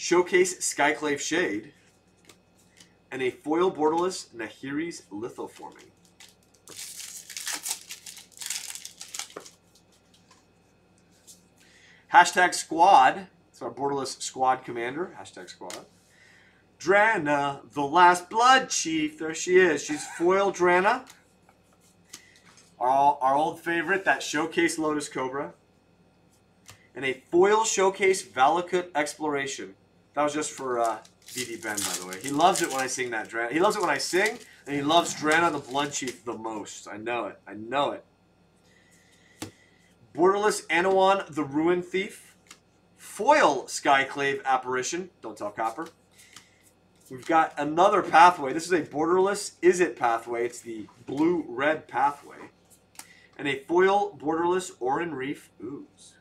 Showcase Skyclave Shade, and a foil borderless Nahiri's Lithoforming. Hashtag Squad. It's our borderless squad commander. Hashtag Squad. Drana, the last blood chief. There she is. She's foil Drana. Our old favorite, that Showcase Lotus Cobra. And a foil Showcase Valakut Exploration. That was just for DD Ben, by the way. He loves it when I sing that Drana. He loves it when I sing, and he loves Drana the Blood Chief the most. I know it. I know it. Borderless Anawan the Ruin Thief. Foil Skyclave Apparition. Don't tell Copper. We've got another pathway. This is a borderless Is It pathway. It's the blue-red pathway. And a foil borderless Orin Reef Ooze.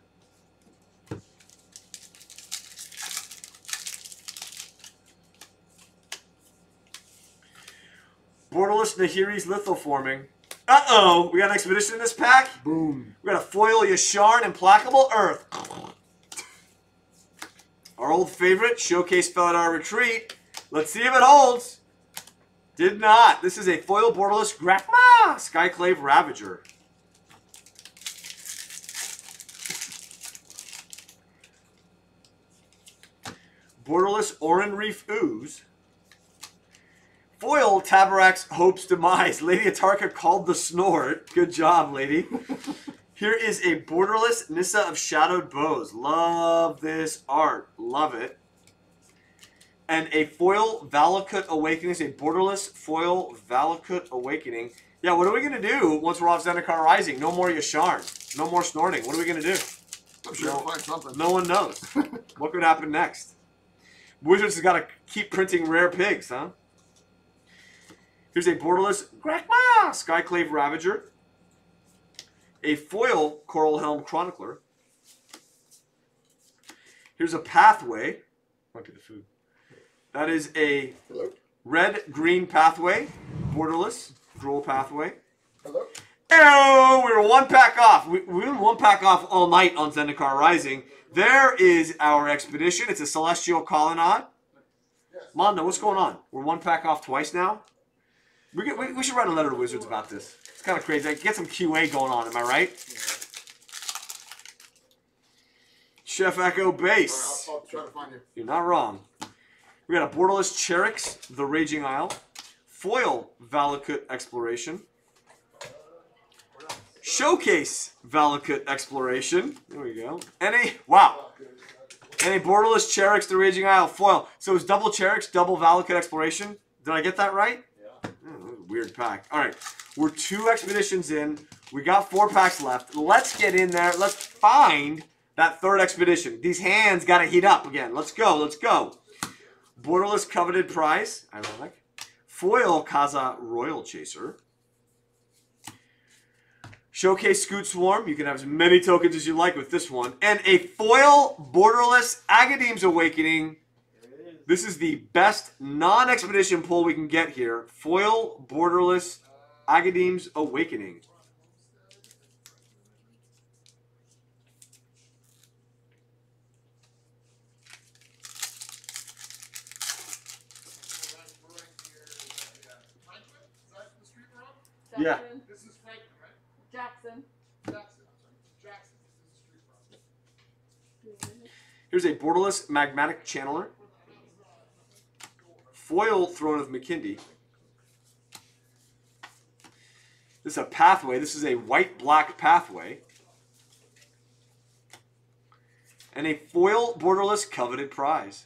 Borderless Nahiri's Lithoforming. Uh-oh! We got an expedition in this pack? Boom. We got a foil Yasharn Implacable Earth. Our old favorite, Showcase Felidar Retreat. Let's see if it holds. Did not. This is a foil borderless Grakma Skyclave Ravager. Borderless Orin Reef Ooze. Foil Tabarak's Hope's Demise. Lady Atarka called the snort. Good job, lady. Here is a borderless Nissa of Shadowed Bows. Love this art. Love it. And a foil Valakut Awakening. It's a borderless foil Valakut Awakening. Yeah, what are we going to do once we're off Zendikar Rising? No more Yasharn. No more snorting. What are we going to do? I'm sure we'll find something. No one knows. What could happen next? Wizards has got to keep printing rare pigs, huh? Here's a borderless Grakma Skyclave Ravager. A foil Coral Helm Chronicler. Here's a pathway. Might be the food. That is a red-green pathway. Borderless. Droll pathway. Hello? Oh, we were one pack off. We were one pack off all night on Zendikar Rising. There is our expedition. It's a Celestial Colonnade. Mondo, what's going on? We're one pack off twice now? We should write a letter to Wizards about this. It's kind of crazy. Get some QA going on, am I right? Yeah. Chef Echo Base. I'll try to find you. You're not wrong. We got a borderless Cherix, the Raging Isle. Foil Valakut Exploration. Showcase Valakut Exploration. There we go. And a borderless Cherix, the Raging Isle foil. So it's double Cherix, double Valakut Exploration. Did I get that right? Yeah. Weird pack. All right. We're 2 expeditions in. We got 4 packs left. Let's get in there. Let's find that 3rd expedition. These hands got to heat up again. Let's go. Let's go. Borderless Coveted Prize. Ironic. Foil Kaza Royal Chaser. Showcase Scoot Swarm. You can have as many tokens as you like with this one. And a foil borderless Agadeem's Awakening. This is the best non-expedition pull we can get here. Foil borderless Agadeem's Awakening. Yeah. This is Franklin, right? Jackson. Jackson. Jackson. This is Street Frog. Here's a borderless Magmatic Channeler. Foil Throne of McKindy. This is a pathway. This is a white-black pathway. And a foil borderless Coveted Prize.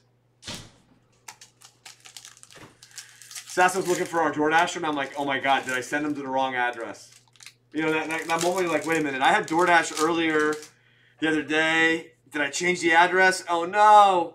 Sasso's looking for our DoorDasher, and I'm like, oh my god, did I send him to the wrong address? You know, that moment you're like, wait a minute, I had DoorDash earlier the other day. Did I change the address? Oh no!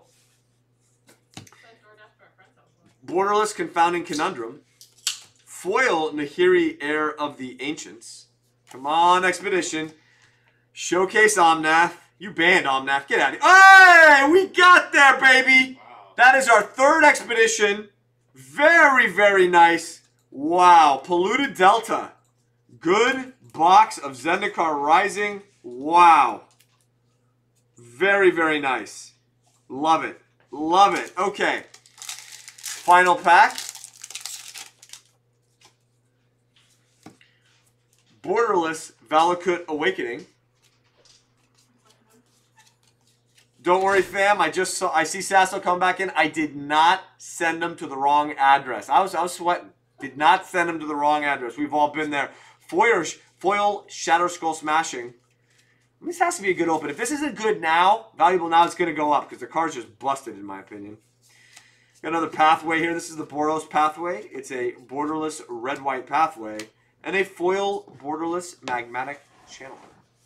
Borderless Confounding Conundrum. Foil Nahiri, Heir of the Ancients. Come on, Expedition. Showcase Omnath. You banned Omnath. Get out of here. Hey! We got there, baby! Wow. That is our 3rd expedition. Very, very nice. Wow. Polluted Delta. Good box of Zendikar Rising. Wow. Very, very nice. Love it. Love it. Okay. Final pack. Borderless Valakut Awakening. Don't worry, fam. I see Sasso come back in. I did not send them to the wrong address. I was sweating. Did not send them to the wrong address. We've all been there. Foil Shadow Skull Smashing. This has to be a good open. If this isn't good now, valuable now, it's going to go up because the card's just busted, in my opinion. Got another pathway here. This is the Boros pathway. It's a borderless red-white pathway and a foil borderless magmatic channeler.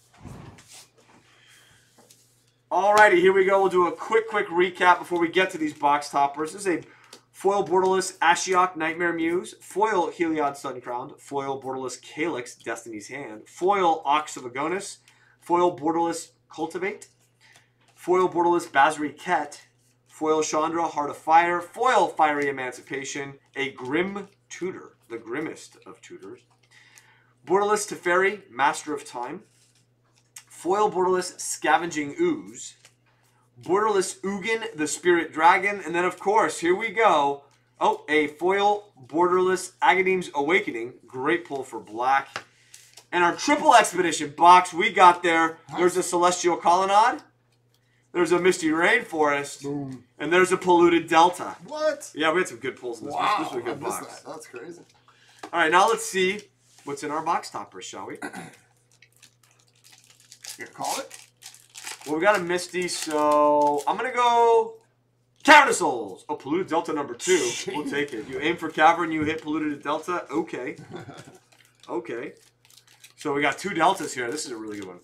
Alrighty, here we go. We'll do a quick recap before we get to these box toppers. This is a foil borderless Ashiok Nightmare Muse, foil Heliod Suncrowned, foil borderless Calyx Destiny's Hand, foil Ox of Agonis, foil borderless Cultivate, foil borderless Basri Ket, foil Chandra Heart of Fire, foil Fiery Emancipation, a Grim Tutor, the grimmest of tutors, borderless Teferi, Master of Time, foil borderless Scavenging Ooze, borderless Ugin, the Spirit Dragon, and then of course, here we go. Oh, a foil borderless Agadeem's Awakening. Great pull for black. And our triple expedition box we got there. There's a Celestial Colonnade. There's a Misty Rainforest. Boom. And there's a Polluted Delta. What? Yeah, we had some good pulls in this. Wow, This was a good box. that. That's crazy. All right, now let's see what's in our box toppers, shall we? You gonna call it? Well, we got a Misty, so I'm going to go Cavern of Souls. Oh, Polluted Delta number 2. We'll take it. You aim for Cavern, you hit Polluted Delta. Okay. Okay. So we got 2 Deltas here. This is a really good one.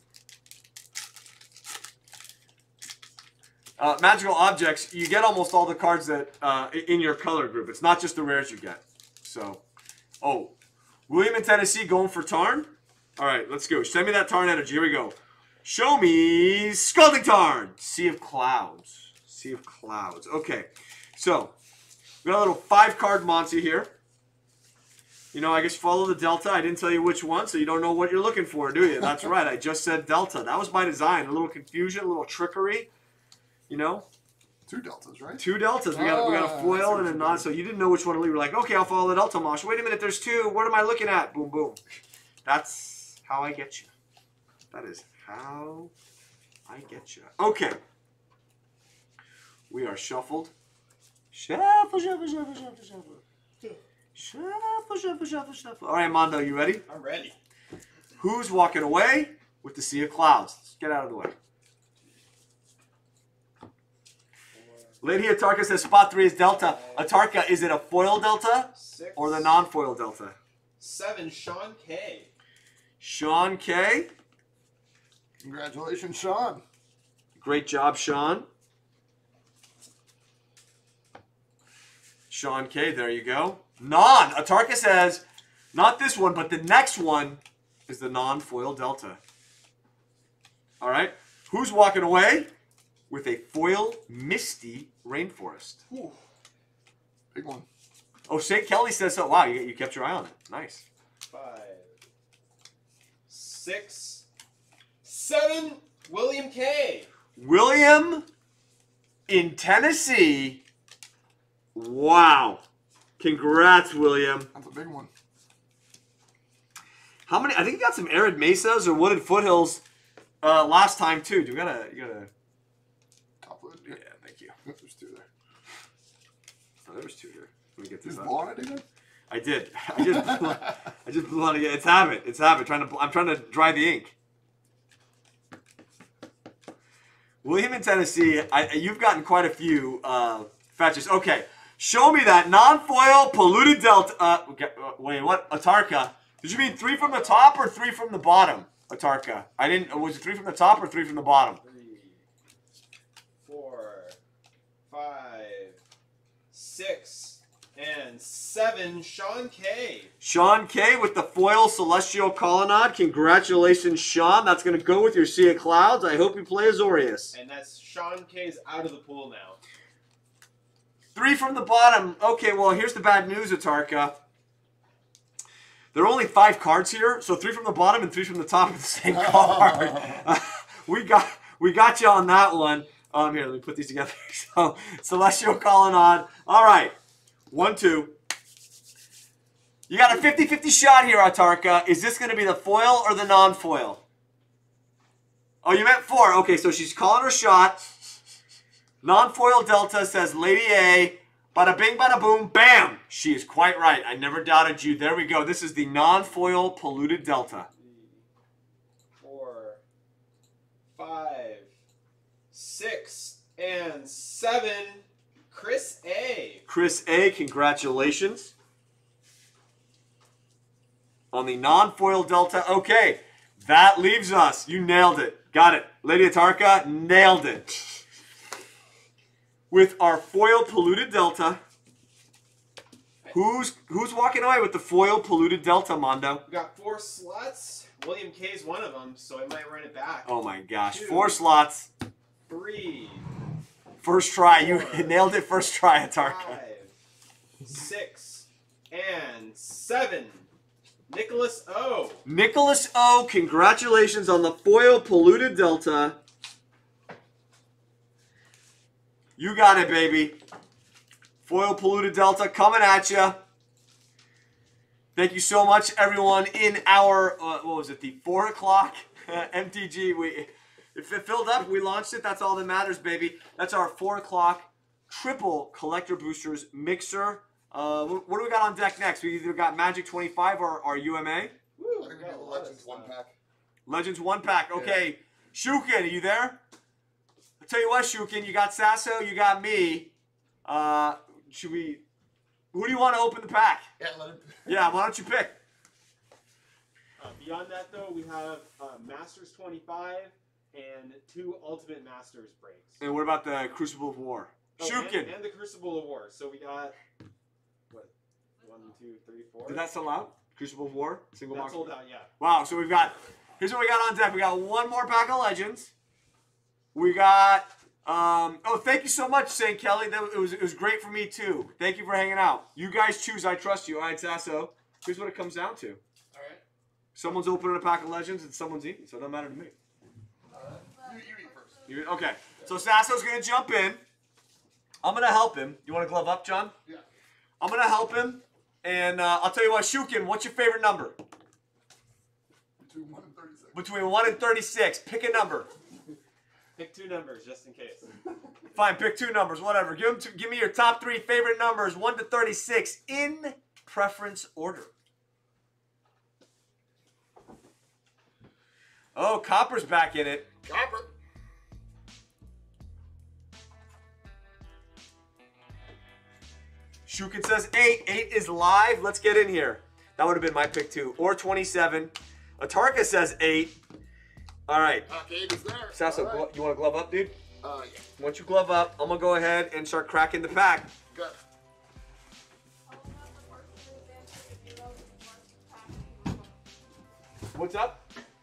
Magical Objects, you get almost all the cards that in your color group. It's not just the rares you get. So, oh, William in Tennessee going for Tarn? All right, let's go. Send me that Tarn energy. Here we go. Show me Scalding Tarn. Sea of Clouds. Sea of Clouds. Okay, so we got a little 5-card Monty here. You know, I guess follow the Delta. I didn't tell you which one, so you don't know what you're looking for, do you? That's right. I just said Delta. That was by design. A little confusion, a little trickery. You know? 2 Deltas, right? 2 Deltas. We got a foil and a non. So you didn't know which one to leave. We're like, okay, I'll follow the Delta Mosh. Wait a minute, there's 2. What am I looking at? Boom, boom. That's how I get you. That is how I get you. Okay. We are shuffled. Shuffle, shuffle, shuffle, shuffle, shuffle. Shuffle, shuffle, shuffle, shuffle. All right, Mondo, you ready? I'm ready. Who's walking away with the Sea of Clouds? Let's get out of the way. Lady Atarka says spot 3 is Delta. Atarka, is it a foil Delta 6 or the non-foil Delta? 7, Sean K. Sean K. Congratulations, Sean. Great job, Sean. Sean K, there you go. Non. Atarka says, not this one, but the next one is the non-foil Delta. All right. Who's walking away with a foil Misty Rainforest? Ooh. Big one. Oh, St. Kelly says so. Wow, you kept your eye on it. Nice. 5, 6, 7, William K. William in Tennessee. Wow. Congrats, William. That's a big one. How many? I think you got some arid mesas or wooded foothills last time too. You gotta. Top load. Yeah, thank you. There's 2 there. Oh, there was 2 here. Let me get this You out. blow on it again? I did. I just blew on it again. It's habit. It's habit. I'm trying to dry the ink. William in Tennessee. You've gotten quite a few fetches. Okay. Show me that non-foil polluted Delta. Wait, what? Atarka. Did you mean 3 from the top or 3 from the bottom? Atarka. I didn't. Was it 3 from the top or 3 from the bottom? 3, 4, 5, 6, and 7, Sean K. Sean K with the foil Celestial Colonnade. Congratulations, Sean. That's going to go with your Sea of Clouds. I hope you play Azorius. And that's Sean K's out of the pool now. 3 from the bottom. Okay, well, here's the bad news, Atarka. There are only 5 cards here, so 3 from the bottom and 3 from the top of the same card. We got you on that one. Here, let me put these together. So, Celestial calling on. All right. 1, 2. You got a 50-50 shot here, Autarka. Is this going to be the foil or the non-foil? Oh, you meant 4. Okay, so she's calling her shot. Non-foil Delta says Lady A. Bada bing, bada boom, bam! She is quite right. I never doubted you. There we go. This is the non-foil polluted Delta. 4, 5, 6, and 7. Chris A. Chris A, congratulations. On the non-foil Delta. Okay, that leaves us. You nailed it. Got it. Lady Autarka, nailed it. With our foil polluted Delta. Who's walking away with the foil polluted Delta, Mondo? We got 4 slots. William K is one of them, so I might run it back. Oh my gosh. 2, 4 slots. 3. First try. 4, You nailed it first try, Autarka. 5, 6, and 7. Nicholas O. Nicholas O, congratulations on the foil polluted Delta. You got it, baby. Foil polluted Delta coming at you. Thank you so much, everyone, in our, what was it, the 4 o'clock MTG. If it filled up, we launched it. That's all that matters, baby. That's our 4 o'clock triple collector boosters mixer. What do we got on deck next? We either got Magic 25 or our UMA. Woo, I think we got the Legends 1-pack. Legends 1-pack. Okay. Shukin, are you there? I'll tell you what, Shukin, you got Sasso, you got me. Who do you want to open the pack? Yeah, let him. Yeah, why don't you pick? Beyond that, though, we have Masters 25 and 2 Ultimate Masters breaks. And what about the Crucible of War? Oh, Shukin. and the Crucible of War. So we got, what, 1, 2, 3, 4? Did that sell out? Crucible of War? Single That box? sold out, yeah. Wow, so here's what we got on deck. We got 1 more pack of Legends. We got, oh, thank you so much, St. Kelly. It was great for me, too. Thank you for hanging out. You guys choose. I trust you. All right, Sasso. Here's what it comes down to. All right. Someone's opening a pack of Legends and someone's eating, so it doesn't matter to me. You eat first. Okay, so Sasso's going to jump in. I'm going to help him. You want to glove up, John? Yeah. I'm going to help him. And I'll tell you what, Shukin, what's your favorite number? Between 1 and 36. Between 1 and 36. Pick a number. Pick 2 numbers, just in case. Fine, pick 2 numbers, whatever. Give me your top 3 favorite numbers, 1 to 36, in preference order. Oh, Copper's back in it. Copper. Shukin says 8. 8 is live. Let's get in here. That would have been my pick, too. Or 27. Autarka says 8. All right. Pack 8 is there. Sasso, All right. you want to glove up, dude? Yeah. Once you glove up, I'm going to go ahead and start cracking the pack. Good. What's up?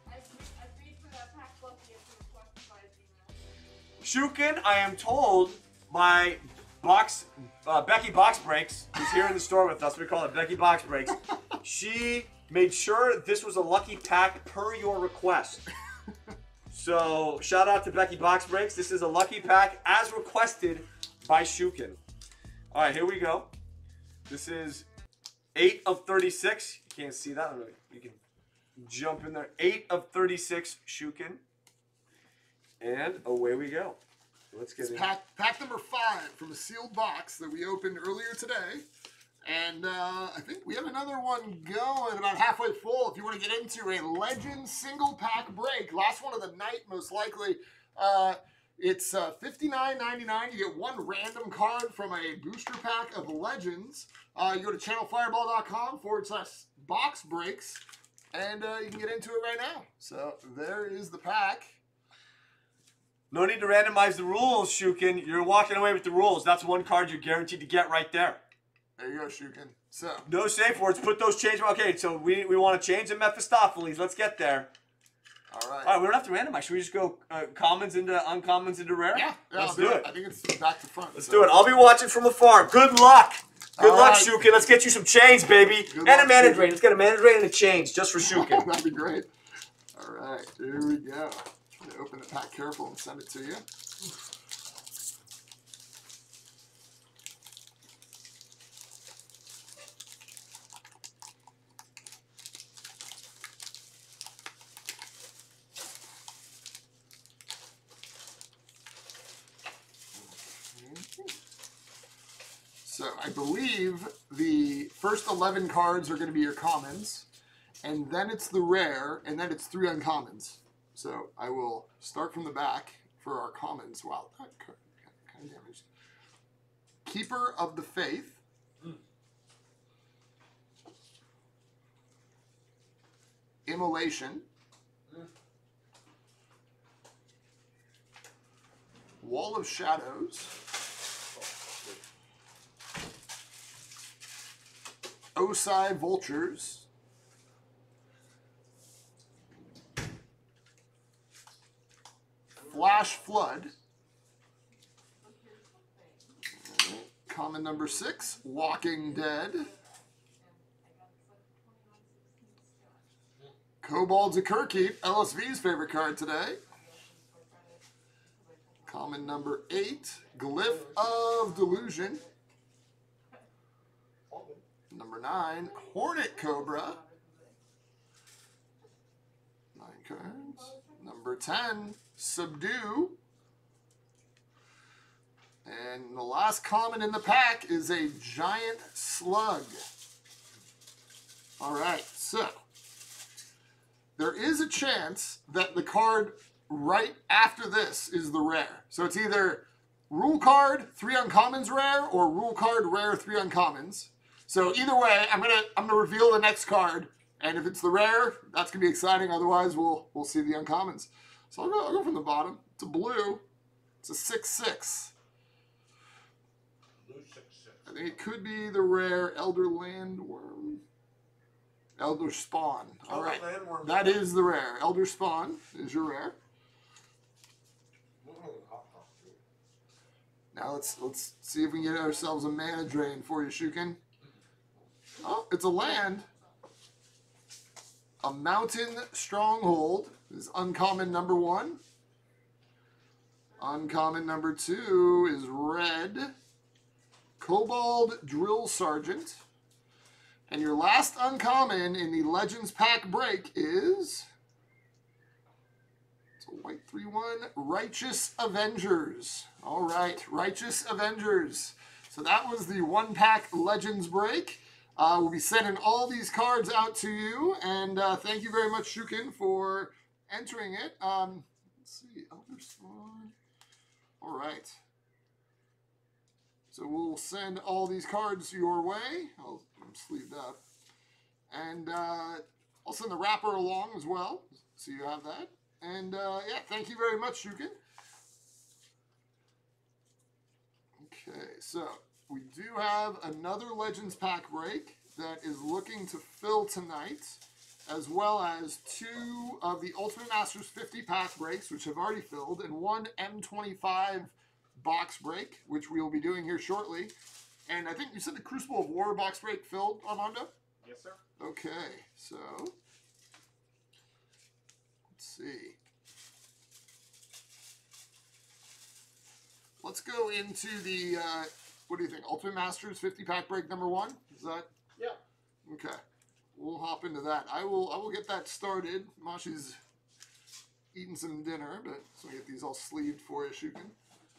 Shukin, I am told by Becky Box Breaks, who's here in the store with us. We call it Becky Box Breaks. She made sure this was a lucky pack per your request. So shout out to Becky Box Breaks. This is a lucky pack as requested by Shukin. All right, here we go. This is 8 of 36. You can't see that. You can jump in there. 8 of 36 Shukin. And away we go. Let's get It's in. pack number 5 from a sealed box that we opened earlier today. And I think we have another one going about halfway full if you want to get into a Legends single pack break. Last one of the night, most likely. It's $59.99. You get 1 random card from a booster pack of Legends. You go to channelfireball.com/box breaks. And you can get into it right now. So there is the pack. No need to randomize the rules, Shukin. You're walking away with the rules. That's 1 card you're guaranteed to get right there. There you go, Shukin. So No safe words. Put those change. Okay, so we want to change the Mephistopheles. Let's get there. all right. All right, we don't have to randomize. Should we just go commons into uncommons into rare? Yeah, Let's I'll do it. I think it's back to front. Let's do it. I'll be watching from afar. Good luck. Good All luck, right. Shukin. Let's get you some chains, baby. Good And luck, a mana Shukin. drain. Let's get a mana drain and a change just for Shukin. That'd be great. All right, here we go. I'm gonna open the pack careful and send it to you. So I believe the first 11 cards are going to be your commons, and then it's the rare, and then it's 3 uncommons. So I will start from the back for our commons. Wow, that card kind of damaged. Keeper of the Faith. Immolation. Wall of Shadows. Osai Vultures. Flash Flood. Common number 6, Walking Dead. Kobold's a Kirkkeep, LSV's favorite card today. Common number 8, Glyph of Delusion. Number 9, Hornet Cobra. 9 cards. Number 10, Subdue. And the last common in the pack is a Giant Slug. All right, so there is a chance that the card right after this is the rare. So it's either rule card, 3 uncommons rare, or rule card rare, 3 uncommons. So either way, I'm gonna reveal the next card, and if it's the rare, that's gonna be exciting. Otherwise, we'll see the uncommons. So I'll go from the bottom. It's a blue. It's a 6/6. I think it could be the rare Elder Landworm. Elder Spawn. All right. That is the rare. Elder Spawn is your rare. Now let's see if we can get ourselves a mana drain for you, Shukin. Oh, it's a land. A Mountain Stronghold is uncommon number 1. Uncommon number 2 is red. Kobold Drill Sergeant. And your last uncommon in the Legends Pack break is, it's a white 3/1, Righteous Avengers. All right, Righteous Avengers. So that was the 1-pack Legends break. We'll be sending all these cards out to you, and thank you very much, Shukin, for entering it. Let's see, Elder Spawn. All right. So we'll send all these cards your way. I'll sleeve up. And I'll send the wrapper along as well, so you have that. And yeah, thank you very much, Shukin. Okay, so we do have another Legends Pack break that is looking to fill tonight, as well as 2 of the Ultimate Masters 50 pack breaks, which have already filled, and 1 M25 box break, which we will be doing here shortly. And I think you said the Crucible of War box break filled, Armando? Yes, sir. Okay, so let's see. Let's go into the, what do you think, Ultimate Masters 50 pack break number 1? Is that? Yeah. Okay. We'll hop into that. I will get that started. Mashi's eating some dinner, but so we get these all sleeved for you, Shukin.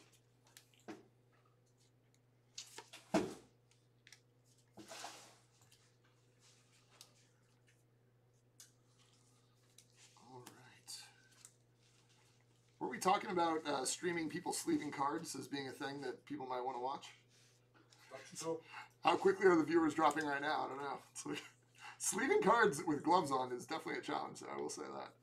Were we talking about streaming people sleeving cards as being a thing that people might want to watch? How quickly are the viewers dropping right now? I don't know. It's like, sleeving cards with gloves on is definitely a challenge, I will say that.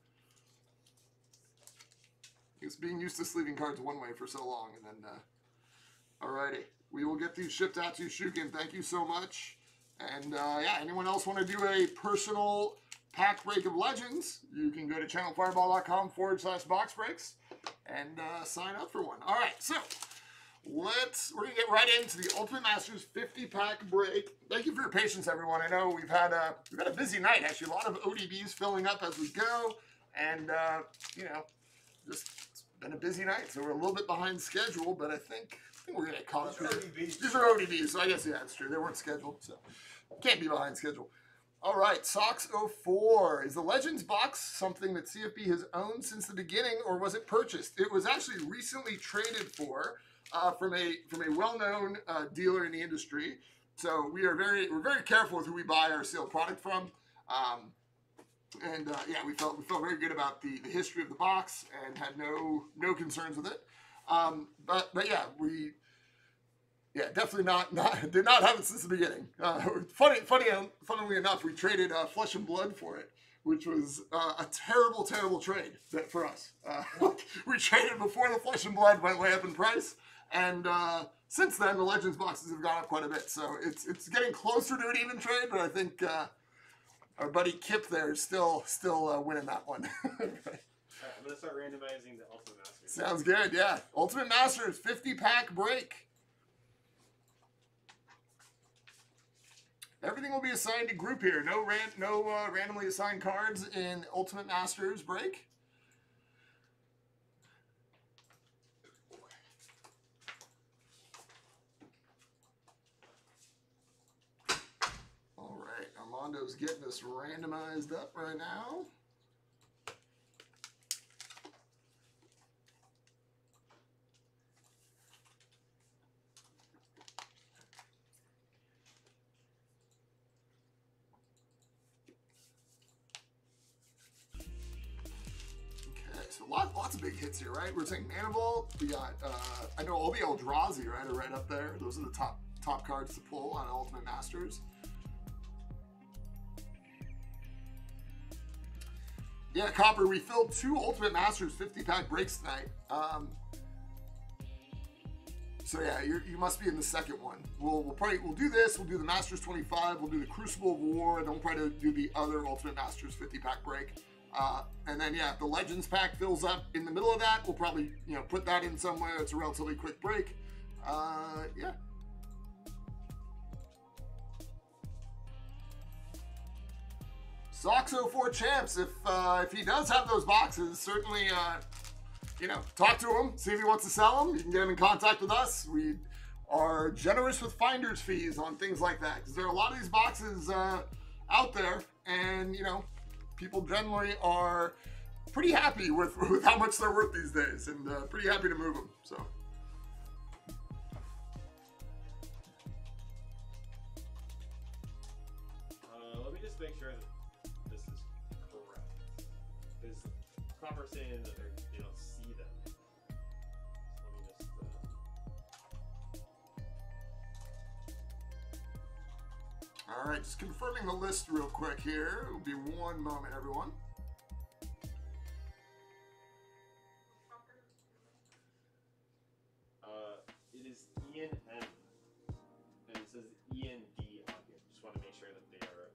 It's being used to sleeving cards one way for so long, and then, alrighty. We will get these shipped out to you, Shukin. Thank you so much. And, yeah, anyone else want to do a personal pack break of Legends, you can go to channelfireball.com/box breaks and sign up for one. All right, so we're gonna get right into the Ultimate Masters 50 pack break. Thank you for your patience, everyone. I know we've had a busy night, actually. A lot of ODBs filling up as we go, and you know, just it's been a busy night, so we're a little bit behind schedule, but I think we're gonna get caught up here. These are ODBs, so I guess yeah, that's true. They weren't scheduled, so can't be behind schedule. All right, Sox 04. Is the Legends box something that CFB has owned since the beginning, or was it purchased? It was actually recently traded for. from a well-known dealer in the industry. So we're very careful with who we buy our sealed product from. Yeah, we felt very good about the history of the box and had no concerns with it. But yeah, definitely did not have it since the beginning. Funnily enough, we traded Flesh and Blood for it, which was a terrible trade for us. We traded before the Flesh and Blood went way up in price, and since then the Legends boxes have gone up quite a bit. So it's getting closer to an even trade, but I think our buddy Kip there is still winning that one. Alright, I'm gonna start randomizing the Ultimate Masters. Sounds good, yeah. Ultimate Masters 50-pack break. Everything will be assigned to group here. No randomly assigned cards in Ultimate Masters break. All right, Armando's getting us randomized up right now. So lots of big hits here, right? We're saying Manival. We got, I know Obi Eldrazi, right? Are right up there. Those are the top cards to pull on Ultimate Masters. Yeah, Copper, we filled 2 Ultimate Masters 50-pack breaks tonight. So yeah, you must be in the second one. We'll do this. We'll do the Masters 25. We'll do the Crucible of War, and then we'll probably do the other Ultimate Masters 50-pack break. And then yeah, if the Legends pack fills up in the middle of that, we'll probably put that in somewhere. It's a relatively quick break. Yeah. Sox04 Champs, if he does have those boxes, certainly talk to him, see if he wants to sell them. You can get him in contact with us. We are generous with finder's fees on things like that, because there are a lot of these boxes out there, and people generally are pretty happy with how much they're worth these days, and pretty happy to move them. So. Let me just make sure that this is correct. Because Copper's saying that they don't see them. So let me just. All right, just confirming the list real quick here. It'll be one moment, everyone. It is Ian M. And it says Ian D on here. Just want to make sure that they are.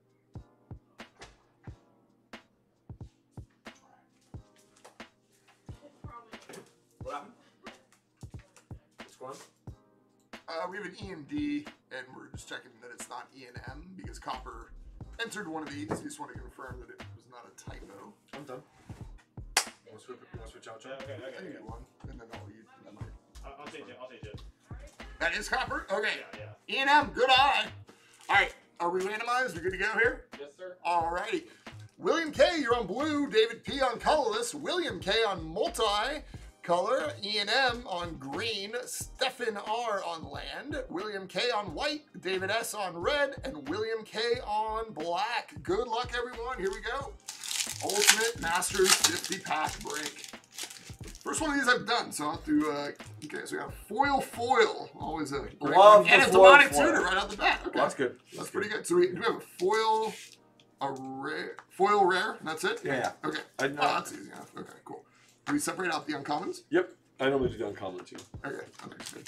What happened? What's going on? We have an Ian D, and we're just checking that it's not Ian M, because Copper entered one of these. He just wanted to confirm that it was not a typo. I'm done. You want to switch out, John? Okay. I can get one, and then I'll use that might. I'll change it. That is Copper? Okay. Yeah. Ian M, good eye. All right, are we randomized? We're good to go here? Yes, sir. All righty. William K, you're on blue. David P on colorless. William K on multi-color. Ian M on green. Stefan R on land. William K on white. David S on red. And William K on black. Good luck, everyone. Here we go. Ultimate Masters 50-pack break. First one of these I've done, so I'll have to, okay, so we got foil. Always a great Love one. And the a demonic foil. tutor right out the bat. Okay. Well, that's good. That's pretty good. So we do have a foil rare, and that's it? Yeah. Okay. That's easy enough. Okay, cool. Do we separate out the uncommons? Yep. I normally do uncommon too. Okay, understood.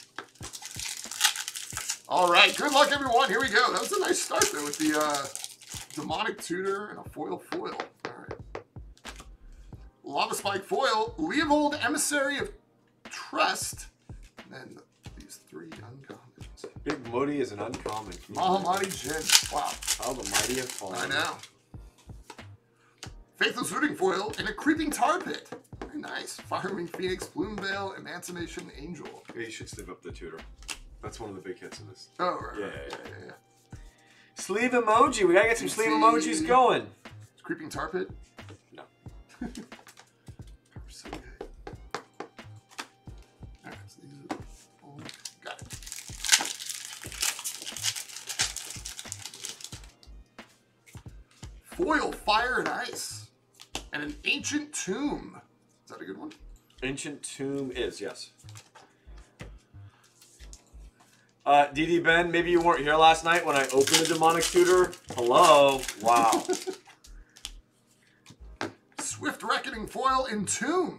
All right, good luck, everyone. Here we go. That was a nice start, though, with the demonic tutor and a foil. All right. Lava Spike foil, Leovold Emissary of Trust, and then these 3 uncommons. Big Moody is an uncommon. Mahamani Jin. Wow. How the mighty have fallen. I know. Faithless Rooting foil and a Creeping Tar Pit. Very nice. Firewing Phoenix, Bloomvale, Emancipation Angel. Yeah, you should step up the tutor. That's one of the big hits in this. Oh, right. Yeah. Sleeve emoji. We gotta get some sleeve emojis going. Creeping Tar Pit? No. So good. Alright, so these are all Foil Fire and Ice. And an Ancient Tomb. Is that a good one? Ancient Tomb is, yes. DD Ben, maybe you weren't here last night when I opened the Demonic Tutor. Hello. Wow. Swift Reckoning Foil Entomb.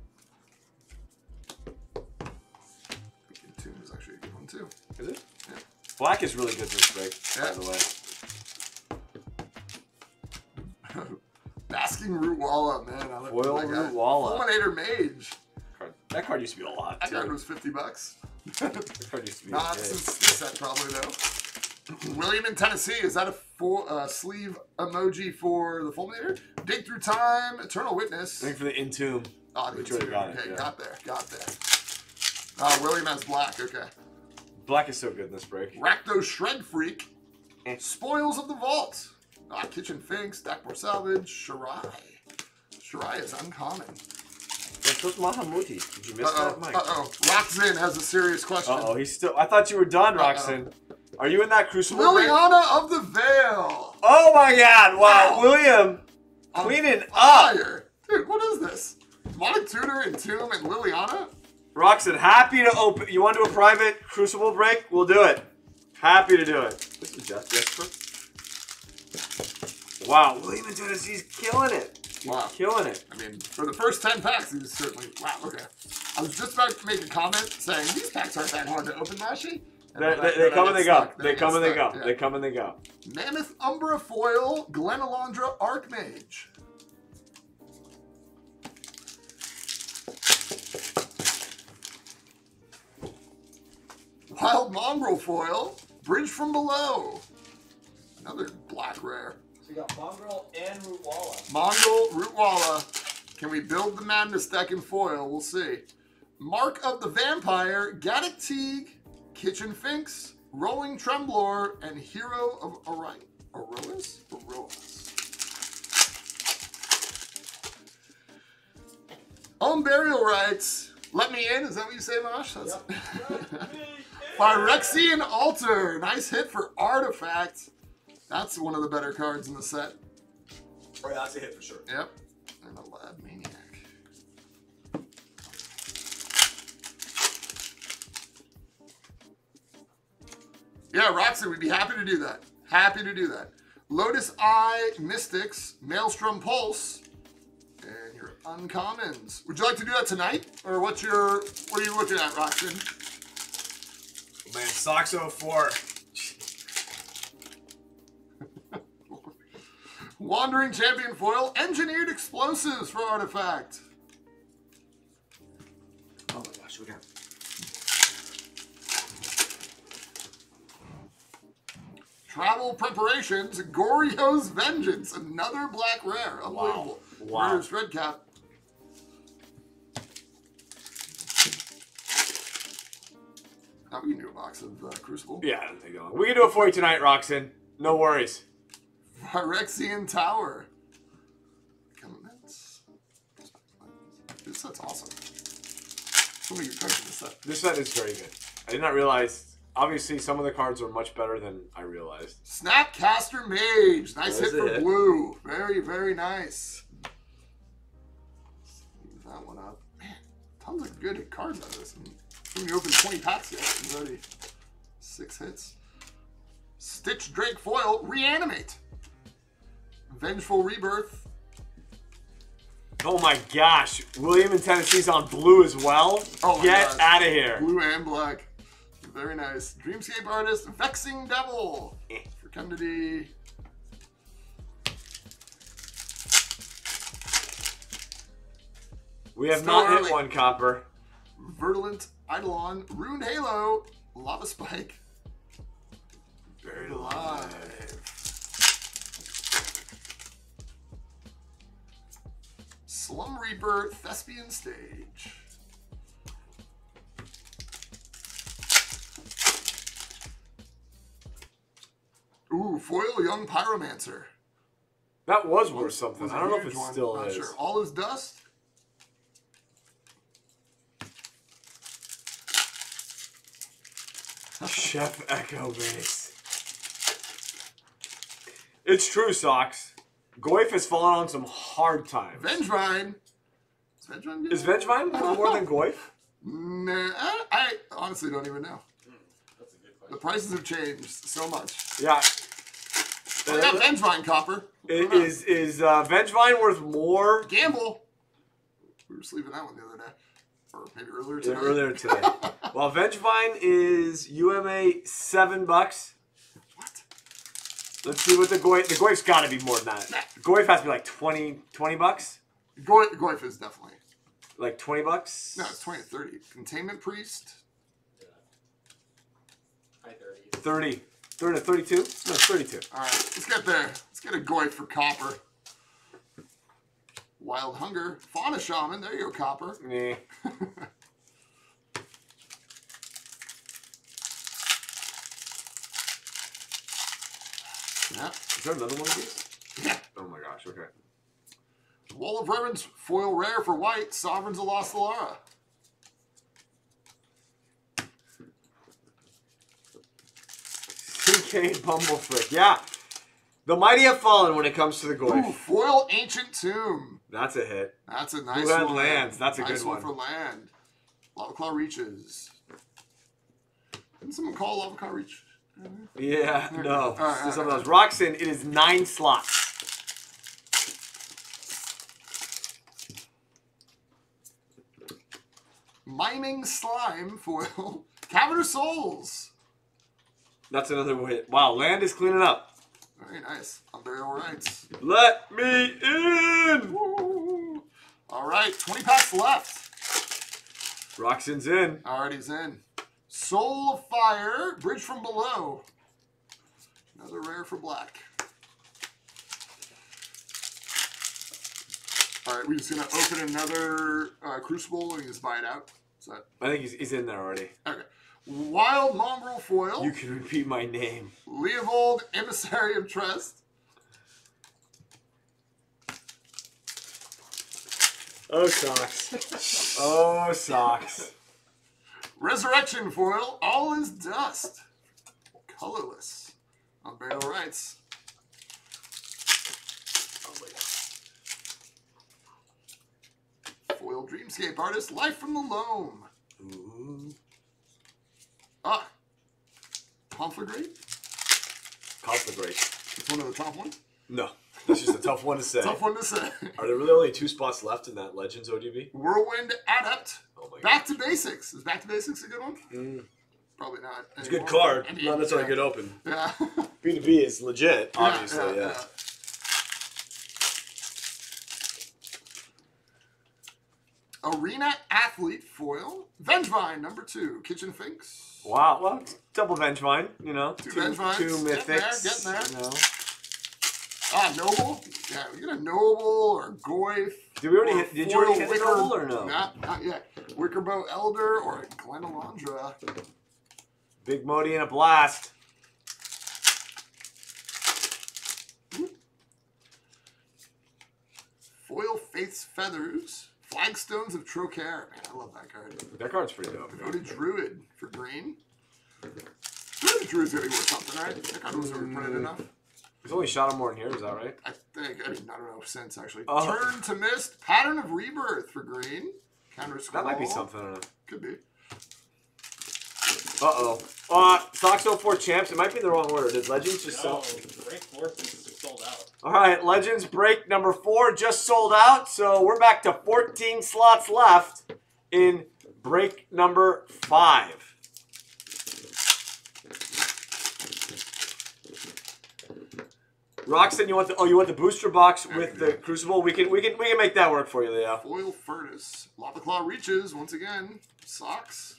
Entomb is actually a good one too. Is it? Yeah. Black is really good this break, Yeah. by the way. Basking Root Walla, man. I Foil like that. Root Walla. Fulminator Mage. That card used to be a lot, That too. card was $50. That card used to be Not big. since this set, probably, though. William in Tennessee. Is that a full sleeve emoji for the Fulminator? Dig Through Time. Eternal Witness. I think for the Entomb. Oh, the Which already Entomb. got it, Okay, yeah. got there. William has black. Okay. Black is so good in this break. Rakdos Shred Freak. Spoils of the Vault. Kitchen Finks. Dakmor Salvage. Shirai. Shirai is uncommon. That's what Mahamuti. Did you miss that, Mike? Roxanne has a serious question. He's still... I thought you were done, Roxanne. Are you in that Crucible break? Liliana of the Veil. Oh my god, wow. Wow. William cleaning up. Fire. Dude, what is this? Demonic Tutor, Entomb, and Liliana? Roxanne, happy to open. You want to do a private Crucible break? We'll do it. Happy to do it. This is Jesper. Wow, William in Tennessee's killing it. He's Wow. killing it. I mean, for the first 10 packs, he was certainly... Wow, okay. I was just about to make a comment saying, these packs aren't that hard to open, Mashi. They come and they go. They come and they go. Yeah. They come and they go. Mammoth Umbra Foil, Glenalandra Archmage. Wild Mongrel Foil, Bridge from Below. Another black rare. So you got Mongrel and Root Walla. Mongol, Root Walla. Can we build the Madness deck in foil? We'll see. Mark of the Vampire, Gaddock Teague, Kitchen Finks, Rolling Tremblor, and Hero of Aroas? Own Burial Rites. Let me in. Is that what you say, Mosh? That's Phyrexian Altar. Nice hit for Artifact. That's one of the better cards in the set. Oh, yeah, that's a hit for sure. Yep. And a Lab Maniac. Yeah, Roxy, we'd be happy to do that. Happy to do that. Lotus Eye Mystics, Maelstrom Pulse, and your uncommons. Would you like to do that tonight? Or what are you looking at, Roxy? Man, Sox 04. Wandering Champion Foil, Engineered Explosives for Artifact. Oh my gosh, we got. Travel Preparations, Goryo's Vengeance, another black rare. Unbelievable. Wow. Murderous Red Cap. Now we can do a box of Crucible. Yeah, there you go. We can do it for you tonight, Roxanne. No worries. Phyrexian Tower. Comments. This set's awesome. So many good cards in this set. This set is very good. I did not realize. Obviously, some of the cards are much better than I realized. Snapcaster Mage. Nice hit There's a for hit. blue. Very, very nice. Move that one up. Man, tons of good cards out of this. We opened 20 packs yet. There's already 6 hits. Stitch Drake Foil. Reanimate. Vengeful Rebirth. Oh my gosh. William in Tennessee's on blue as well. Oh my Get gosh. out of here. Blue and black. Very nice. Dreamscape Artist, Vexing Devil. Fecundity. We have Still not early. hit one, Copper. Verdant Eidolon, Ruined Halo, Lava Spike. Buried Alive. Slum Reaper, Thespian Stage. Ooh, Foil Young Pyromancer. That was worth something. Was a I don't know if huge it one, still not is. Sure. All is Dust. Chef Echo Base. It's true, Socks. Goif has fallen on some hard times. Vengevine. Is Vengevine good? Is Vengevine worth more than Goif? Nah, I honestly don't even know. That's a good The question. prices have changed so much. Yeah. I got Vengevine, Copper. Is Vengevine worth more? Gamble. We were sleeping that one the other day. Or maybe earlier today. Yeah, earlier today. Well, Vengevine is UMA $7. What? Let's see what the Goif's got to be more than that. Nah. Goif has to be like 20 bucks? Goif is definitely. Like 20 bucks? No, it's 20 to 30. Containment Priest. Yeah. High 30s. 30. 30 to 32? No, 32. All right, let's get there. Let's get a Goif for Copper. Wild Hunger. Fauna Shaman. There you go, Copper. Yeah. Yeah. Is there another one of these? Yeah. Oh my gosh, okay. Wall of Reverence. Foil rare for white. Sovereigns of Lost Alara. CK Bumbleflick. Yeah. The mighty have fallen when it comes to the Goif. Ooh, foil Ancient Tomb. That's a hit. That's a nice Who had one. lands? That's a nice good one one. for land. Lava Claw Reaches. Didn't someone call Lava Claw Reach? Yeah, no. All right, This is some all of those. Roxanne, it is 9 slots. Miming Slime foil. Cavern of Souls. That's another hit. Wow, land is cleaning up. Very nice. Unburial Rights. Let me in! Woo. All right, 20 packs left. Roxanne's in. Alrighty's in. Soul of Fire. Bridge from Below. Another rare for black. All right, we're just gonna open another Crucible and just buy it out. Is that I think he's in there already. okay? Wild Mongrel foil. You can repeat my name. Leovold, Emissary of Trust. Oh, socks. Oh, socks. Resurrection foil. All is dust. Colorless. Unburial Rights. Oh my God. Foil Dreamscape Artist. Life from the Loam. Ooh. Ah. Conflagrate. Conflagrate. It's one of the top ones. No, that's just a tough one to say. Tough one to say. Are there really only 2 spots left in that Legends ODB? Whirlwind Adept. Oh my God. Back to Basics. Is Back to Basics a good one? Mm. Probably not. It's a good anymore. card. And Not necessarily yeah. good open. Yeah. B2B is legit, obviously, yeah. Arena Athlete foil. Vengevine, number 2. Kitchen Finks. Wow, well, it's double Vengevine, you know. Two Vengevines. Two Getting there, mythics. getting there. You know. Ah, Noble. Yeah, we get a Noble or Goif. Did we already or hit? Did you already hit the Wicker- Noble or no? Not yet. Wickerbow Elder or a Glen Alondra. Big Modi and a blast. Foil Faith's Feathers. Flagstones of Trocaire. Man, I love that card. That card's pretty dope. Devoted Druid for green. Devoted Druid's gonna be worth something, right? That card was overprinted enough. There's only Shadowmore in here, is that right? I think. I don't know since actually. Oh. Turn to Mist. Pattern of Rebirth for green. Counter Scroll. That might be something. I don't know. Could be. Uh-oh. Sox 04 Champs. It might be the wrong order. Did Legends just No, sell? break 4 is sold out. All right, Legends break number 4 just sold out. So we're back to 14 slots left in break number 5. Roxanne, you want the booster box with the Crucible? We can make that work for you, Leo. Foil Furnace. Lava Claw Reaches once again. Socks.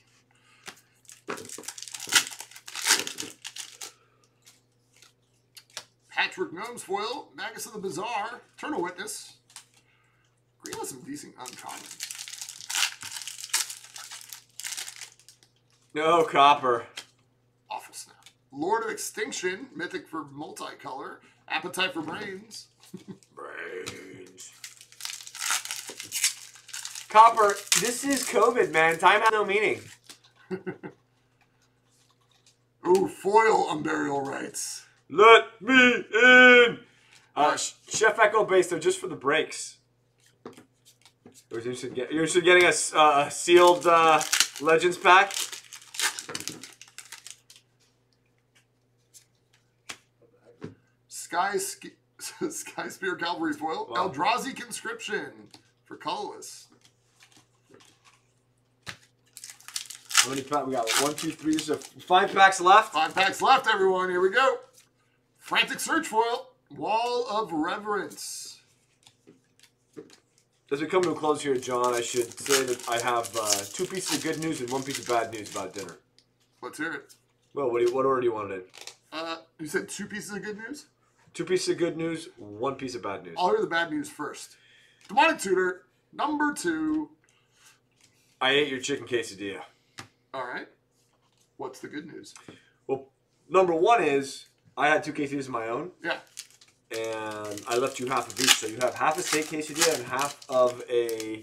Patchwork Gnomes foil. Magus of the Bazaar. Eternal Witness. Green has some decent uncommon. No copper. Awful snap. Lord of Extinction. Mythic for multicolor. Appetite for Brains. Brains. Copper, this is COVID, man. Time has no meaning. Ooh, foil Unburial Rights. Let me in. Chef Echo base though, just for the breaks. You're interested in getting a sealed Legends pack? Sky Spear Cavalry foil. Wow. Eldrazi Conscription for colorless. How many packs we got? 1, 2, 3. There's 5 packs left. 5 packs left, everyone. Here we go. Frantic Search foil. Wall of Reverence. As we come to a close here, John, I should say that I have 2 pieces of good news and 1 piece of bad news about dinner. Let's hear it. Well, what order do you want it in? You said 2 pieces of good news? 2 pieces of good news, 1 piece of bad news. I'll hear the bad news first. Demonic Tutor, number 2. I ate your chicken quesadilla. All right. What's the good news? Well, number 1 is I had 2 quesadillas of my own. Yeah. And I left you half of each, so you have half a steak quesadilla and half of a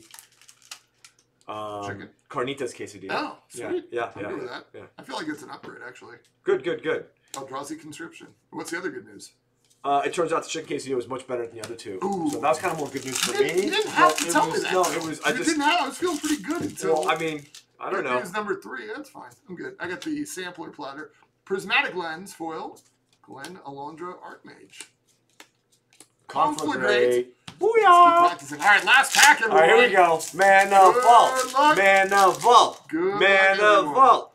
Chicken. carnitas quesadilla. Oh, sweet. Yeah. I'm good with that. Yeah. I feel like it's an upgrade, actually. Good. Eldrazi Conscription. What's the other good news? It turns out the chicken quesadilla was much better than the other 2. Ooh. So that was kind of more good news for You me. didn't have to tell me that. No, it was. I was feeling pretty good until. Well, I mean, I don't good know. news number 3. That's fine. I'm good. I got the sampler platter. Prismatic Lens foil. Glen Alondra Archmage. Conflagrate. Keep Booyah! practicing. All right, last pack, everyone. All right, here we go. Man of Good Vault. luck. Man of Vault. Good Man luck, of everyone. Vault.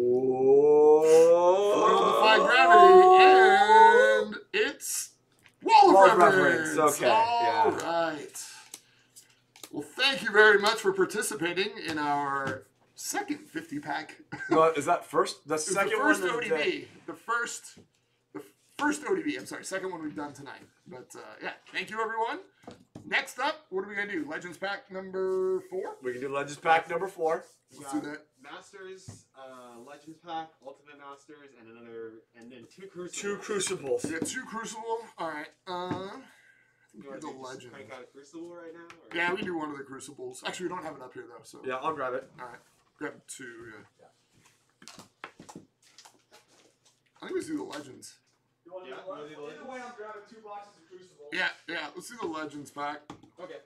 Whoa. Foil Defy Gravity, and it's Wall of Reverence. Okay, All yeah. right. Well, thank you very much for participating in our second 50-pack. Well, is that first? The It was second the first one. ODB. The first ODB. I'm sorry, second one we've done tonight. But yeah, thank you, everyone. Next up, what are we gonna do? Legends pack number 4. We can do Legends pack number 4. Let's do that. Masters, Legends pack, Ultimate Masters, and then 2 Crucibles. 2 Crucibles. We got 2 Crucible. All right. You Do want the to just Legend. crank out a Crucible right now? Or? Yeah, we can do one of the Crucibles. Actually, we don't have it up here though. So Yeah, I'll grab it. all right, grab 2. Yeah. I think we just do the Legends. You want to do the Legends? Either way, I'm grabbing 2 boxes of Crucible. Yeah. Let's do the Legends pack. Okay.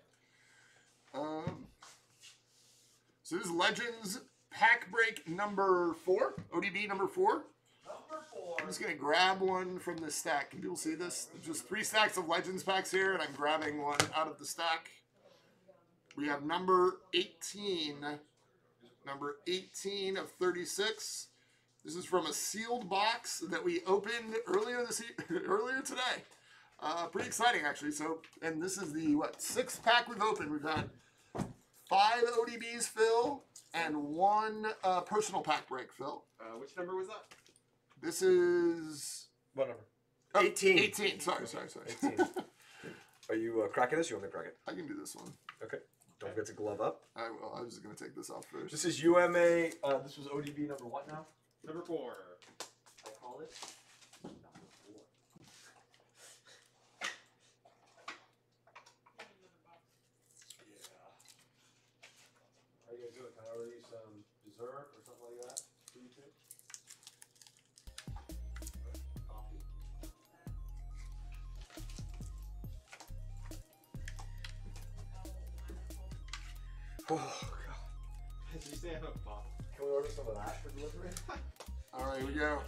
So this is Legends pack break number 4. ODB number 4. Number 4. I'm just gonna grab one from this stack. Can people see this? There's just 3 stacks of Legends packs here, and I'm grabbing one out of the stack. We have number 18. Number 18 of 36. This is from a sealed box that we opened earlier today. Pretty exciting, actually. So, and this is the 6th pack we've opened. We've had 5 ODBs fill and 1 personal pack break fill. Which number was that? This is What number? oh, 18. 18. Sorry. 18. Are you cracking this? Or you want me to crack it? I can do this one. Okay. Don't forget to glove up. I will. I was just gonna take this off first. This is UMA. This was ODB number what now? Number 4. I call it. How are you gonna do it? Can I order you some dessert or something like that? For you two? Coffee. Oh god. Did you say I have a pop? Can we order some of that for delivery? All right, here we go.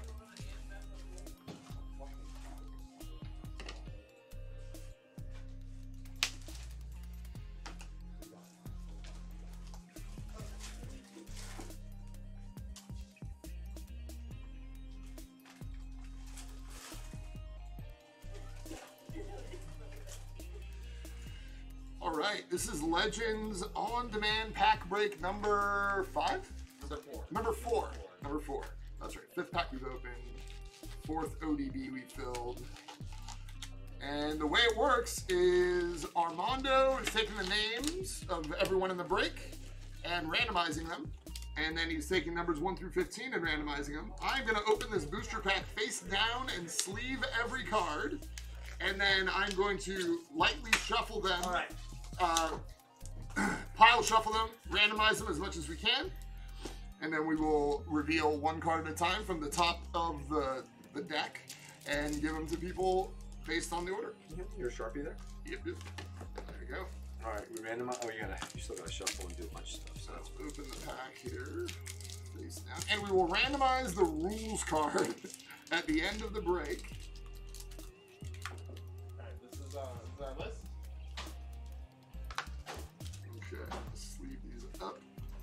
All right, this is Legends on-demand pack break number 5. Number 4. Number 4. Number 4. That's right. 5th pack we've opened. 4th ODB we filled. And the way it works is Armando is taking the names of everyone in the break and randomizing them. And then he's taking numbers 1 through 15 and randomizing them. I'm going to open this booster pack face down and sleeve every card. And then I'm going to lightly shuffle them. All right. Pile shuffle them, randomize them as much as we can. And then we will reveal 1 card at a time from the top of the deck and give them to people based on the order. You're a Sharpie there? Yep. There you go. All right, we randomize. Oh, you still gotta shuffle and do a bunch of stuff. So let's open the pack here. Face down. And we will randomize the rules card at the end of the break. Alright, this is our list. Okay, let's sleeve these up.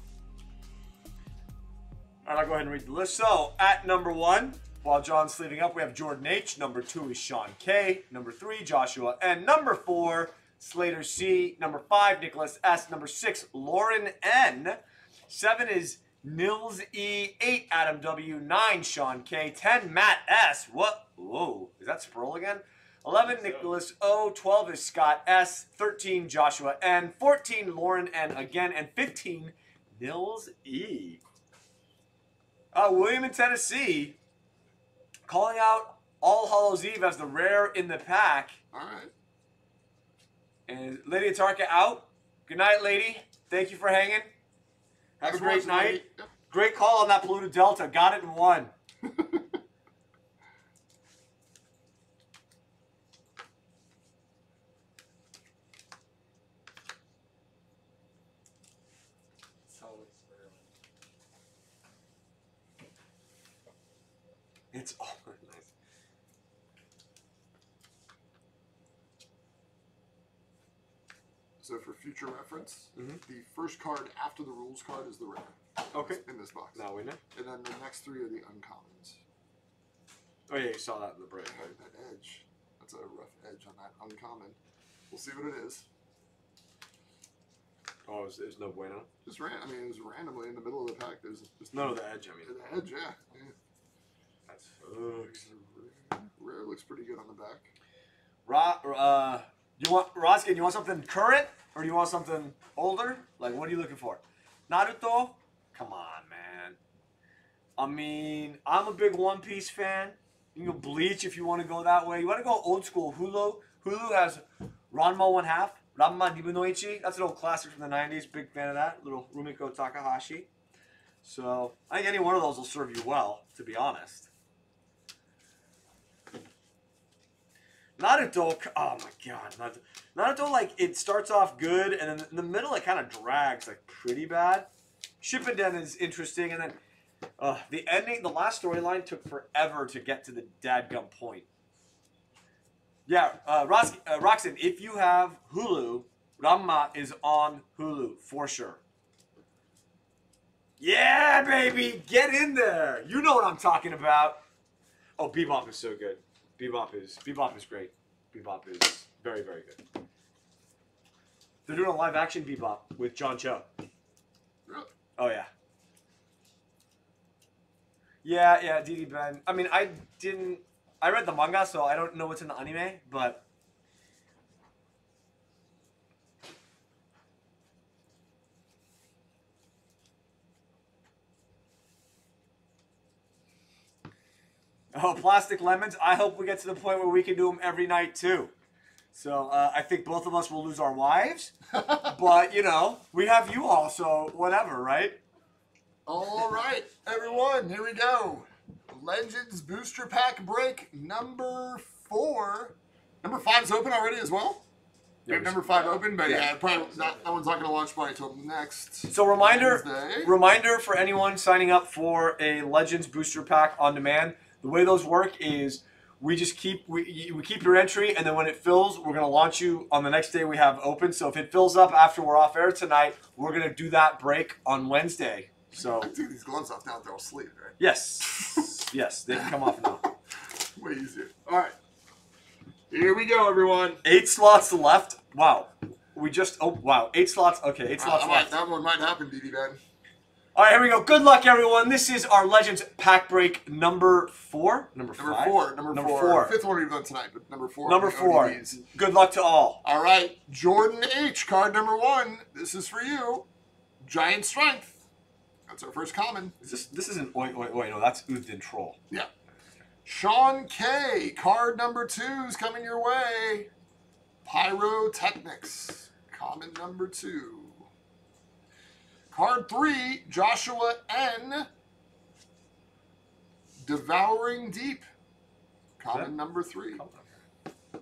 All right, I'll go ahead and read the list. So, at number 1, while John's sleeving up, we have Jordan H. Number 2 is Sean K. Number 3, Joshua N. Number 4, Slater C. Number 5, Nicholas S. Number 6, Lauren N. 7 is Nils E. 8, Adam W. 9, Sean K. 10, Matt S. What? Whoa, is that Sproul again? 11, Nicholas O. 12 is Scott S. 13, Joshua N. 14, Lauren N. again. And 15, Nils E. William in Tennessee calling out All Hallows Eve as the rare in the pack. All right. And Lady Atarka out. Good night, lady. Thank you for hanging. Have a great night. Yep. Great call on that Polluted Delta. Got it in one. It's always early. It's all nice. So for future reference, Mhm. the first card after the rules card is the rare. Okay. In this box. Now we know. And then the next 3 are the uncommons. Oh yeah, you saw that in the break. Right, that edge. That's a rough edge on that uncommon. We'll see what it is. Oh, there's no bueno. Just I mean, it was randomly in the middle of the pack. There's just No, the edge. I mean, the edge, yeah. that sucks. Rare looks pretty good on the back. You want Roskin? You want something current or do you want something older? Like, what are you looking for? Naruto? Come on, man. I mean, I'm a big One Piece fan. You can go Bleach if you want to go that way. You want to go old school Hulu? Hulu has Ranma 1/2, Ranma Nibunoichi. That's an old classic from the 90s. Big fan of that. Little Rumiko Takahashi. So, I think any one of those will serve you well, to be honest. Naruto, oh my god, Naruto, like, it starts off good, and then in the middle it kind of drags, like, pretty bad. Shippuden is interesting, and then the ending, the last storyline took forever to get to the dadgum point. Yeah, Roxanne, if you have Hulu, Ranma is on Hulu, for sure. Yeah, baby, get in there. You know what I'm talking about. Oh, Bebop is so good. Bebop is great. Bebop is very, very good. They're doing a live action Bebop with John Cho. Really? Oh yeah. Yeah, Didi Ben. I mean, I read the manga, so I don't know what's in the anime, but oh, Plastic Lemons. I hope we get to the point where we can do them every night, too. So, I think both of us will lose our wives. But, you know, we have you all, so whatever, right? All right, everyone, here we go. Legends Booster Pack break number 4. Number 5's open already as well? We have number 5 open, but yeah, probably that one's not going to launch probably until next So Wednesday. reminder for anyone signing up for a Legends Booster Pack on demand. The way those work is we just keep your entry, and then when it fills, we're going to launch you on the next day we have open. So if it fills up after we're off air tonight, we're going to do that break on Wednesday. So I can take these gloves off now. They'll sleep, right? yes, yes, they can come off now. Way easier. All right. Here we go, everyone. 8 slots left. Wow. Wow. 8 slots. Okay, 8 slots left. That one might happen, DD Ben. All right, here we go. Good luck, everyone. This is our Legends pack break number 4. Number 5? Number four. Fifth one we've done tonight, but number 4. Number 4. Good luck to all. All right. Jordan H, card number 1. This is for you. Giant Strength. That's our first common. This isn't oi. No, that's Uthin Troll. Yeah. Sean K, card number 2's coming your way. Pyrotechnics, common number 2. Card 3, Joshua N, Devouring Deep, common number 3.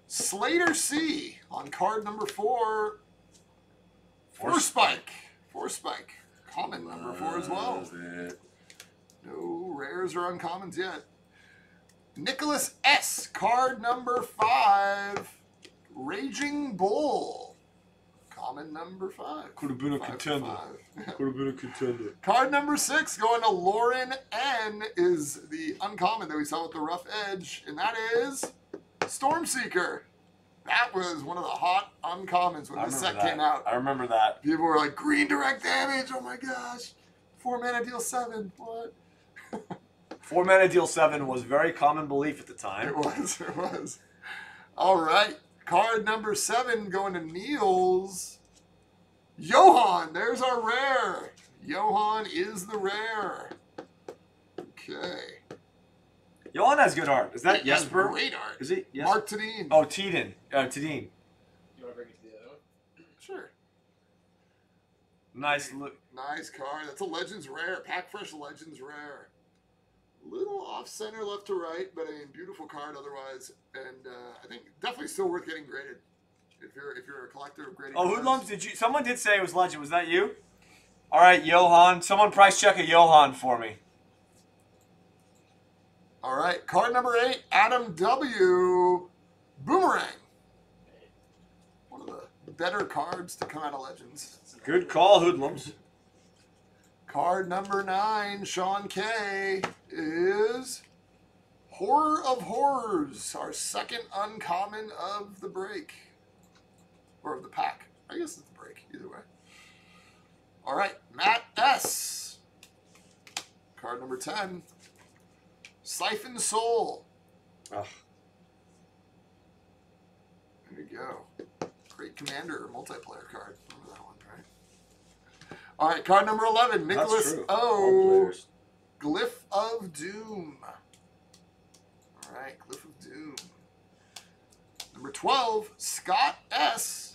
Slater C on card number 4. Four Spike. Common number 4 as well. No rares or uncommons yet. Nicholas S. Card number 5. Raging Bull. Common number 5. Could have been a contender. Could have been a contender. Card number 6 going to Lauren N. is the uncommon that we saw with the rough edge, and that is Stormseeker. That was one of the hot uncommons when this set came out. I remember that. People were like, green direct damage, oh my gosh. 4 mana deal 7, what? 4 mana deal 7 was very common belief at the time. It was. All right, card number 7 going to Niels. Johan, there's our rare. Johan is the rare. Okay. Johan has good art. Is that He has Jesper? great art. Is he? Yes. Mark Tadine. Oh, Tadine. Tadine. You want to bring it to the other one? Sure. Nice look. Nice card. That's a Legends rare. Pack Fresh Legends rare. Little off center left to right, but I mean, beautiful card otherwise. And I think definitely still worth getting graded if you're a collector of graded Oh, cards. Hoodlums, did you? Someone did say it was Legend. Was that you? All right, Johan. Someone price check a Johan for me. All right, card number 8, Adam W. Boomerang. One of the better cards to come out of Legends. Good call, Hoodlums. Card number 9, Sean K. is Horror of Horrors, our second uncommon of the break. Or of the pack. I guess it's the break, either way. All right, Matt S. Card number 10, Siphon Soul. Oh. There you go. Great commander multiplayer card. Remember that one, right? All right, card number 11, Nicholas O. Glyph of Doom. All right, Glyph of Doom. Number 12, Scott S.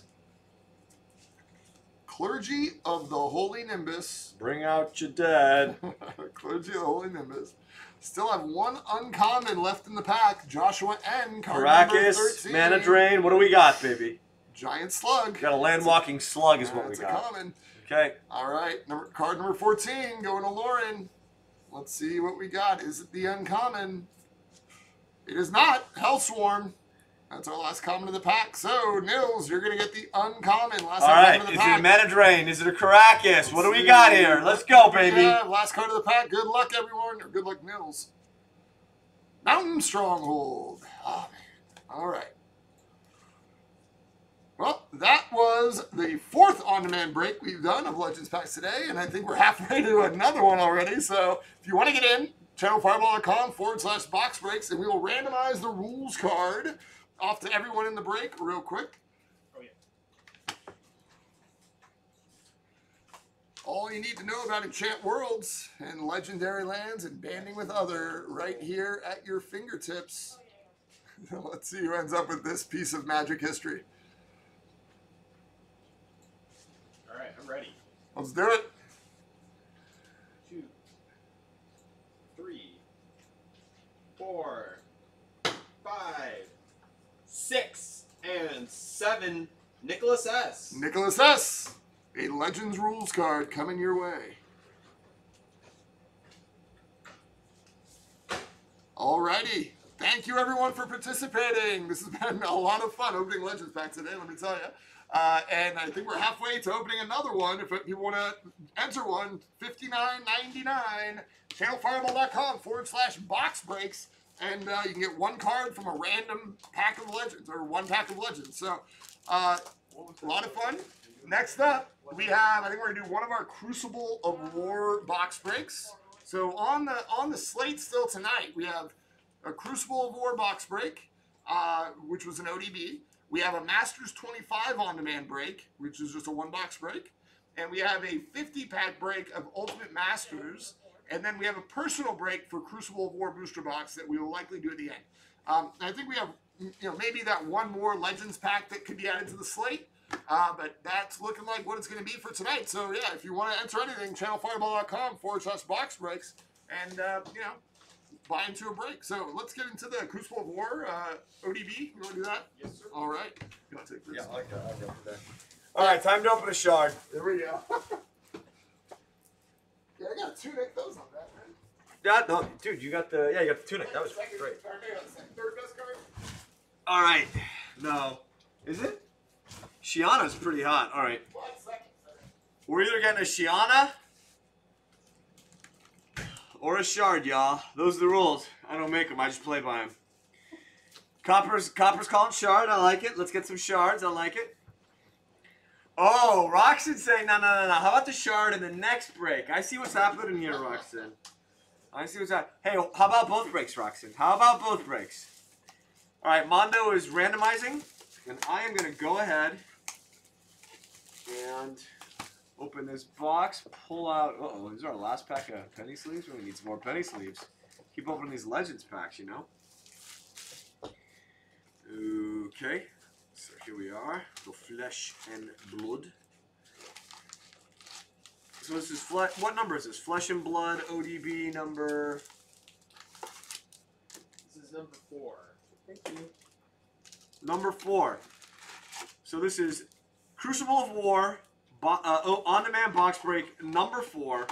Clergy of the Holy Nimbus. Bring out your dad. Clergy of the Holy Nimbus. Still have one uncommon left in the pack. Joshua N. Card number Caracas, 13. Mana Drain. What do we got, baby? Giant Slug. Got a land walking slug is what we That's a got. common. Okay. All right, card number 14 going to Lauren. Let's see what we got. Is it the uncommon? It is not. Hellswarm. That's our last common of the pack. So, Nils, you're going to get the uncommon. Last All right. of the Is pack. it a Mana Drain? Is it a Caracas? What do we got here? Let's go, baby. Yeah, last card of the pack. Good luck, everyone. Or good luck, Nils. Mountain Stronghold. Oh, man. All right. Well, that was the 4th on-demand break we've done of Legends Packs today, and I think we're halfway to another one already. So if you want to get in, channelfireball.com/box breaks, and we will randomize the rules card off to everyone in the break real quick. Oh, yeah. All you need to know about Enchant Worlds and Legendary Lands and banding with other right here at your fingertips. Let's see who ends up with this piece of Magic history. All right, I'm ready. Let's do it. 2, 3, 4, 5, 6, and 7. Nicholas S. Nicholas S. A Legends Rules card coming your way. Alrighty. Thank you, everyone, for participating. This has been a lot of fun opening Legends Pack today, let me tell you. And I think we're halfway to opening another one. If people want to enter one, $59.99, channelfireball.com/box breaks. And you can get one card from a random pack of Legends, or one pack of Legends. So, a lot of fun. Next up, we have, I think we're going to do one of our Crucible of War box breaks. So, on the slate still tonight, we have a Crucible of War box break, which was an ODB. We have a Masters 25 on-demand break, which is just a one-box break. And we have a 50-pack break of Ultimate Masters. And then we have a personal break for Crucible of War booster box that we will likely do at the end. I think we have, maybe that one more Legends pack that could be added to the slate. But that's looking like what it's going to be for tonight. So, yeah, if you want to enter anything, channelfireball.com/box breaks. And, buy into a break. So let's get into the Crucible of War ODB. You want to do that? Yes, sir. All right. You want to take this? Yeah, I like that. I go for that. All right, time to open a shard. There we go. Yeah, I got 2 Nick those on that, man. Yeah, no, dude, you got the tunic. That was Second, great. or maybe not second, third best card. All right, no, is it? Shiana's pretty hot. All right, What? Second. we're either getting a Shiana or a shard, y'all. Those are the rules. I don't make them. I just play by them. Copper's calling shard. I like it. Let's get some shards. I like it. Oh, Roxanne's saying no. How about the shard in the next break? I see what's happening here, Roxanne. I see what's happening. Hey, how about both breaks, Roxanne? How about both breaks? All right, Mondo is randomizing, and I am going to go ahead and open this box, pull out. Uh-oh, this is our last pack of penny sleeves. We're going to need some more penny sleeves. Keep opening these Legends packs, you know. Okay, so here we are, the Flesh and Blood. So this is what number is this? Flesh and Blood ODB number. This is number 4. Thank you. Number 4. So this is Crucible of War on-demand box break number 4.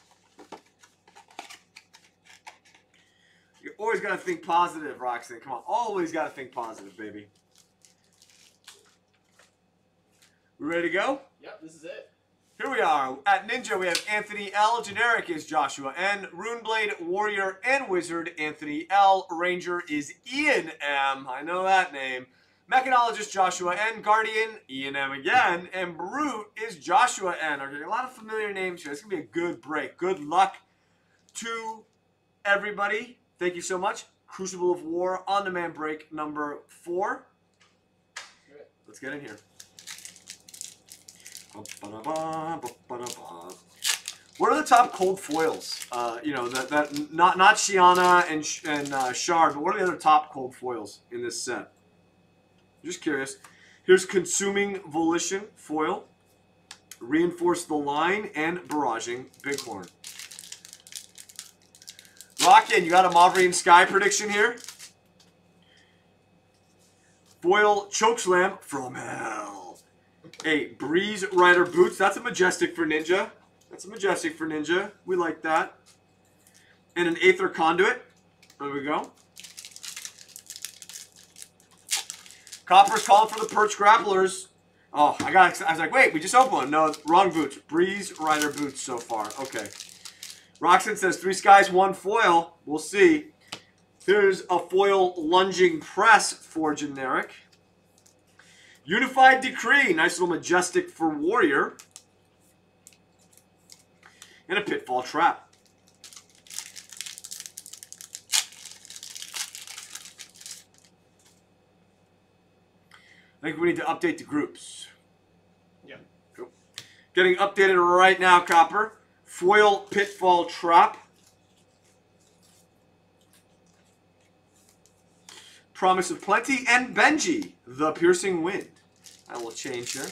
You always got to think positive, Roxanne. Come on, always got to think positive, baby. We ready to go? Yep, this is it. Here we are. At Ninja, we have Anthony L. Generic is Joshua N. Runeblade, Warrior, and Wizard, Anthony L. Ranger is Ian M. I know that name. Mechanologist, Joshua N. Guardian, Ian M. again. And Brute is Joshua N. Okay, a lot of familiar names here. It's going to be a good break. Good luck to everybody. Thank you so much. Crucible of War on-demand break number 4. Let's get in here. What are the top cold foils? You know, that not Shiana and Shard, but what are the other top cold foils in this set? Just curious. Here's Consuming Volition foil, Reinforce the Line, and Barraging Bighorn. Rockin', you got a Mavrine Sky prediction here? Foil Chokeslam from Hell. A Breeze Rider Boots. That's a Majestic for Ninja. That's a Majestic for Ninja. We like that. And an Aether Conduit. There we go. Copper's calling for the Perch Grapplers. Oh, I was like, wait, we just opened one. No, wrong boots. Breeze Rider Boots so far. Okay. Roxanne says 3 skies, 1 foil. We'll see. Here's a foil Lunging Press for Generic. Unified Decree. Nice little Majestic for Warrior. And a Pitfall Trap. I think we need to update the groups. Yeah. Cool. Getting updated right now, Copper. Foil Pitfall Trap. Promise of Plenty. And Benji, the Piercing Wind. I will change here.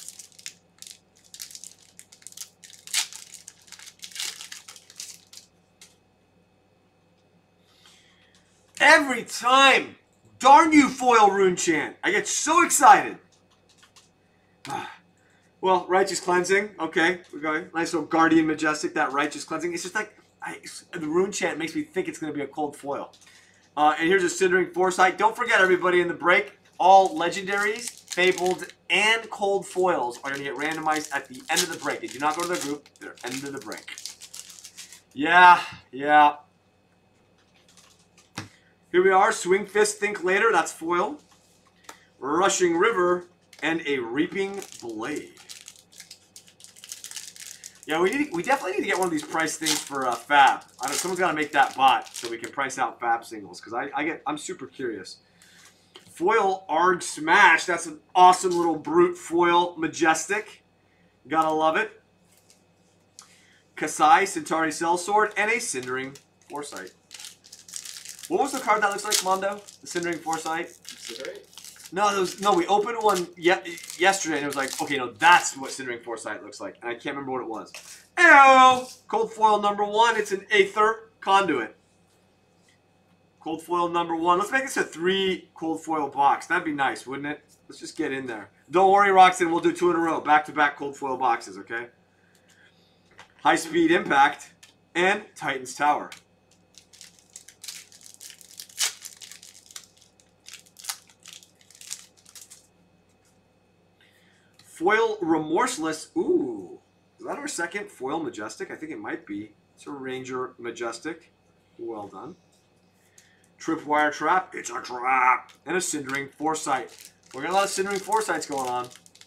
Every time, darn you, foil Rune Chant. I get so excited. Well, Righteous Cleansing. Okay, we got a nice little Guardian Majestic, that Righteous Cleansing. It's just like, the Rune Chant makes me think it's going to be a cold foil. And here's a Cindering Foresight. Don't forget, everybody, in the break, all Legendaries, Fabled, and Cold Foils are going to get randomized at the end of the break. They do not go to the group. They're end of the break. Yeah. Here we are. Swing Fist, Think Later. That's foil. Rushing River, and a Reaping Blade. Yeah, we definitely need to get one of these price things for Fab. Someone's got to make that bot so we can price out Fab singles, because I'm super curious. Foil Arg Smash. That's an awesome little Brute foil Majestic. Gotta love it. Kasai, Centauri Sellsword, and a Cindering Foresight. What was the card that looks like, Mondo? The Cindering Foresight? Cindering? No, we opened one yesterday, and it was like, okay, no, that's what Cindering Foresight looks like, and I can't remember what it was. Ew! Cold foil number 1, it's an Aether Conduit. Cold foil number 1. Let's make this a 3 cold foil box. That'd be nice, wouldn't it? Let's just get in there. Don't worry, Roxanne. We'll do 2 in a row. Back-to-back cold foil boxes, okay? High Speed Impact and Titan's Tower. Foil Remorseless. Ooh. Is that our second foil Majestic? I think it might be. It's a Ranger Majestic. Well done. Tripwire Trap. It's a trap. And a Cindering Foresight. We're got a lot of Cindering Foresights going on.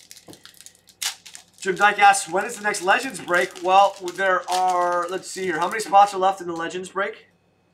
Jim Dyke asks, when is the next Legends break? Well, there are, let's see here. How many spots are left in the Legends break?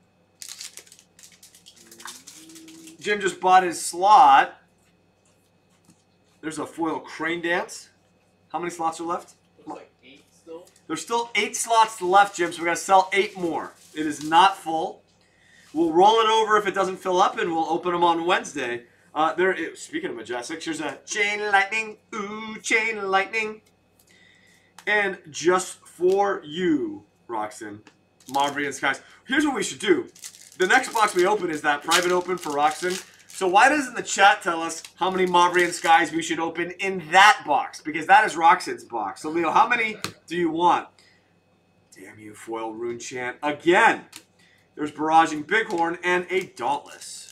Jim just bought his slot. There's a foil Crane Dance. How many slots are left? Looks like 8 still. There's still 8 slots left, Jim, so we got to sell 8 more. It is not full. We'll roll it over if it doesn't fill up, and we'll open them on Wednesday. Speaking of Majestics, here's a Chain Lightning. Ooh, Chain Lightning. And just for you, Roxanne, Marbrian Skies. Here's what we should do. The next box we open is that private open for Roxanne. So why doesn't the chat tell us how many Marbrian Skies we should open in that box? Because that is Roxanne's box. So, Leo, how many do you want? Damn you, foil Rune Chant. Again, there's Barraging Bighorn and a Dauntless.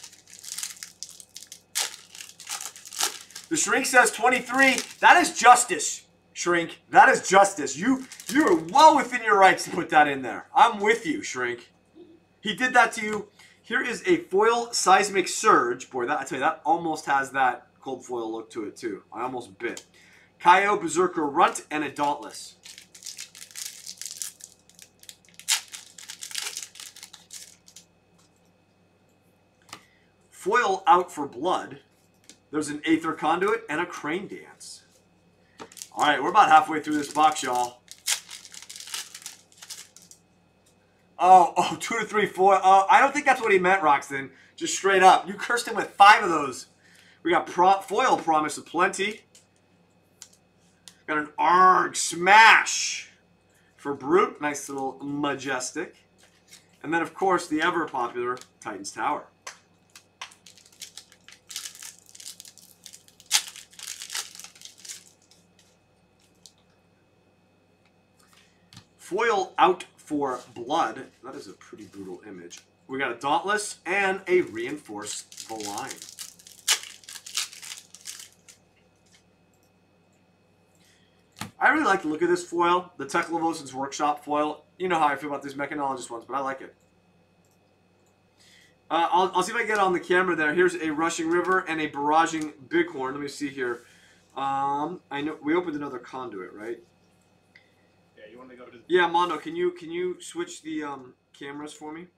The Shrink says 23. That is justice, Shrink. That is justice. You are well within your rights to put that in there. I'm with you, Shrink. He did that to you. Here is a foil Seismic Surge. Boy, I tell you, that almost has that cold foil look to it, too. I almost bit. Kaio, Berserker Runt, and a Dauntless. Foil Out for Blood. There's an Aether Conduit and a Crane Dance. All right, we're about halfway through this box, y'all. Oh, 2 to 3 foil. Oh, I don't think that's what he meant, Roxanne. Just straight up. You cursed him with 5 of those. We got foil Promise of Plenty. Got an Arg Smash for Brute. Nice little Majestic. And then, of course, the ever popular Titan's Tower. Foil Out for Blood. That is a pretty brutal image. We got a Dauntless and a Reinforced Line. I really like the look of this foil. The Tech Levosin's Workshop foil. You know how I feel about these Mechanologist ones, but I like it. I'll see if I can get it on the camera there. Here's a Rushing River and a Barraging Bighorn. Let me see here. I know we opened another Conduit, right? You want to go to? Yeah, Mondo, can you switch the cameras for me?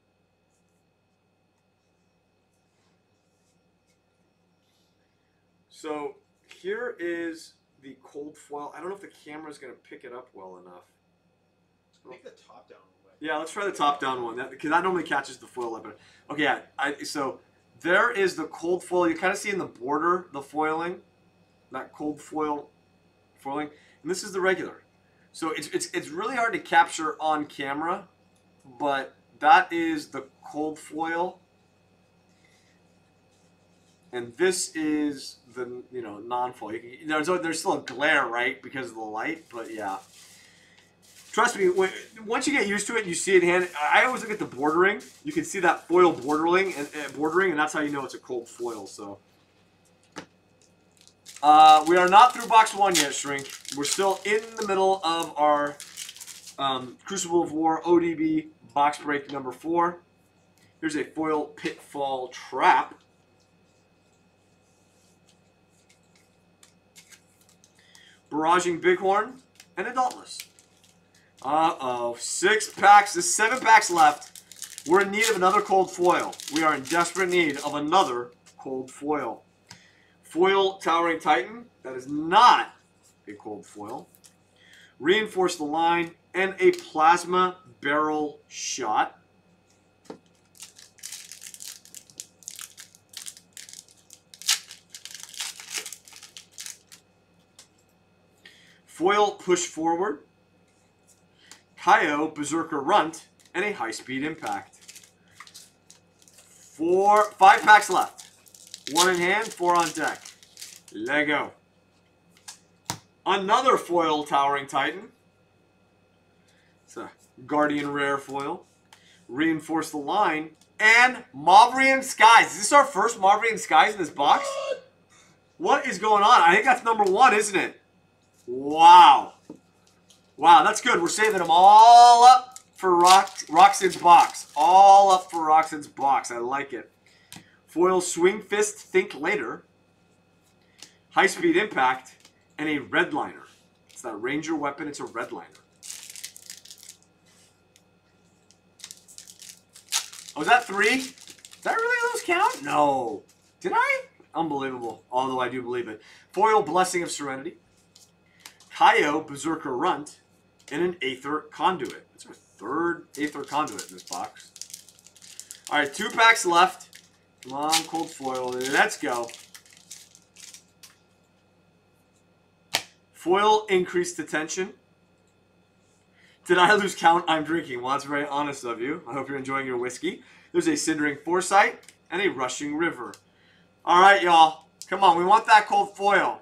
So here is the cold foil. I don't know if the camera's gonna pick it up well enough. Make the top down way. Yeah, let's try the top down one because that normally catches the foil up better. Okay, yeah. So there is the cold foil. You kind of see in the border the foiling, that cold foil foiling, and this is the regular. So it's really hard to capture on camera, but that is the cold foil, and this is the non-foil. There's still a glare, right, because of the light, but yeah. Trust me, once you get used to it, and you see it in hand. I always look at the bordering. You can see that foil bordering, and that's how you know it's a cold foil. So. We are not through box 1 yet, Shrink. We're still in the middle of our Crucible of War ODB box break number 4. Here's a foil Pitfall Trap. Barraging Bighorn and a Dauntless. Uh-oh. 6 packs. There's 7 packs left. We're in need of another cold foil. We are in desperate need of another cold foil. Foil Towering Titan, that is not a cold foil. Reinforce the Line, and a Plasma Barrel Shot. Foil Push Forward. Kaio Berserker Runt, and a High Speed Impact. 5 packs left. 1 in hand, 4 on deck. Lego. Another foil Towering Titan. It's a Guardian Rare foil. Reinforce the line. And Mavrian Skies. Is this our first Mavrian Skies in this box? What is going on? I think that's number 1, isn't it? Wow. Wow, that's good. We're saving them all up for Roxanne's box. All up for Roxanne's box. I like it. Foil Swing Fist, Think Later. High Speed Impact. And a Redliner. It's that Ranger weapon. It's a Redliner. Oh, is that 3? Did I really lose count? No. Did I? Unbelievable. Although I do believe it. Foil Blessing of Serenity. Kaio Berserker Runt. And an Aether Conduit. That's our 3rd Aether Conduit in this box. All right, 2 packs left. Come on, cold foil. Let's go. Foil Increased Attention. Did I lose count? I'm drinking. Well, that's very honest of you. I hope you're enjoying your whiskey. There's a Cindering Foresight and a Rushing River. All right, y'all. Come on. We want that cold foil.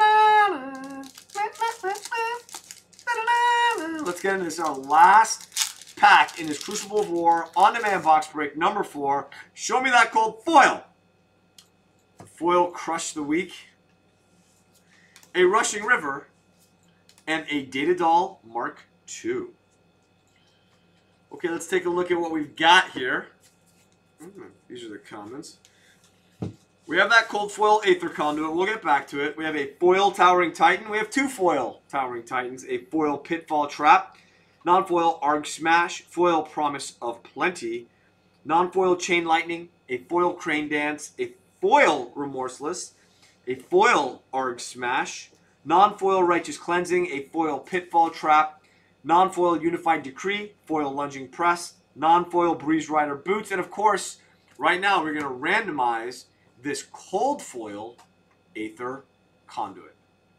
Let's get into this. Our last pack in this Crucible of War on-demand box break number 4. Show me that cold foil. Foil Crush the Weak. A Rushing River. And a Data Doll Mark II. Okay, let's take a look at what we've got here. These are the comments. We have that cold foil Aether Conduit. We'll get back to it. We have a foil Towering Titan. We have 2 foil Towering Titans. A foil Pitfall Trap. Non-foil Arg Smash. Foil Promise of Plenty. Non-foil Chain Lightning. A foil Crane Dance. A foil Remorseless. A foil Arg Smash. Non-foil Righteous Cleansing. A foil Pitfall Trap. Non-foil Unified Decree. Foil Lunging Press. Non-foil Breeze Rider Boots. And of course, right now we're going to randomize this cold foil Aether Conduit.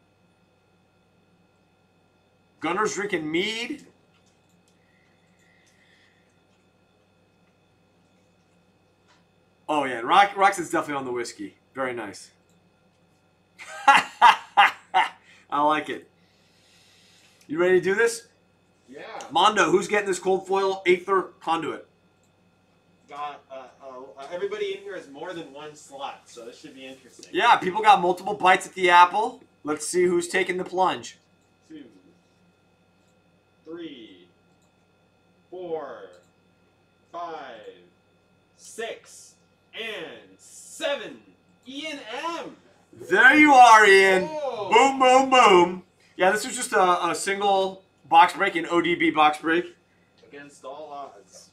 Gunner's drinking mead. Oh yeah, Roxanne's definitely on the whiskey. Very nice. I like it. You ready to do this? Yeah. Mondo, who's getting this cold foil Aether Conduit? Got everybody in here has more than 1 slot, so this should be interesting. Yeah, people got multiple bites at the apple. Let's see who's taking the plunge. 2, 3, 4, 5, 6, and 7. Ian M. There you are, Ian. Whoa. Boom, boom, boom. Yeah, this was just a single box break, an ODB box break. Against all odds.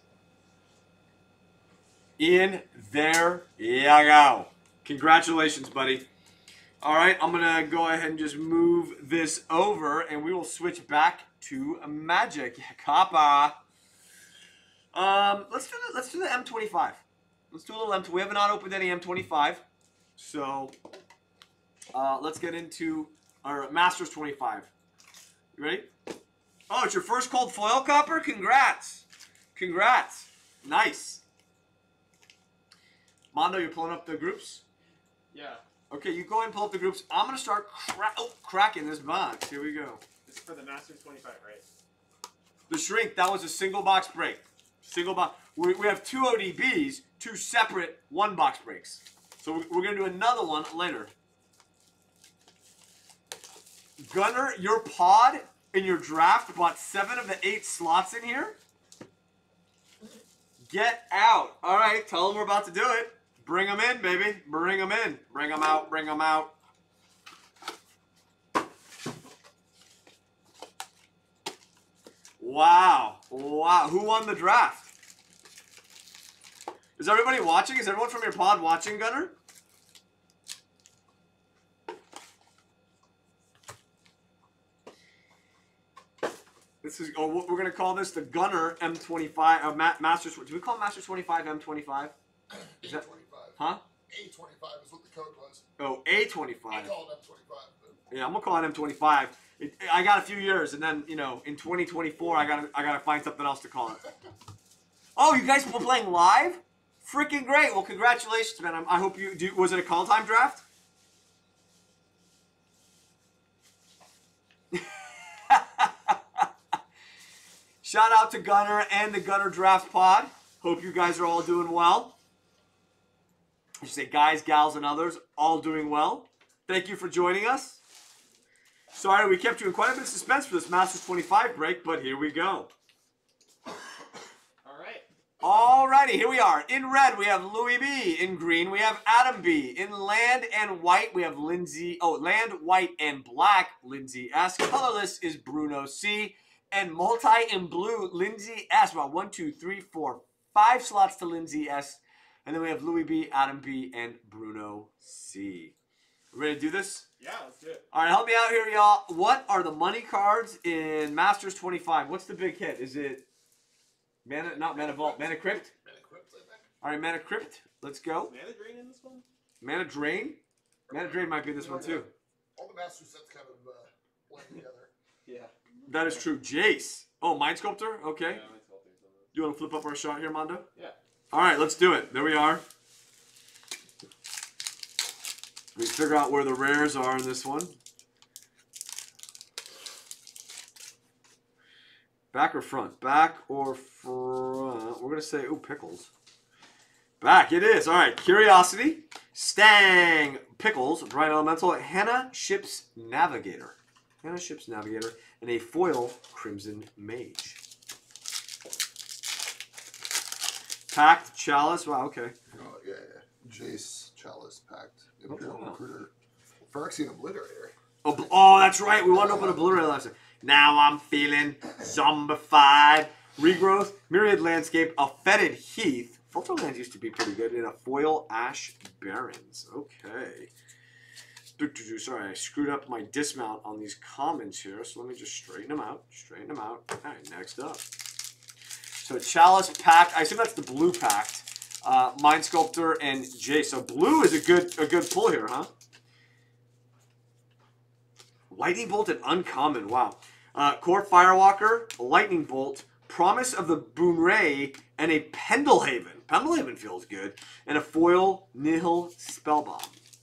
Ian, there you go. Congratulations, buddy. All right, I'm going to go ahead and just move this over, and we will switch back to Magic. Kappa. Let's do the M25. Let's do a little M25. We have not opened any M25, so let's get into our Masters 25. You ready? Oh, it's your first cold foil, Copper? Congrats. Congrats. Nice. Mondo, you're pulling up the groups? Yeah. Okay, you go ahead and pull up the groups. I'm going to start cracking this box. Here we go. This is for the Masters 25, right? The Shrink, that was a single box break. Single box. We have 2 ODBs, 2 separate 1 box breaks. So we're going to do another one later. Gunner, your pod in your draft bought 7 of the 8 slots in here. Get out. All right, tell them we're about to do it. Bring them in, baby. Bring them in. Bring them out. Bring them out. Wow. Wow. Who won the draft? Is everybody watching? Is everyone from your pod watching, Gunner? This is, we're going to call this the Gunner M25, Masters, do we call it Masters 25 M25? Is that, A25. huh? A25 is what the code was. Oh, A25. I call it M25. But Yeah, I'm going to call it M25. I got a few years, and then, you know, in 2024, I gotta find something else to call it. Oh, you guys were playing live? Freaking great. Well, congratulations, man. I hope you do. Was it a call time draft? Shout out to Gunner and the Gunner Draft Pod. Hope you guys are all doing well. I should say guys, gals, and others, all doing well. Thank you for joining us. Sorry we kept you in quite a bit of suspense for this Masters 25 break, but here we go. Alrighty, here we are. In red, we have Louis B. In green, we have Adam B. In land and white, we have land, white, and black, Lindsay S. Colorless is Bruno C. And multi in blue, Lindsay S. Wow, 1, 2, 3, 4, 5 slots to Lindsay S. And then we have Louis B, Adam B, and Bruno C. Ready to do this? Yeah, let's do it. All right, help me out here, y'all. What are the money cards in Masters 25? What's the big hit? Is it Mana, not Mana Vault, Mana Crypt? Mana Crypt, I think. All right, Mana Crypt. Let's go. Mana Drain in this one? Mana Drain? Mana Drain might be this one too. All the Master sets kind of blend together. Yeah. That is true. Jace. Oh, Mind Sculptor? Okay. Yeah, Mind Sculptor's on this. You want to flip up our shot here, Mondo? Yeah. All right, let's do it. There we are. We figure out where the rares are in this one. Back or front? Back or front? We're going to say, ooh, Pickles. Back it is. All right, Curiosity, Stang, Pickles, Bright Elemental, Hannah Ship's Navigator. Hannah Ship's Navigator, and a foil Crimson Mage. Packed Chalice. Wow, okay. Oh, yeah. Jace, Chalice, Pact, Imperial wow. Recruiter, Phyrexian Obliterator. Oh, that's right. We wanted to open a Blu-ray last time. Now I'm feeling zombified. Regrowth, Myriad Landscape, a Fetid Heath. Filter Lands used to be pretty good. And a foil Ash Barrens. Okay. Sorry, I screwed up my dismount on these commons here. So let me just straighten them out. Straighten them out. All right, next up. So Chalice Pact. I assume that's the blue Pact. Mind Sculptor and Jace. So blue is a good pull here, huh? Lightning Bolt and Uncommon. Wow. Core Firewalker, Lightning Bolt, Promise of the Boonray, and a Pendlehaven. Pendlehaven feels good. And a foil Nihil Spellbomb.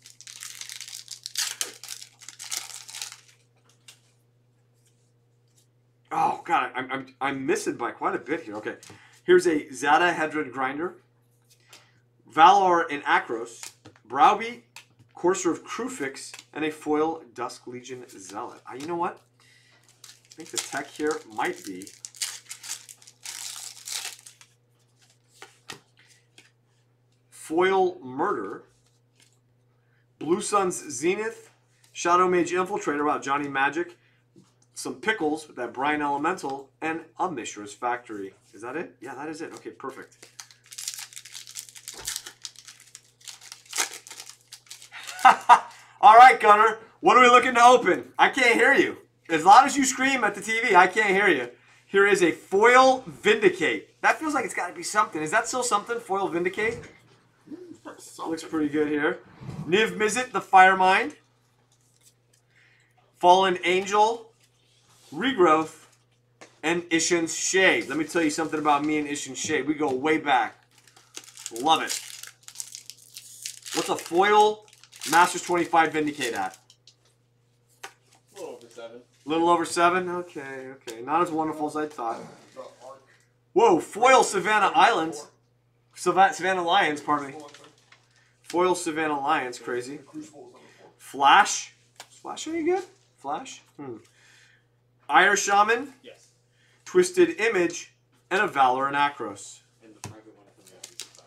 Oh, God. I'm missing by quite a bit here. Okay. Here's a Zada Hedron Grinder, Valor and Akros, Browbeat, Courser of Crufix, and a foil Dusk Legion Zealot. You know what? I think the tech here might be foil Murder, Blue Sun's Zenith, Shadow Mage Infiltrator, wow, Johnny Magic, some Pickles with that Brine Elemental, and a Mishra's Factory. Is that it? Yeah, that is it. Okay, perfect. All right, Gunner. What are we looking to open? I can't hear you. As loud as you scream at the TV, I can't hear you. Here is a foil Vindicate. That feels like it's got to be something. Is that still something? Foil Vindicate? Looks pretty good here. Niv Mizzet, the Firemind. Fallen Angel. Regrowth. And Ishin's Shade. Let me tell you something about me and Ishin's Shade. We go way back. Love it. What's a foil Masters 25 Vindicate at? A little over 7. A little over 7? Okay, okay. Not as wonderful as I thought. Whoa, foil Savannah Islands. Savannah Lions, pardon me. Foil Savannah Lions, crazy. Flash. Is Flash any good? Flash? Ire Shaman. Yes. Twisted Image. And a Valor and Akros. And the private one from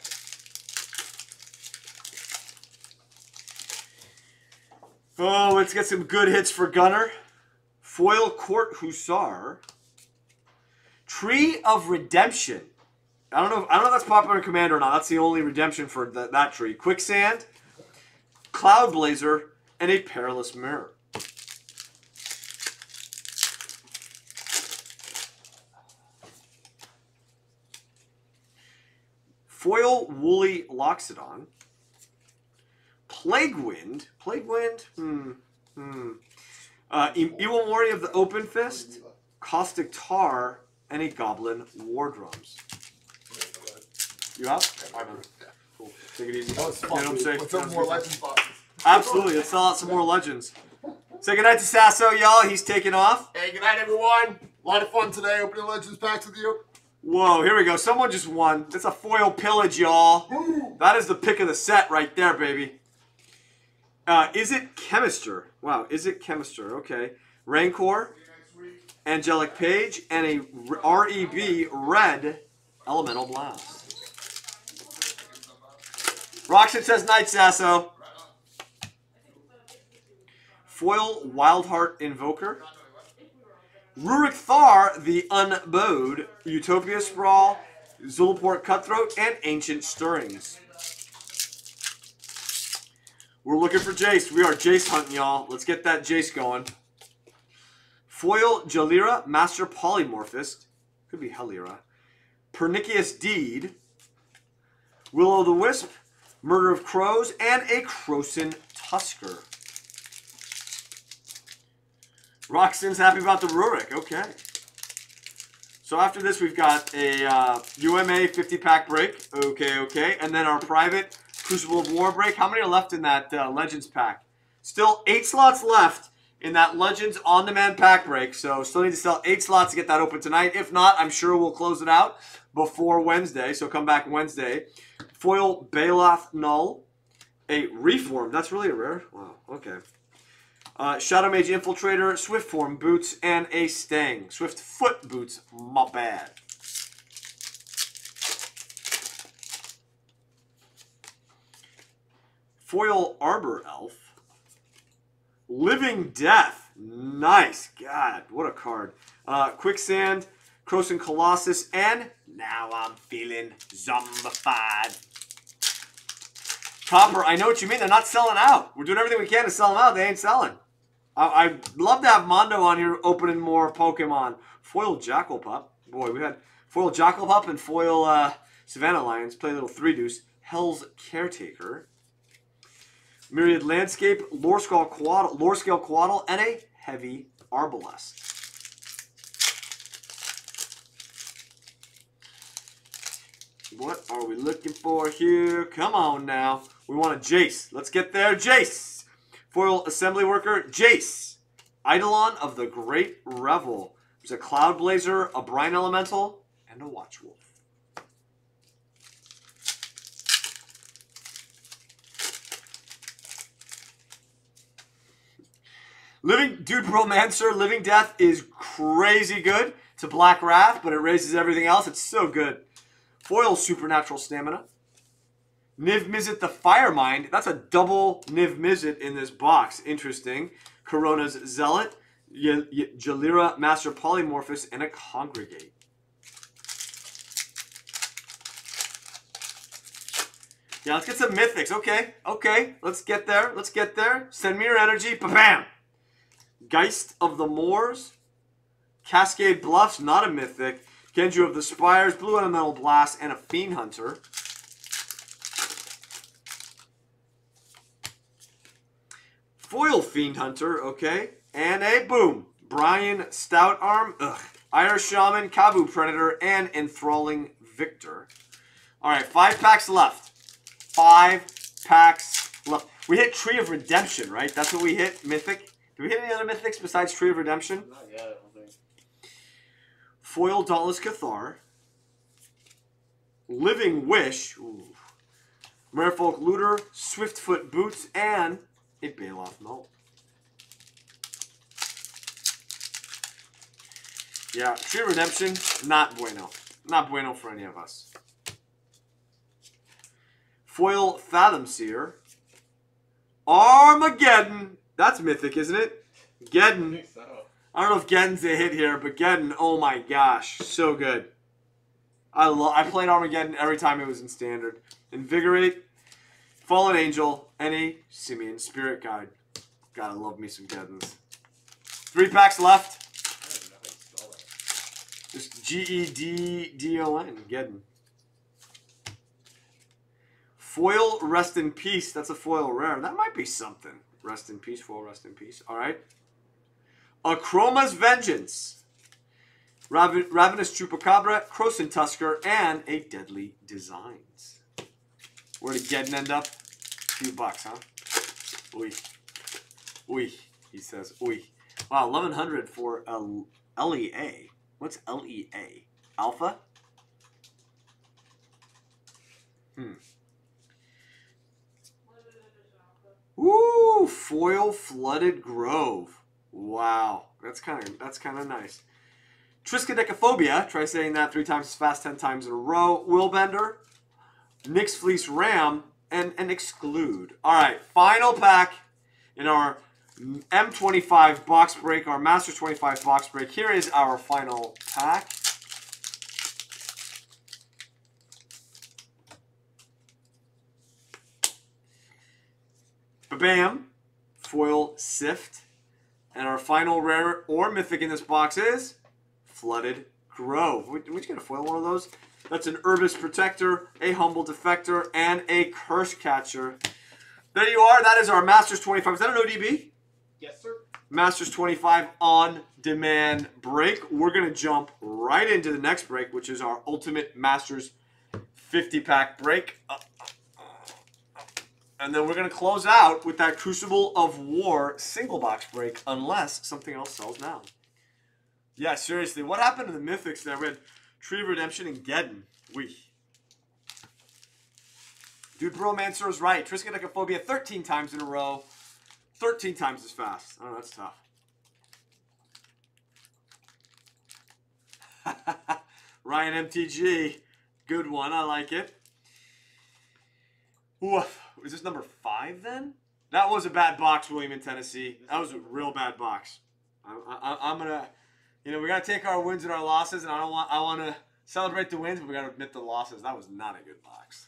the Oh, let's get some good hits for Gunner. Foil Court Hussar. Tree of Redemption. I don't know if that's popular in Commander or not. That's the only redemption for that tree. Quicksand, Cloud Blazer, and a Perilous Mirror. Foil Woolly Loxodon. Plague Wind. Plague Wind? Evil Warrior of the Open Fist. Caustic Tar. And a Goblin War Drums. You out? Yeah, yeah. Cool. Take it easy. That was Get fun. home Dude. safe. Let's open more Legends boxes. Absolutely. Let's sell out some more Legends. Say goodnight to Sasso, y'all. He's taking off. Hey, good night, everyone. A lot of fun today opening Legends packs with you. Whoa, here we go. Someone just won. It's a foil pillage, y'all. That is the pick of the set right there, baby. Is it Chemister? Wow, is it Chemister? Okay. Rancor, Angelic Page, and a REB Red Elemental Blast. Roxon says night, Sasso. Foil Wildheart Invoker. Rurik Thar, the Unbowed, Utopia Sprawl, Zulaport Cutthroat, and Ancient Stirrings. We're looking for Jace. We are Jace hunting, y'all. Let's get that Jace going. Foil Jalira, Master Polymorphist. Could be Helira. Pernicious Deed. Will-O-the-Wisp, Murder of Crows, and a Croson Tusker. Roxton's happy about the Rurik. Okay. So after this, we've got a UMA 50-pack break. Okay, okay. And then our private Crucible of War break. How many are left in that Legends pack? Still 8 slots left in that Legends on-demand pack break. So still need to sell 8 slots to get that open tonight. If not, I'm sure we'll close it out before Wednesday. So come back Wednesday. Foil Baloth Null. A Reform. That's really a rare. Wow, okay. Shadow Mage Infiltrator, Swift Form Boots, and a Stang. Swift Foot Boots, my bad. Foil Arbor Elf. Living Death. Nice. God, what a card. Quicksand, Croson Colossus, and now I'm feeling zombified. Copper, I know what you mean. They're not selling out. We're doing everything we can to sell them out. They ain't selling. I'd love to have Mondo on here opening more Pokemon. Foil Jackal Pup. Boy, we had foil Jackal Pup and foil Savannah Lions. Play a little 3-deuce. Hell's Caretaker. Myriad Landscape, Lore Scale Quaddle, and a Heavy Arbalest. What are we looking for here? Come on now. We want a Jace. Let's get there. Jace. Foil Assembly Worker, Jace. Eidolon of the Great Revel. There's a Cloud Blazer, a Brine Elemental, and a Watchwolf. Dude Romancer, Living Death is crazy good. It's a Black Wrath, but it raises everything else. It's so good. Foil Supernatural Stamina. Niv Mizzet the Firemind. That's a double Niv Mizzet in this box. Interesting. Corona's Zealot. Jalira Master Polymorphous, and a Congregate. Yeah, let's get some mythics. Okay, okay. Let's get there. Let's get there. Send me your energy. Ba-bam! Geist of the Moors. Cascade Bluffs, not a mythic. Genju of the Spires, Blue Elemental Blast, and a Fiend Hunter. Foil Fiend Hunter, okay. And a boom. Brian Stout Arm, Irish Shaman, Kabu Predator, and Enthralling Victor. Alright, 5 packs left. 5 packs left. We hit Tree of Redemption, right? That's what we hit, Mythic. Did we hit any other Mythics besides Tree of Redemption? Not yet, I don't think. Foil Dauntless Cathar. Living Wish. Ooh. Merfolk Looter, Swiftfoot Boots, and a Baloth Null. Yeah, Tree of Redemption, not bueno. Not bueno for any of us. Foil Fathom Seer. Armageddon. That's mythic, isn't it? Geddon. I think so. I don't know if Geddon's a hit here, but Geddon, oh my gosh, so good. I played Armageddon every time it was in Standard. Invigorate, Fallen Angel, and a Simian Spirit Guide. Gotta love me some Geddons. 3 packs left. I don't even know how you spell that. Just G-E-D-D-O-N, Geddon. Foil Rest in Peace. That's a foil rare. That might be something. Rest in peace, foil rest in peace. All right. Achroma's Vengeance. Ravenous Chupacabra, Croson Tusker, and a Deadly Designs. Where did Gedden end up? A few bucks, huh? Oy. Oy, he says. Oy. Wow, 1100 for LEA. What's LEA? Alpha? Ooh, foil flooded grove. Wow, that's kind of nice. Triskaidekaphobia, try saying that 3 times as fast, 10 times in a row. Willbender, Nyx Fleece Ram, and an Exclude. All right, final pack in our M25 box break, our Masters 25 box break. Here is our final pack. Bam, foil sift. And our final rare or mythic in this box is Flooded Grove. Did we get a foil one of those? That's an Urbis Protector, a Humble Defector, and a Curse Catcher. There you are. That is our Masters 25. Is that an ODB? Yes, sir. Masters 25 on demand break. We're going to jump right into the next break, which is our Ultimate Masters 50-pack break. And then we're going to close out with that Crucible of War single box break, unless something else sells now. Yeah, seriously, what happened to the Mythics there? We had Tree of Redemption and Gedden. Dude, Bromancer is right. Triskaidekaphobia 13 times in a row. 13 times as fast. Oh, that's tough. Ryan MTG. Good one. I like it. Oof. Is this number 5 then? That was a bad box, William, in Tennessee. That was a real bad box. I'm going to, we got to take our wins and our losses, and I want to celebrate the wins, but we got to admit the losses. That was not a good box.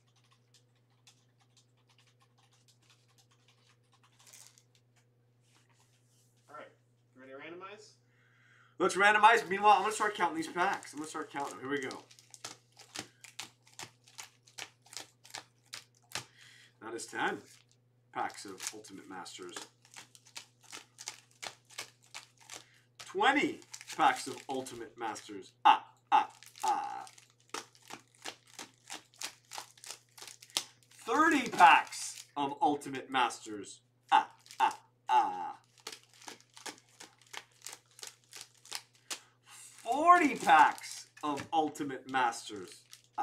All right. You ready to randomize? Let's randomize. Meanwhile, I'm going to start counting these packs. I'm going to start counting them. Here we go. That is 10 packs of Ultimate Masters. 20 packs of Ultimate Masters. 30 packs of Ultimate Masters. 40 packs of Ultimate Masters.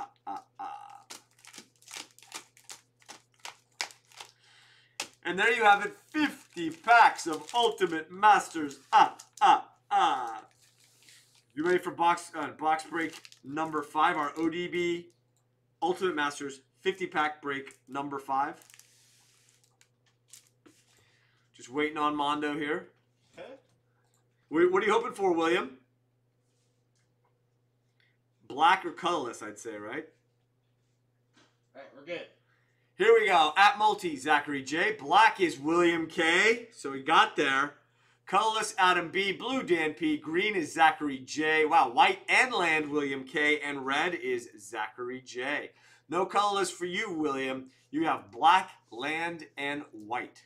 And there you have it, 50 packs of Ultimate Masters. You ready for box break number 5? Our ODB Ultimate Masters 50-pack break number 5. Just waiting on Mondo here. Okay. What are you hoping for, William? Black or colorless, I'd say, right? All right, we're good. Here we go. At Multi, Zachary J. Black is William K. So we got there. Colorless, Adam B. Blue, Dan P. Green is Zachary J. Wow. White and land, William K. And red is Zachary J. No colorless for you, William. You have black, land, and white.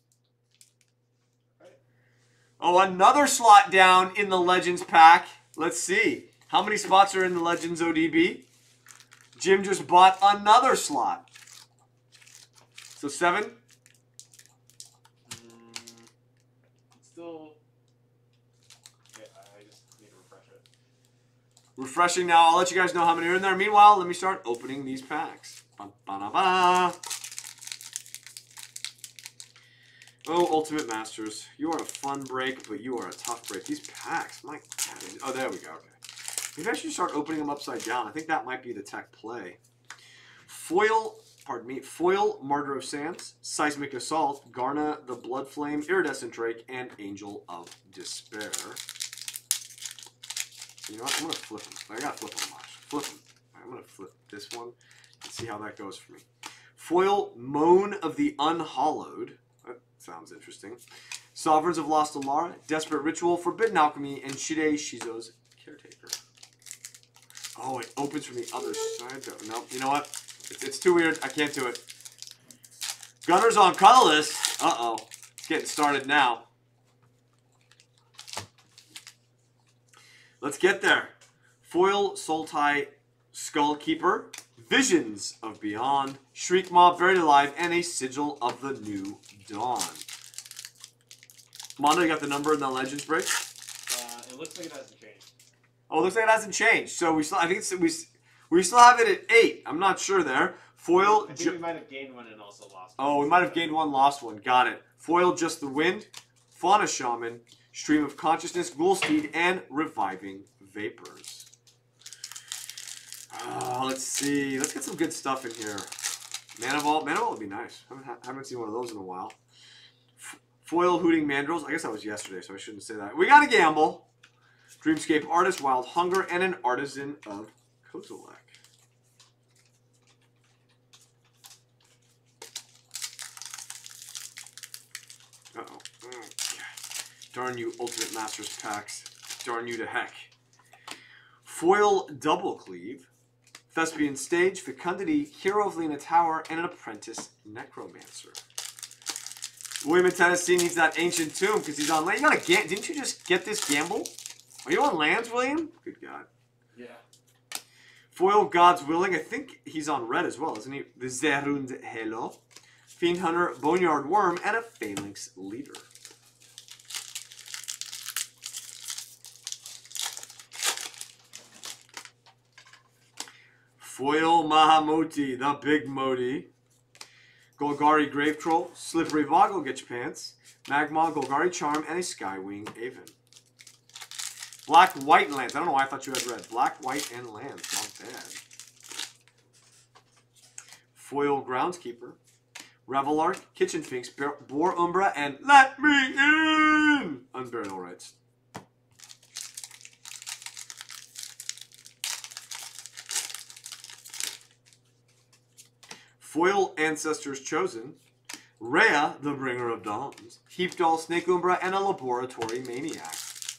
Oh, another slot down in the Legends pack. Let's see. How many spots are in the Legends ODB? Jim just bought another slot. So 7? Still. Okay, I just need to refresh it. Refreshing now. I'll let you guys know how many are in there. Meanwhile, let me start opening these packs. Ba-ba-da-ba. Oh, Ultimate Masters. You are a fun break, but you are a tough break. These packs, my God. Oh, there we go. Okay. Maybe I should start opening them upside down. I think that might be the tech play. Foil Martyr of Sands, Seismic Assault, Garna the Blood Flame, Iridescent Drake, and Angel of Despair. You know what? I'm going to flip them. I got to flip them, Mosh. Flip them. Right, I'm going to flip this one and see how that goes for me. Foil Moan of the Unhallowed. That sounds interesting. Sovereigns of Lost Alara, Desperate Ritual, Forbidden Alchemy, and Shide Shizo's Caretaker. Oh, it opens from the other side, though. No, you know what? It's too weird. I can't do it. Gunners on colorless. Uh-oh. It's getting started now. Let's get there. Foil Sultai Skullkeeper, Visions of Beyond, Shriek Mob Buried Alive, and a Sigil of the New Dawn. Mondo, you got the number in the Legends break? It looks like it hasn't changed. Oh, it looks like it hasn't changed. So we still, I think it's, we still have it at 8. I'm not sure there. Foil. I think we might have gained one and also lost one. Oh, we might have gained one, lost one. Got it. Foil Just the Wind, Fauna Shaman, Stream of Consciousness, Ghoulsteed, and Reviving Vapors. Let's see. Let's get some good stuff in here. Mana Vault. Mana Vault would be nice. Haven't seen one of those in a while. Foil Hooting Mandrills. I guess that was yesterday, so I shouldn't say that. We got a Gamble. Dreamscape Artist, Wild Hunger, and an Artisan of Kozilek. Uh-oh. Darn you Ultimate Masters packs. Darn you to heck. Foil Double Cleave. Thespian Stage, Fecundity, Hero of Lena Tower, and an Apprentice Necromancer. William in Tennessee needs that Ancient Tomb because he's on land. You got a didn't you just get this gamble? Are you on lands, William? Good God. Yeah. Foil God's Willing. I think he's on red as well, isn't he? The Zerund Halo. Fiend Hunter, Boneyard Worm, and a Phalanx Leader. Foil Mahamoti, the Big Modi. Golgari Grave Troll, Slippery Boggle, get your pants. Magma, Golgari Charm, and a Skywing Aven. Black, White, and Lands. I don't know why I thought you had red. Black, White, and Lands. Not bad. Foil Groundskeeper. Revelark, Kitchen Finks, Boar Umbra, and Let Me In! Unburial Rights. Foil Ancestors Chosen, Rhea, the Bringer of Dawns, Heapdoll, Snake Umbra, and a Laboratory Maniac.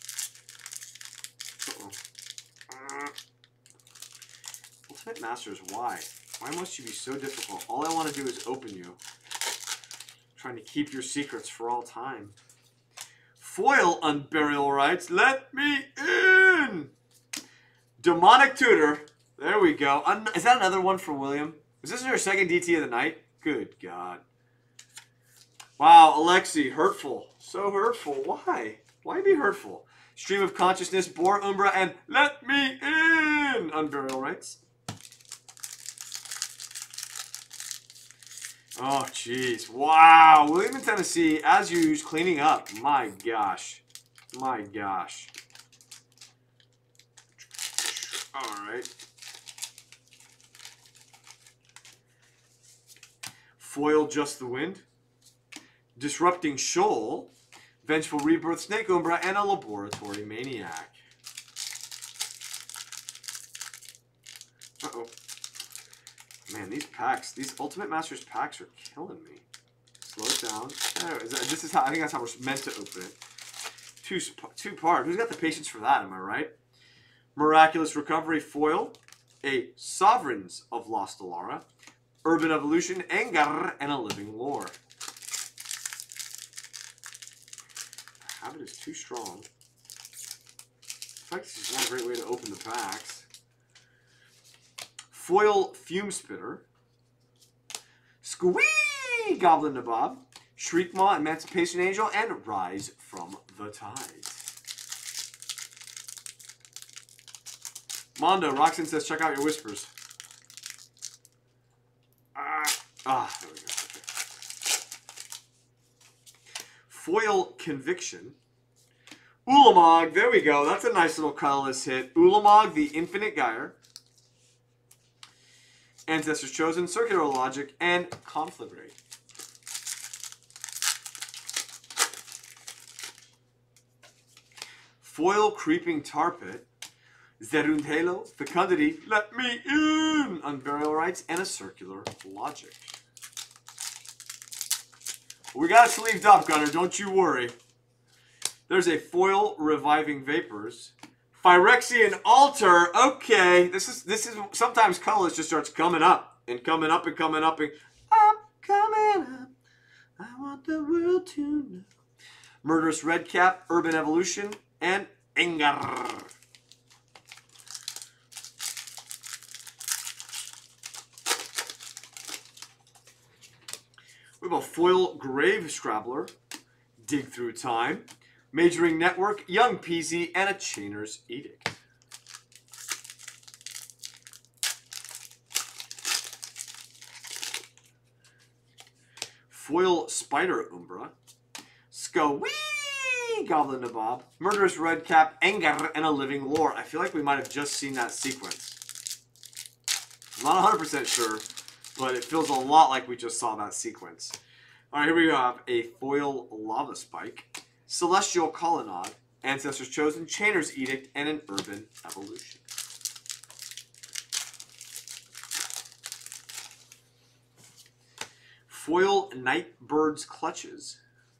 Ultimate Masters, why? Why must you be so difficult? All I want to do is open you. I'm trying to keep your secrets for all time. Foil Unburial Rights, Let Me In! Demonic Tutor, there we go. Is that another one for William? Is this your second DT of the night? Good God. Wow, Alexi, hurtful. So hurtful. Why? Why be hurtful? Stream of Consciousness, Boar Umbra, and Let Me In! Unburial Rights. Oh, jeez. Wow. William in Tennessee, as usual, cleaning up. My gosh. My gosh. All right. Foil Just the Wind, Disrupting Shoal, Vengeful Rebirth, Snake Umbra, and a Laboratory Maniac. Uh-oh. Man, these packs, these Ultimate Masters packs are killing me. Slow it down. This is how, I think that's how we're meant to open it. Two-part. Who's got the patience for that, am I right? Miraculous Recovery Foil, a Sovereigns of Lost Alara, Urban Evolution, Angar, and a Living Lore. Habit is too strong. In fact, this is not a great way to open the packs. Foil Fume Spitter. Squee! Goblin Nabob. Shriekmaw, Emancipation Angel, and Rise from the Tides. Mondo, Roxanne says, check out your whispers. There we go. Okay. Foil Conviction. Ulamog, there we go. That's a nice little colorless hit. Ulamog, the Infinite Gyre. Ancestors Chosen, Circular Logic, and Conflagrate. Foil Creeping Tar Pit. Zerund Halo, Fecundity, Let Me In! Unburial Rights, and a Circular Logic. We got it sleeved up, Gunner. Don't you worry. There's a Foil Reviving Vapors. Phyrexian Altar. Okay. This is sometimes colors just starts coming up and coming up and coming up. And I'm coming up. I want the world to know. Murderous Redcap, Urban Evolution, and Engar. We have a foil Grave Scrabbler, Dig Through Time, Majoring Network, Young Peasy, and a Chainer's Edict. Foil Spider Umbra, Skawee Goblin Nabob, Murderous Redcap, Anger, and a Living Lore. I feel like we might have just seen that sequence. I'm not 100% sure, but it feels a lot like we just saw that sequence. Alright, here we have a foil Lava Spike, Celestial Colonnade, Ancestors Chosen, Chainer's Edict, and an Urban Evolution. Foil Nightbird's Clutches.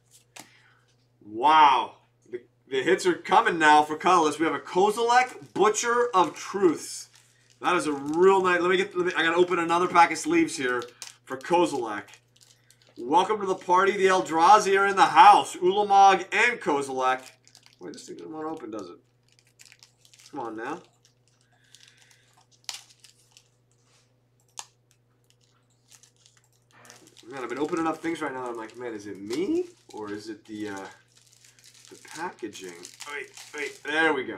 Wow. The hits are coming now for colorless. We have a Kozilek, Butcher of Truths. That is a real nice. I gotta open another pack of sleeves here for Kozilek. Welcome to the party. The Eldrazi are in the house. Ulamog and Kozilek. Wait, this thing doesn't want to open, does it? Come on now. Man, I've been opening up things right now. I'm like, man, is it me or is it the packaging? Wait, there we go.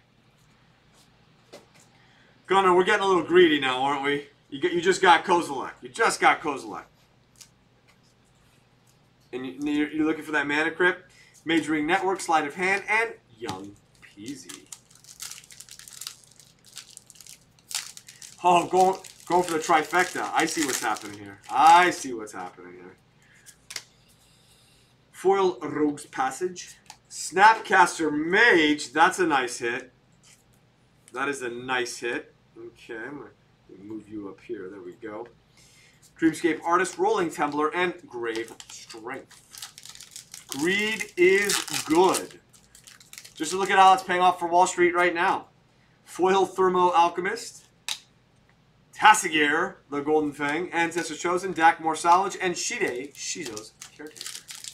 Gunnar, we're getting a little greedy now, aren't we? You just got Kozilek. You just got Kozilek. And you're looking for that Mana Crypt, Majoring Network, Sleight of Hand, and Young Peasy. Oh, going for the trifecta. I see what's happening here. I see what's happening here. Foil Rogue's Passage. Snapcaster Mage. That's a nice hit. That is a nice hit. Okay, I'm going to move you up here. There we go. Dreamscape Artist, Rolling Tumbler, and Grave Strength. Greed is good. Just look at how it's paying off for Wall Street right now. Foil Thermo Alchemist. Tassigear, the Golden Fang, Ancestors Chosen, Dakmor Salvage, and Shide, Shido's Caretaker.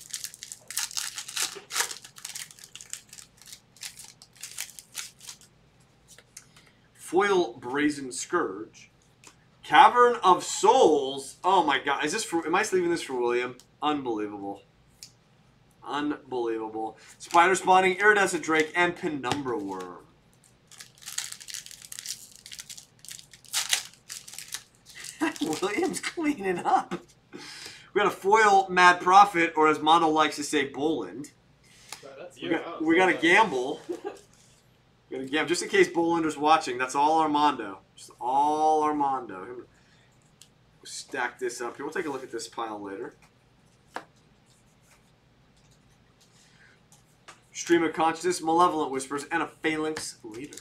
Foil Brazen Scourge. Cavern of Souls. Oh my god. Is this for, am I leaving this for William? Unbelievable. Unbelievable. Spider Spawning, Iridescent Drake, and Penumbra Worm. William's cleaning up. We got a foil Mad Prophet, or as Mondo likes to say, Boland. We got a gamble. We got a gamble. Just in case Bolander's watching, that's all Armando. Just all Armando. We'll stack this up here. We'll take a look at this pile later. Stream of Consciousness, Malevolent Whispers, and a Phalanx Leader.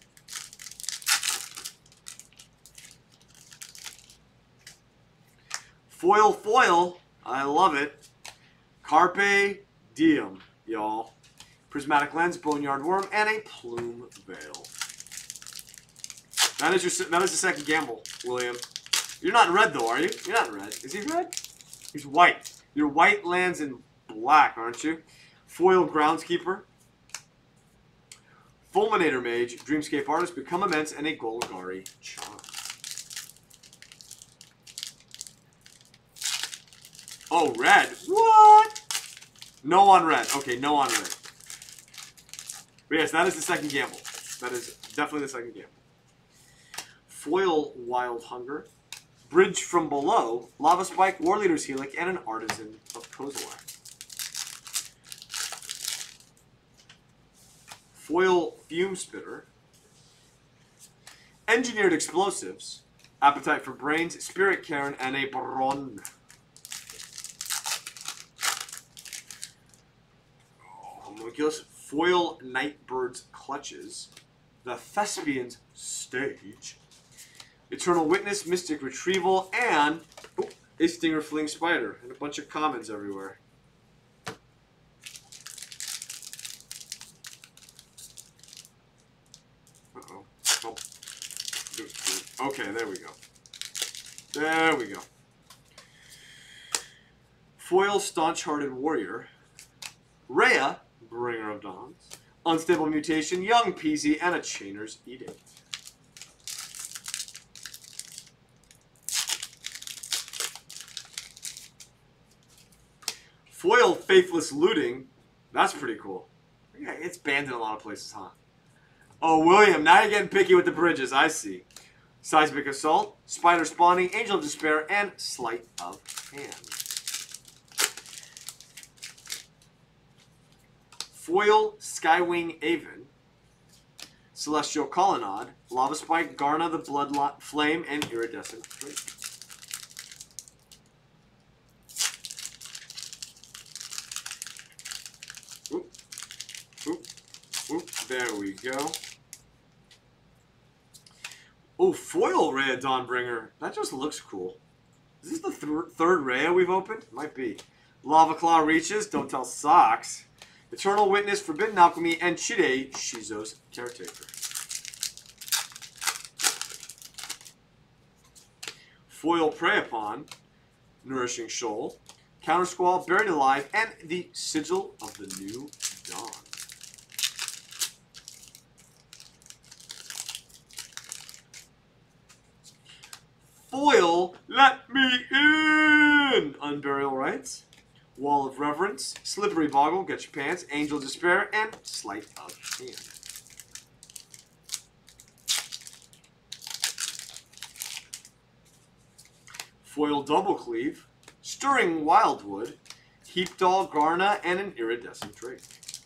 Foil, I love it. Carpe Diem, y'all. Prismatic Lens, Boneyard Worm, and a Plume Veil. That is the second gamble, William. You're not in red though, are you? You're not in red. Is he red? He's white. Your white lands in black, aren't you? Foil Groundskeeper. Fulminator Mage, Dreamscape Artist, Become Immense, and a Golgari Charm. Oh, red. What? No on red. Okay, no on red. But yes, that is the second gamble. That is definitely the second gamble. Foil Wild Hunger. Bridge from Below. Lava Spike, War Leader's Helic, and an Artisan of Kozilek. Foil Fume Spitter. Engineered Explosives. Appetite for Brains, Spirit Cairn, and a Baron. Foil Nightbird's Clutches, the Thespian's Stage, Eternal Witness, Mystic Retrieval, and a Stinger Fling Spider, and a bunch of commons everywhere. Uh-oh. Oh. Okay, there we go. There we go. Foil Staunch-Hearted Warrior, Rhea, Bringer of Dawns, Unstable Mutation, Young Peasy, and a Chainer's Edict. Foil Faithless Looting. That's pretty cool. Yeah, it's banned in a lot of places, huh? Oh, William, now you're getting picky with the bridges. I see. Seismic Assault, Spider Spawning, Angel of Despair, and Sleight of Hand. Foil Skywing Aven, Celestial Colonnade, Lava Spike, Garna the Bloodlot Flame, and Iridescent Drake. Oop, oop, oop. There we go. Oh, foil Rhea Dawnbringer. That just looks cool. Is this the third Rhea we've opened? Might be. Lava Claw Reaches, Don't Tell Socks. Eternal Witness, Forbidden Alchemy, and Chide, Shizo's Caretaker. Foil Prey Upon, Nourishing Shoal, Counter Squall, Buried Alive, and the Sigil of the New Dawn. Foil, Let Me In! Unburial Rites, Wall of Reverence, Slippery Boggle, Get Your Pants, Angel of Despair, and Sleight of Hand. Foil Double Cleave, Stirring Wildwood, Heapdall, Garna, and an Iridescent Drake.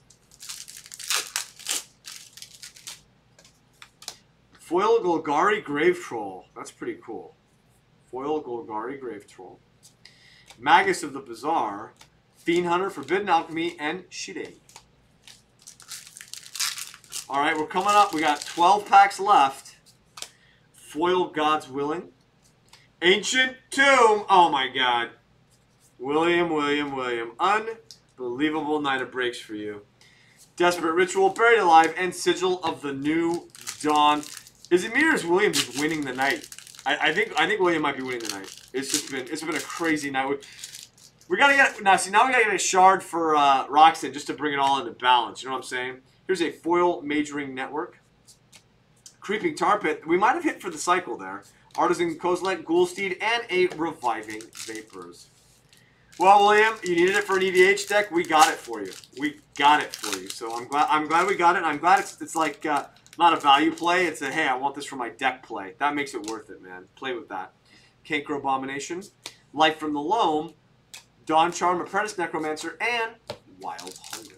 Foil Golgari Grave Troll. That's pretty cool. Foil Golgari Grave Troll. Magus of the Bazaar, Fiend Hunter, Forbidden Alchemy, and Shide. Alright, we're coming up. We got 12 packs left. Foil God's Willing. Ancient Tomb. Oh my god. William. Unbelievable night of breaks for you. Desperate Ritual, Buried Alive, and Sigil of the New Dawn. Is it me or is William just winning the night? I think William might be winning the night. It's been a crazy night. We gotta get now we gotta get a shard for Roxanne just to bring it all into balance. You know what I'm saying? Here's a foil Majoring Network. Creeping Tar Pit. We might have hit for the cycle there. Artisan Kozilek, Ghoulsteed, and a Reviving Vapors. Well, William, you needed it for an EDH deck. We got it for you. We got it for you. So I'm glad we got it. I'm glad it's like not a value play. It's a, hey, I want this for my deck play. That makes it worth it, man. Play with that. Cankro Abomination, Life from the Loam, Dawn Charm, Apprentice Necromancer, and Wild Hunger.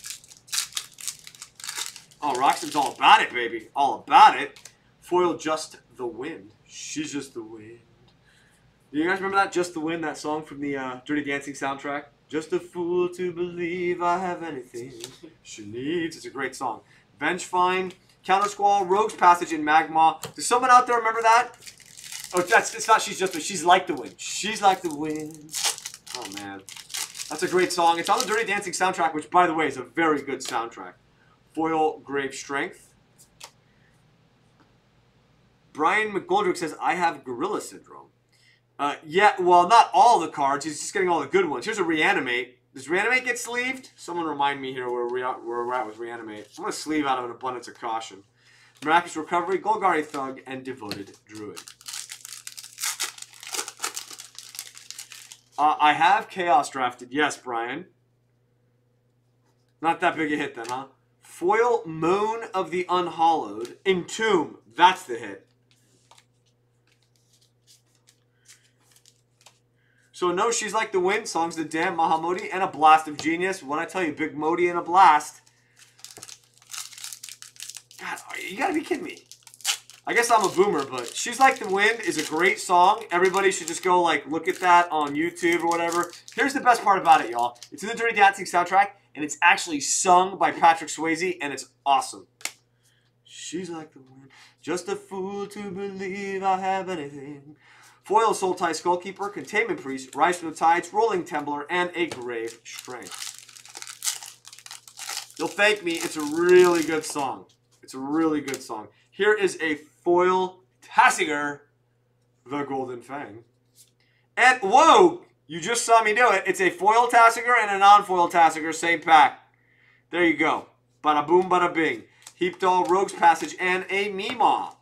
Oh, Roxanne's all about it, baby. All about it. Foil Just the Wind. She's just the wind. Do you guys remember that? Just the Wind, that song from the Dirty Dancing soundtrack? Just a fool to believe I have anything she needs. It's a great song. Vengefine, Counter Squall, Rogue's Passage, and Magma. Does someone out there remember that? Oh, it's not She's Just the Wind. She's like the wind. She's like the wind. Oh, man. That's a great song. It's on the Dirty Dancing soundtrack, which, by the way, is a very good soundtrack. Foil Grave Strength. Brian McGoldrick says, I have Gorilla Syndrome. Yeah, well, not all the cards. He's just getting all the good ones. Here's a Reanimate. Does Reanimate get sleeved? Someone remind me here where we're at with Reanimate. I'm going to sleeve out of an abundance of caution. Miraculous Recovery, Golgari Thug, and Devoted Druid. I have Chaos drafted. Yes, Brian. Not that big a hit then, huh? Foil Moan of the Unhallowed. Entomb. That's the hit. So no, She's Like the Wind, Songs of the Damned, Mahamodi, and a Blast of Genius. What I tell you, Big Modi and a Blast. God, you gotta be kidding me. I guess I'm a boomer, but She's Like the Wind is a great song. Everybody should just go like look at that on YouTube or whatever. Here's the best part about it, y'all. It's in the Dirty Dancing soundtrack, and it's actually sung by Patrick Swayze, and it's awesome. She's like the wind, just a fool to believe I have anything. Foil Sultai Skullkeeper, Containment Priest, Rise from the Tides, Rolling Tembler, and a Grave Strength. You'll thank me, it's a really good song. It's a really good song. Here is a Foil Tassiger, the Golden Fang. And, whoa! You just saw me do it. It's a Foil Tassiger and a non-Foil Tassiger, same pack. There you go. Bada boom, bada bing. Heapdall, Rogue's Passage, and a Meemaw.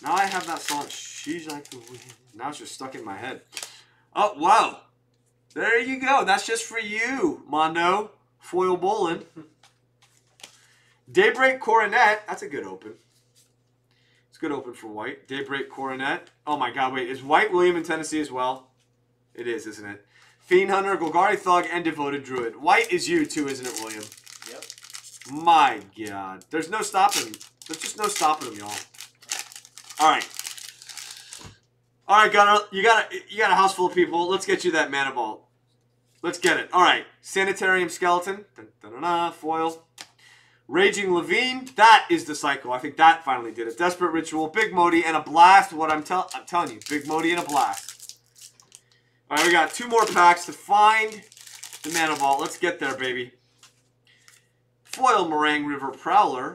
Now I have that song, She's Like the Wind. Now it's just stuck in my head. Oh, wow. There you go. That's just for you, Mondo. Foil bowling. Daybreak Coronet. That's a good open. It's a good open for White. Daybreak Coronet. Oh, my God. Wait. Is White William in Tennessee as well? It is, isn't it? Fiend Hunter, Golgari Thug, and Devoted Druid. White is you, too, isn't it, William? Yep. My God. There's no stopping. There's just no stopping him, y'all. All right. All right, Gunnar. You got a house full of people. Let's get you that mana vault. Let's get it. All right. Sanitarium Skeleton. Dun, dun, dun, dun, foil. Raging Levine. That is the cycle. I think that finally did it. Desperate Ritual. Big Modi and a blast. What I'm telling you. Big Modi and a blast. All right. We got 2 more packs to find the mana vault. Let's get there, baby. Foil Meringue River Prowler.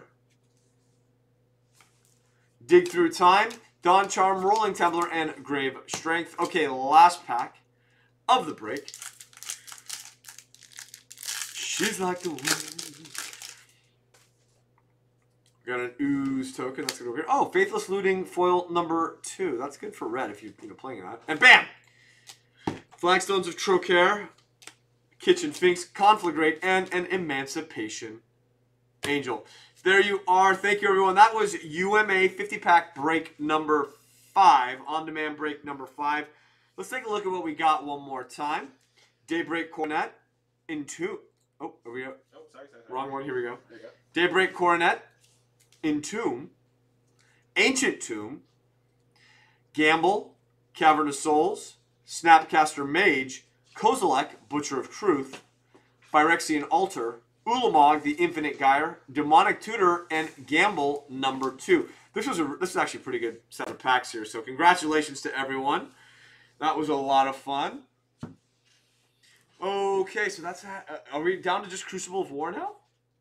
Dig Through Time. Dawn Charm, Rolling Templar, and Grave Strength. Okay, last pack of the break. She's like the wind. We got an Ooze token. That's going to go here. Oh, Faithless Looting foil number 2. That's good for red if you're playing that. And bam! Flagstones of Trocaire, Kitchen Sphinx, Conflagrate, and an Emancipation Angel. There you are. Thank you, everyone. That was UMA 50-pack break number 5. On-demand break number 5. Let's take a look at what we got one more time. Daybreak Coronet in 2. Oh, here we go. Oh, sorry. Wrong one. Here we go. There you go. Daybreak Coronet, Entomb, Ancient Tomb, Gamble, Cavern of Souls, Snapcaster Mage, Kozilek, Butcher of Truth, Phyrexian Altar, Ulamog, the Infinite Gyre, Demonic Tutor, and Gamble number 2. This is actually a pretty good set of packs here, so congratulations to everyone. That was a lot of fun. Okay, so that's are we down to just Crucible of War now?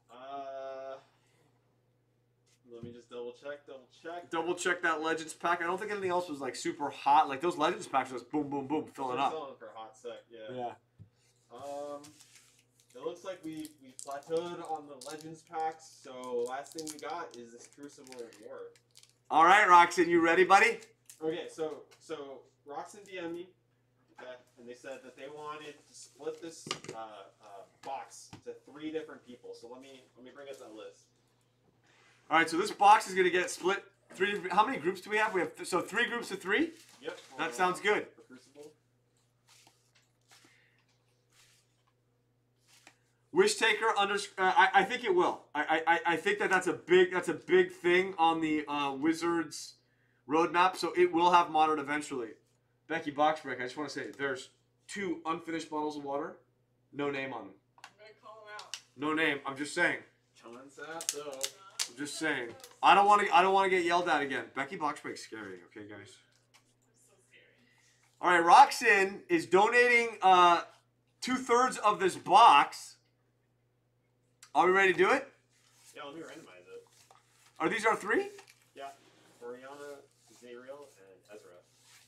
Let me just double check. Double check that Legends pack. I don't think anything else was like super hot. Like those Legends packs was boom, boom, boom, filling up. Selling for a hot sec, yeah. Yeah. It looks like we plateaued on the Legends packs, so last thing we got is this Crucible of War. All right, Roxanne, you ready, buddy? Okay, so Roxanne DM'd me, and they said that they wanted to split this box to 3 different people. So let me bring up that list. All right, so this box is going to get split. How many groups do we have? We have 3 groups of 3? Yep. That sounds good. For Crucible. Wish Taker I think it will. I think that's a big thing on the Wizards roadmap. So it will have modern eventually. Becky Boxbreak, I just want to say there's 2 unfinished bottles of water, no name on them. I'm gonna call him out. No name. I'm just saying. Consato. I'm just saying. I don't want to get yelled at again. Becky Boxbreak's scary. Okay, guys. I'm so scary. All right, Roxanne is donating 2/3 of this box. Are we ready to do it? Yeah, let me randomize it. Are these our 3? Yeah. Oriana, Zariel, and Ezra.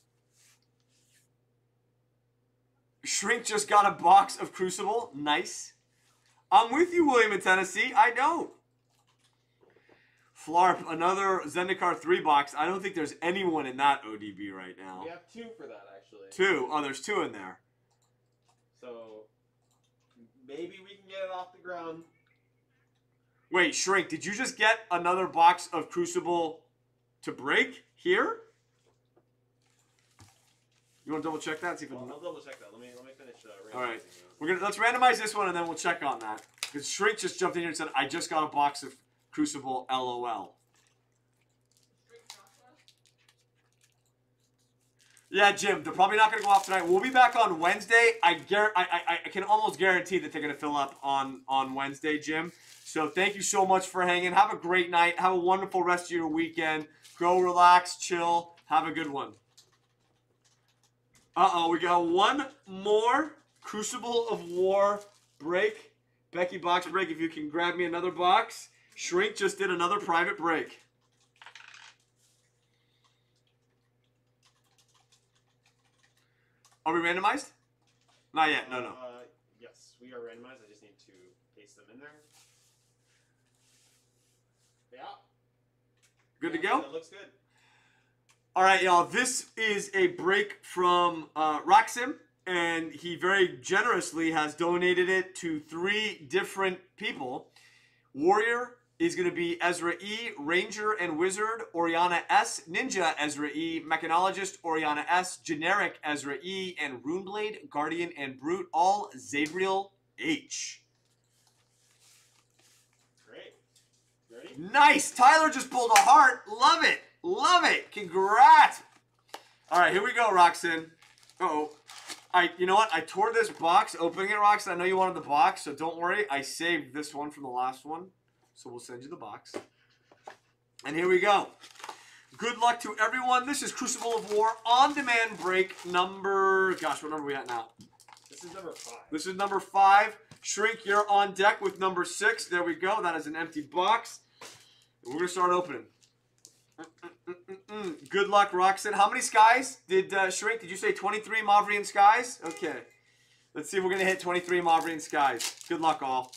Shrink just got a box of Crucible. Nice. I'm with you, William in Tennessee. I don't. Flarp, another Zendikar 3 box. I don't think there's anyone in that ODB right now. We have 2 for that, actually. 2? Oh, there's 2 in there. So, maybe we can get it off the ground. Wait, Shrink, did you just get another box of Crucible to break here? You want to double check that? See if I'll double check that. Let me finish randomizing. All right. Let's randomize this one and then we'll check on that. Because Shrink just jumped in here and said, I just got a box of Crucible, LOL. Yeah, Jim, they're probably not going to go off tonight. We'll be back on Wednesday. I can almost guarantee that they're going to fill up on Wednesday, Jim. So thank you so much for hanging. Have a great night. Have a wonderful rest of your weekend. Go relax, chill. Have a good one. Uh-oh, we got one more Crucible of War break. Becky box break, if you can grab me another box. Shrink just did another private break. Are we randomized? Not yet. No. Yes, we are randomized. I just need to paste them in there. Yeah. Good to go? That looks good. All right, y'all. This is a break from Roxim, and he very generously has donated it to 3 different people. Warrior is going to be Ezra E, Ranger and Wizard, Oriana S, Ninja Ezra E, Mechanologist, Oriana S, Generic Ezra E, and Runeblade, Guardian, and Brute, all Zadriel H. Great. Ready? Nice! Tyler just pulled a heart. Love it. Love it. Congrats. All right, here we go, Roxanne. Uh-oh. You know what? I tore this box opening it, Roxanne. I know you wanted the box, so don't worry. I saved this one from the last one, so we'll send you the box. And here we go. Good luck to everyone. This is Crucible of War on-demand break number... Gosh, what number are we at now? This is number 5. This is number 5. Shrink, you're on deck with number 6. There we go. That is an empty box. We're going to start opening. Good luck, Roxanne. How many skies did Shrink? Did you say 23 Mavrian skies? Okay. Let's see if we're going to hit 23 Mavrian skies. Good luck, all.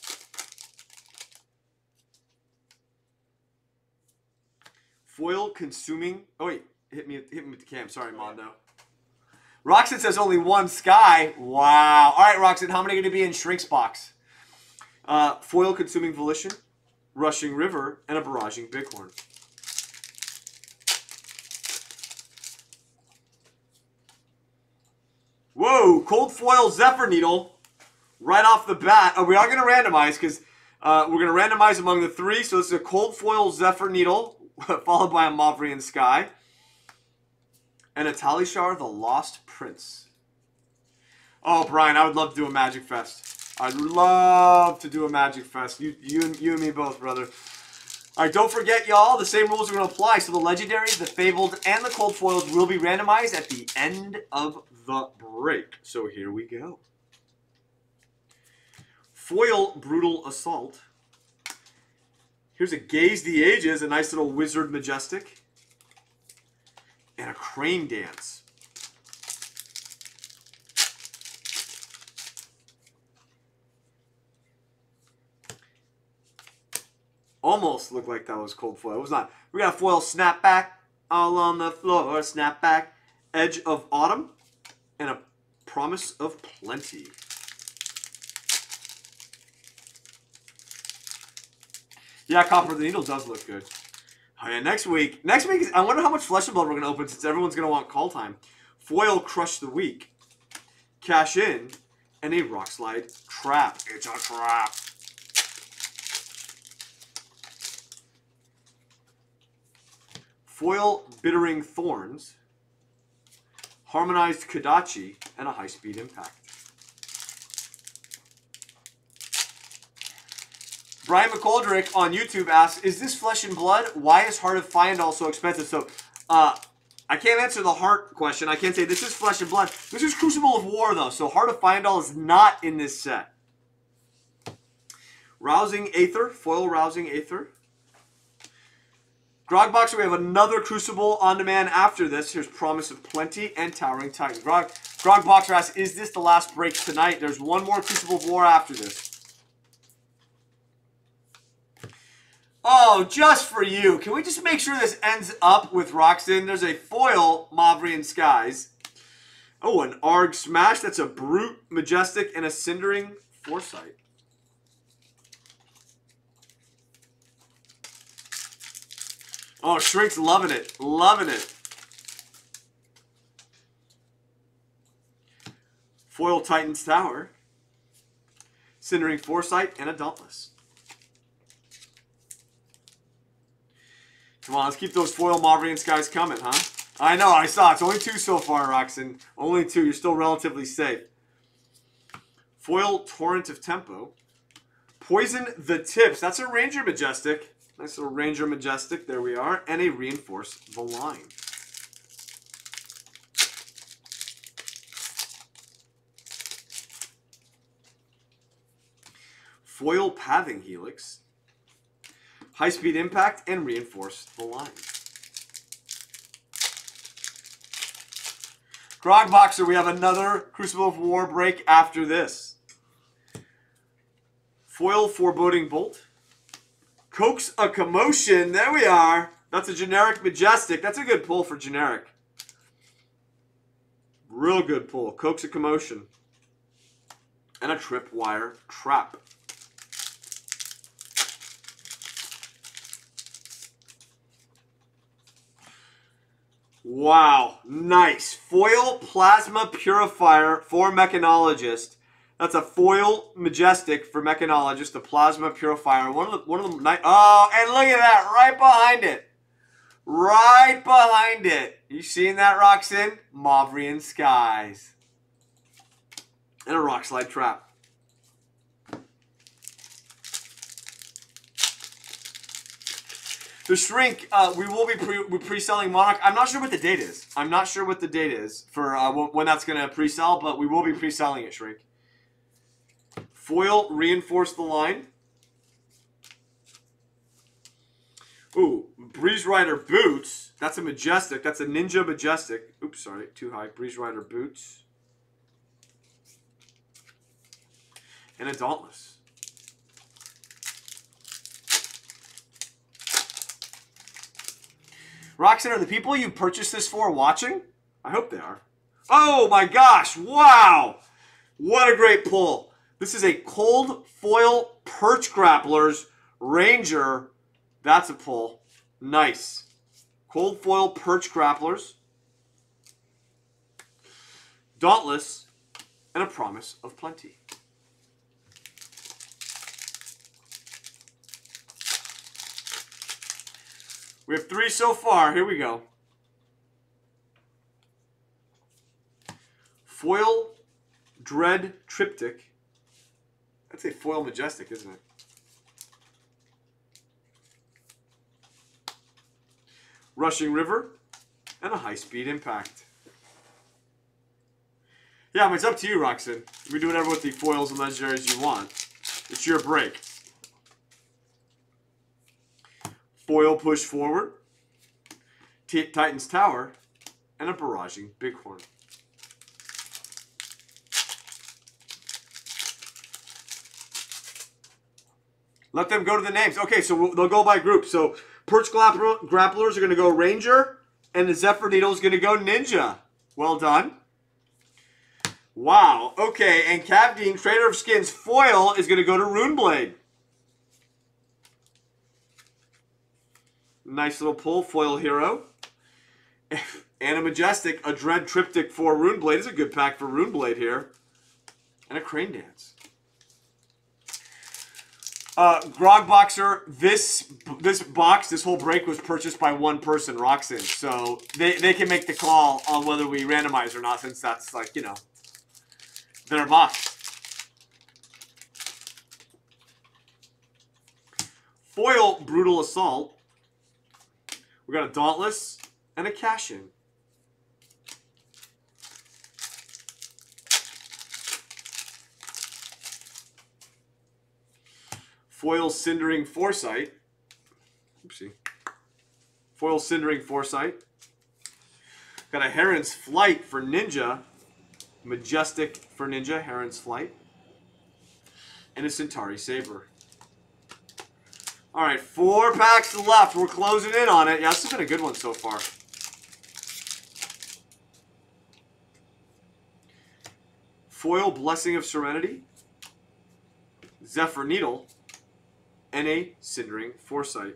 Foil consuming. Oh, wait. Hit me with the cam. Sorry, Mondo. Roxanne says only 1 sky. Wow. All right, Roxanne. How many are going to be in Shrink's box? Foil consuming Volition, Rushing River, and a Barraging Bighorn. Whoa, cold foil Zephyr Needle right off the bat. We are going to randomize because we're going to randomize among the 3. So this is a cold foil Zephyr Needle followed by a Mavrian Sky and a Talishar the Lost Prince. Oh, Brian, I would love to do a Magic Fest. I'd love to do a Magic Fest. You and me both, brother. All right, don't forget, y'all, the same rules are going to apply. So the Legendaries, the Fabled, and the Cold Foils will be randomized at the end of the break. So here we go. Foil Brutal Assault. Here's a Gaze the Ages, a nice little Wizard Majestic. And a Crane Dance. Almost looked like that was cold foil. It was not. We got a foil Snapback, all on the floor, Snapback, Edge of Autumn, and a Promise of Plenty. Yeah, Copper the Needle does look good. Oh yeah, next week, I wonder how much Flesh and Blood we're going to open since everyone's going to want call time. Foil Crush the Weak, Cash In, and a Rock Slide Trap. It's a trap. Foil Bittering Thorns, Harmonized Kodachi, and a High-Speed Impact. Brian McColdrick on YouTube asks, is this Flesh and Blood? Why is Heart of Fyendal so expensive? So, I can't answer the Heart question. I can't say this is Flesh and Blood. This is Crucible of War, though, so Heart of Fyendal is not in this set. Rousing Aether, Foil Rousing Aether. Grogboxer, we have another Crucible on demand after this. Here's Promise of Plenty and Towering Titan. Grogboxer asks, is this the last break tonight? There's one more Crucible of War after this. Oh, just for you. Can we just make sure this ends up with Roxanne? There's a foil Mavrian Skies. Oh, an Arg Smash. That's a Brute Majestic and a Cindering Foresight. Oh, Shrink's loving it. Loving it. Foil Titan's Tower. Cindering Foresight and a Dauntless. Come on, let's keep those foil Mavrian Skies coming, huh? I know, I saw. It's only 2 so far, Roxanne. Only 2. You're still relatively safe. Foil Torrent of Tempo. Poison the Tips. That's a Ranger Majestic. Nice little Ranger Majestic. There we are. And a Reinforce the Line. Foil Pathing Helix. High-Speed Impact and Reinforce the Line. Grogboxer, we have another Crucible of War break after this. Foil Foreboding Bolt. Coax a Commotion. There we are. That's a generic Majestic. That's a good pull for generic. Real good pull. Coax a Commotion. And a Tripwire Trap. Wow, nice. Foil Plasma Purifier for Mechanologist. That's a foil Majestic for Mechanologist, the Plasma Purifier. One of them. Oh, and look at that, right behind it. Right behind it. You seen that, Roxanne? Mavrian Skies. And a Rock Slide Trap. The Shrink, we will be pre-selling Monarch. I'm not sure what the date is. I'm not sure what the date is for when that's going to pre-sell, but we will be pre-selling it, Shrink. Foil Reinforce the Line. Ooh, Breeze Rider Boots. That's a Majestic. That's a Ninja Majestic. Oops, sorry, too high. Breeze Rider Boots. And a Dauntless. Roxanne, are the people you purchased this for watching? I hope they are. Oh my gosh, wow! What a great pull. This is a Cold Foil Perch Grapplers Ranger. That's a pull. Nice. Cold Foil Perch Grapplers. Dauntless. And a Promise of Plenty. We have 3 so far. Here we go. Foil Dread Triptych. That's a foil Majestic, isn't it? Rushing River. And a High Speed Impact. Yeah, I mean, it's up to you, Roxanne. You can do whatever with the foils and legendaries you want. It's your break. Foil Push Forward, Titan's Tower, and a Barraging Bighorn. Let them go to the names. Okay, so they'll go by group. So Perch Grapplers are going to go Ranger, and the Zephyr Needle is going to go Ninja. Well done. Wow. Okay, and Cavdeen, Trader of Skins Foil is going to go to Runeblade. Nice little pull, Foil Hero. And a Majestic, a Dread Triptych for Runeblade. Is a good pack for Runeblade here. And a Crane Dance. Grog Boxer, this box, this whole break was purchased by one person, Roxanne. So they can make the call on whether we randomize or not, since that's like, you know, their box. Foil Brutal Assault. We got a Dauntless and a Cash-In. Foil Cindering Foresight. Oopsie. Foil Cindering Foresight. Got a Heron's Flight for Ninja. Majestic for Ninja, Heron's Flight. And a Centauri Saber. All right, 4 packs left. We're closing in on it. Yeah, this has been a good one so far. Foil Blessing of Serenity. Zephyr Needle. And a Cindering Foresight.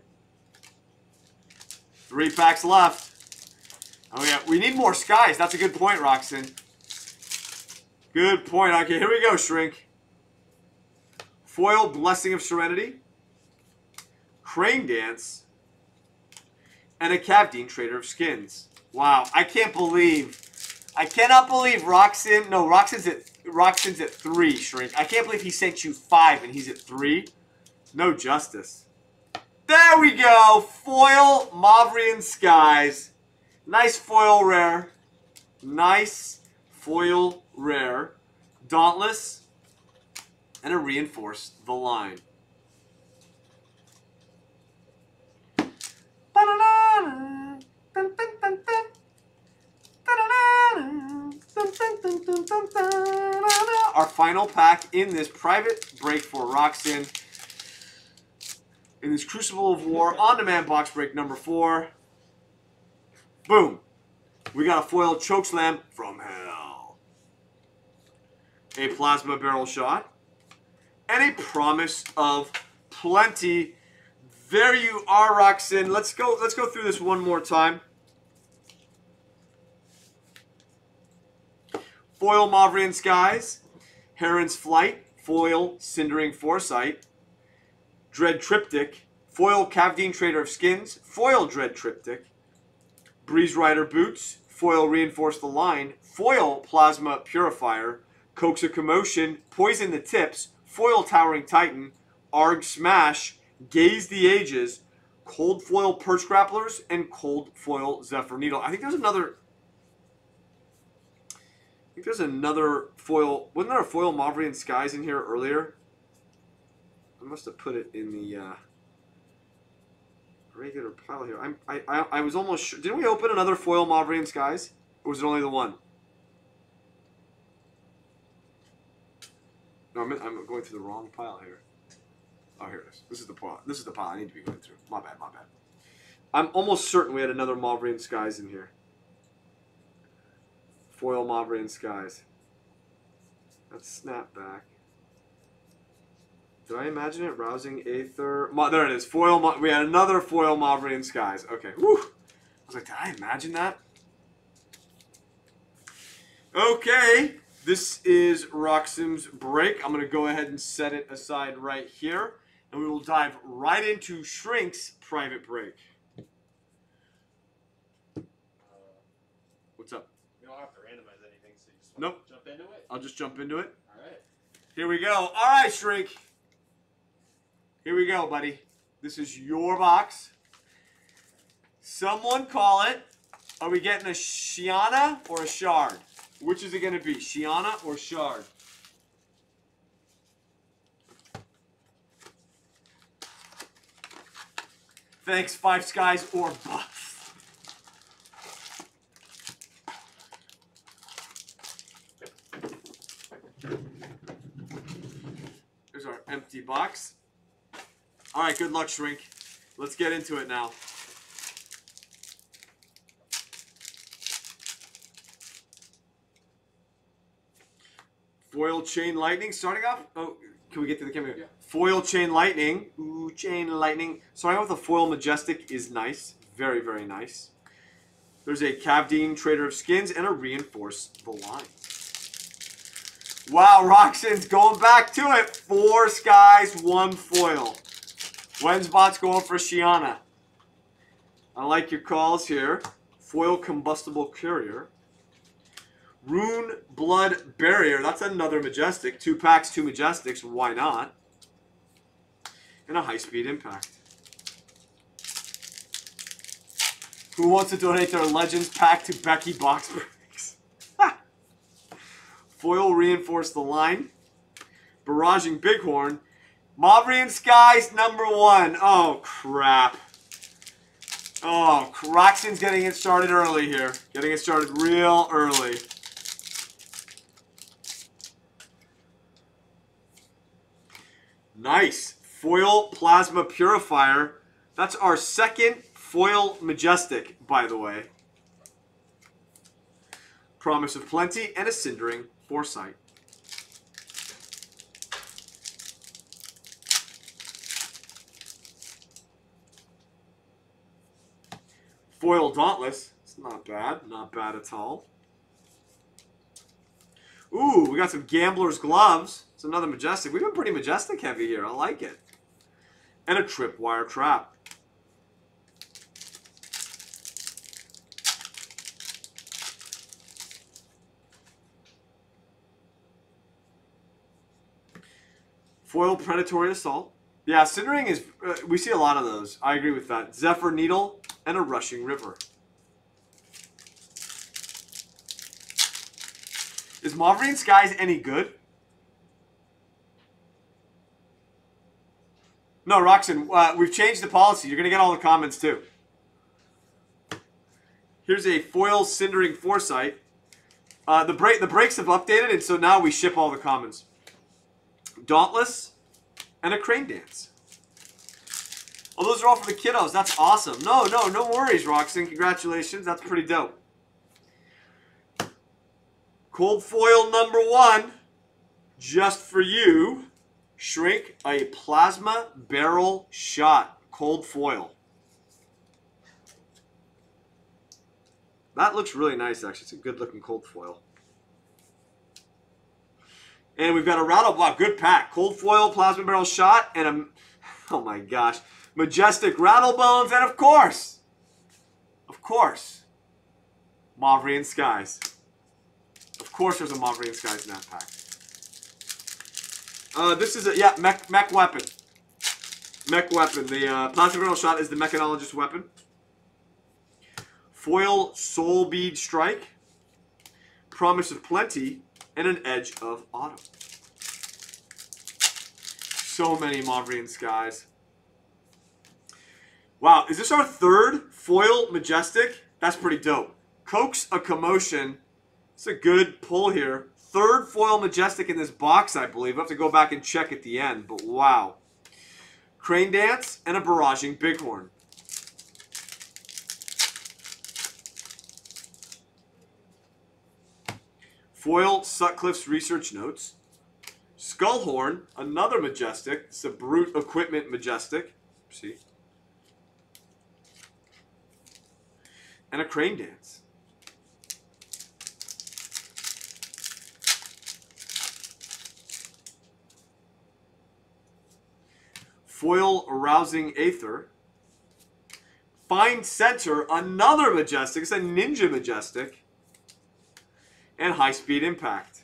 3 packs left. Oh yeah, we need more skies. That's a good point, Roxanne. Good point. Okay, here we go, Shrink. Foil Blessing of Serenity. Crane Dance, and a Cavdeen, Trader of Skins. Wow, I cannot believe Roxanne, no, Roxanne's at 3, Shrink. I can't believe he sent you 5 and he's at 3. No justice. There we go, Foil Mavrian Skies. Nice foil rare. Nice foil rare. Dauntless, and a Reinforce the Line. Our final pack in this private break for Roxanne in this Crucible of War on-demand box break number 4. Boom. We got a foil Chokeslam from hell. A Plasma Barrel Shot. And a Promise of Plenty. There you are, Roxanne. Let's go through this one more time. Foil Mavrian Skies. Heron's Flight. Foil Cindering Foresight. Dread Triptych. Foil Cavdine Trader of Skins. Foil Dread Triptych. Breeze Rider Boots. Foil Reinforce the Line. Foil Plasma Purifier. Coax a Commotion. Poison the Tips. Foil Towering Titan. Arg Smash. Gaze the Ages. Cold Foil Perch Grapplers. And Cold Foil Zephyr Needle. I think there's another foil. Wasn't there a foil Mavrian Skies in here earlier? I must have put it in the regular pile here. I was almost sure. Didn't we open another foil Mavrian Skies? Or was it only the one? No, I'm going through the wrong pile here. Oh, here it is. This is the pile. This is the pile I need to be going through. My bad, my bad. I'm almost certain we had another Mavrian Skies in here. Foil Mavrian Skies. That's Snapback. Did I imagine it? Rousing Aether. There it is. Foil. We had another foil Mavrian Skies. Okay. Woo. I was like, did I imagine that? Okay. This is Roxim's break. I'm going to go ahead and set it aside right here. And we will dive right into Shrink's private break. What's up? You don't have to randomize anything, so you just Nope. jump into it? I'll just jump into it. All right. Here we go. All right, Shrink. Here we go, buddy. This is your box. Someone call it. Are we getting a Shiana or a Shard? Which is it going to be, Shiana or Shard? Thanks, Five Skies or Buff. There's our empty box. All right, good luck, Shrink. Let's get into it now. Foil Chain Lightning starting off. Oh, can we get to the camera? Yeah. Foil Chain Lightning. Ooh, Chain Lightning. Starting off with a Foil Majestic is nice. Very, very nice. There's a Cavdine Trader of Skins and a Reinforce the Line. Wow, Roxanne's going back to it. 4 Skies, 1 Foil. Wensbot's going for Shiana. I like your calls here. Foil Combustible Courier. Rune Blood Barrier. That's another Majestic. 2 packs, 2 Majestics. Why not? And a High Speed Impact. Who wants to donate their Legends pack to Becky Box Breaks? Foil Reinforce the Line. Barraging Bighorn. Mavrian Skies #1. Oh, crap. Oh, Roxanne's getting it started early here. Getting it started real early. Nice. Foil Plasma Purifier. That's our second Foil Majestic, by the way. Promise of Plenty and a Cindering Foresight. Foil Dauntless. It's not bad. Not bad at all. Ooh, we got some Gambler's Gloves. It's another Majestic. We've been pretty Majestic heavy here. I like it. And a Tripwire Trap. Foil Predatory Assault. Yeah, Cindering is... we see a lot of those. I agree with that. Zephyr Needle and a Rushing River. Is Mavrian Skies any good? No, Roxanne, we've changed the policy. You're going to get all the comments, too. Here's a Foil Cindering Foresight. The breaks have updated, and so now we ship all the commons. Dauntless and a Crane Dance. Oh, those are all for the kiddos. That's awesome. No worries, Roxanne. Congratulations. That's pretty dope. Cold foil number 1, just for you. Shrink, a plasma barrel shot. Cold foil. That looks really nice, actually. It's a good looking cold foil. And we've got a rattle block. Good pack. Cold foil, plasma barrel shot, and a, oh my gosh, majestic rattle bones, and of course, Mavrian Skies. Of course there's a Mavrian Skies in that pack. This is a, yeah, mech weapon. Mech weapon. The plasma barrel shot is the mechanologist weapon. Foil soul bead strike. Promise of plenty. And an edge of autumn. So many Mavrian Skies. Wow, is this our 3rd foil majestic? That's pretty dope. Coax a commotion. It's a good pull here. 3rd foil majestic in this box, I believe. We'll have to go back and check at the end, but wow. Crane Dance and a barraging bighorn. Foil Sutcliffe's research notes. Skullhorn, another majestic. It's a brute equipment majestic. See? And a Crane Dance. Foil Arousing Aether. Find Center, another majestic. It's a ninja majestic. And High Speed Impact.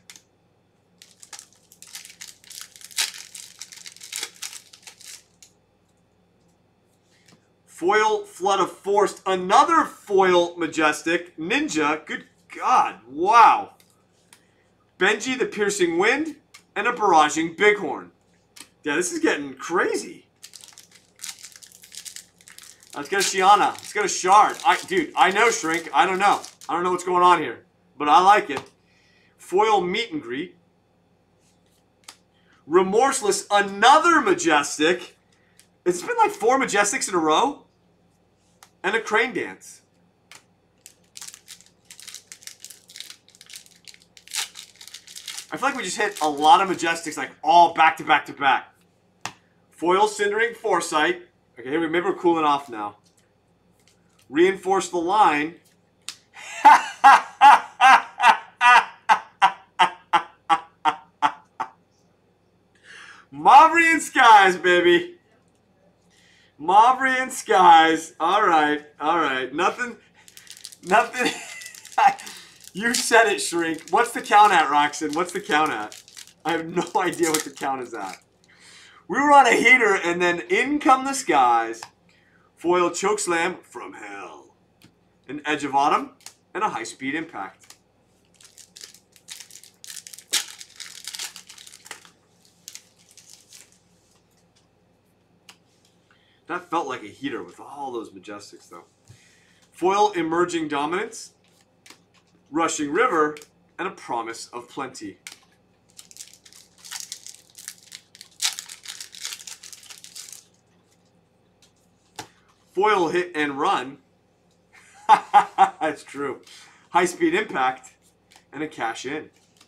Foil Flood of Force, another foil majestic. Ninja, good God, wow. Benji the Piercing Wind, and a barraging bighorn. Yeah, this is getting crazy. Let's get a Shiana. Let's get a Shard. Dude, I know, Shrink. I don't know. I don't know what's going on here. But I like it. Foil Meet and Greet. Remorseless, another majestic. It's been like 4 majestics in a row. And a Crane Dance. I feel like we just hit a lot of majestics, like all back to back to back. Foil Cindering Foresight. Okay, here maybe we're cooling off now. Reinforce the line. Mavrian Skies, baby. Mavrian Skies. All right, all right. Nothing. You said it, Shrink. What's the count at, Roxanne? What's the count at? I have no idea what the count is at. We were on a heater, and then in come the skies. Foil Chokeslam from hell. An Edge of Autumn, and a High Speed Impact. That felt like a heater with all those majestics, though. Foil Emerging Dominance, Rushing River, and a Promise of Plenty. Foil Hit and Run. That's true. High Speed Impact, and a Cash In.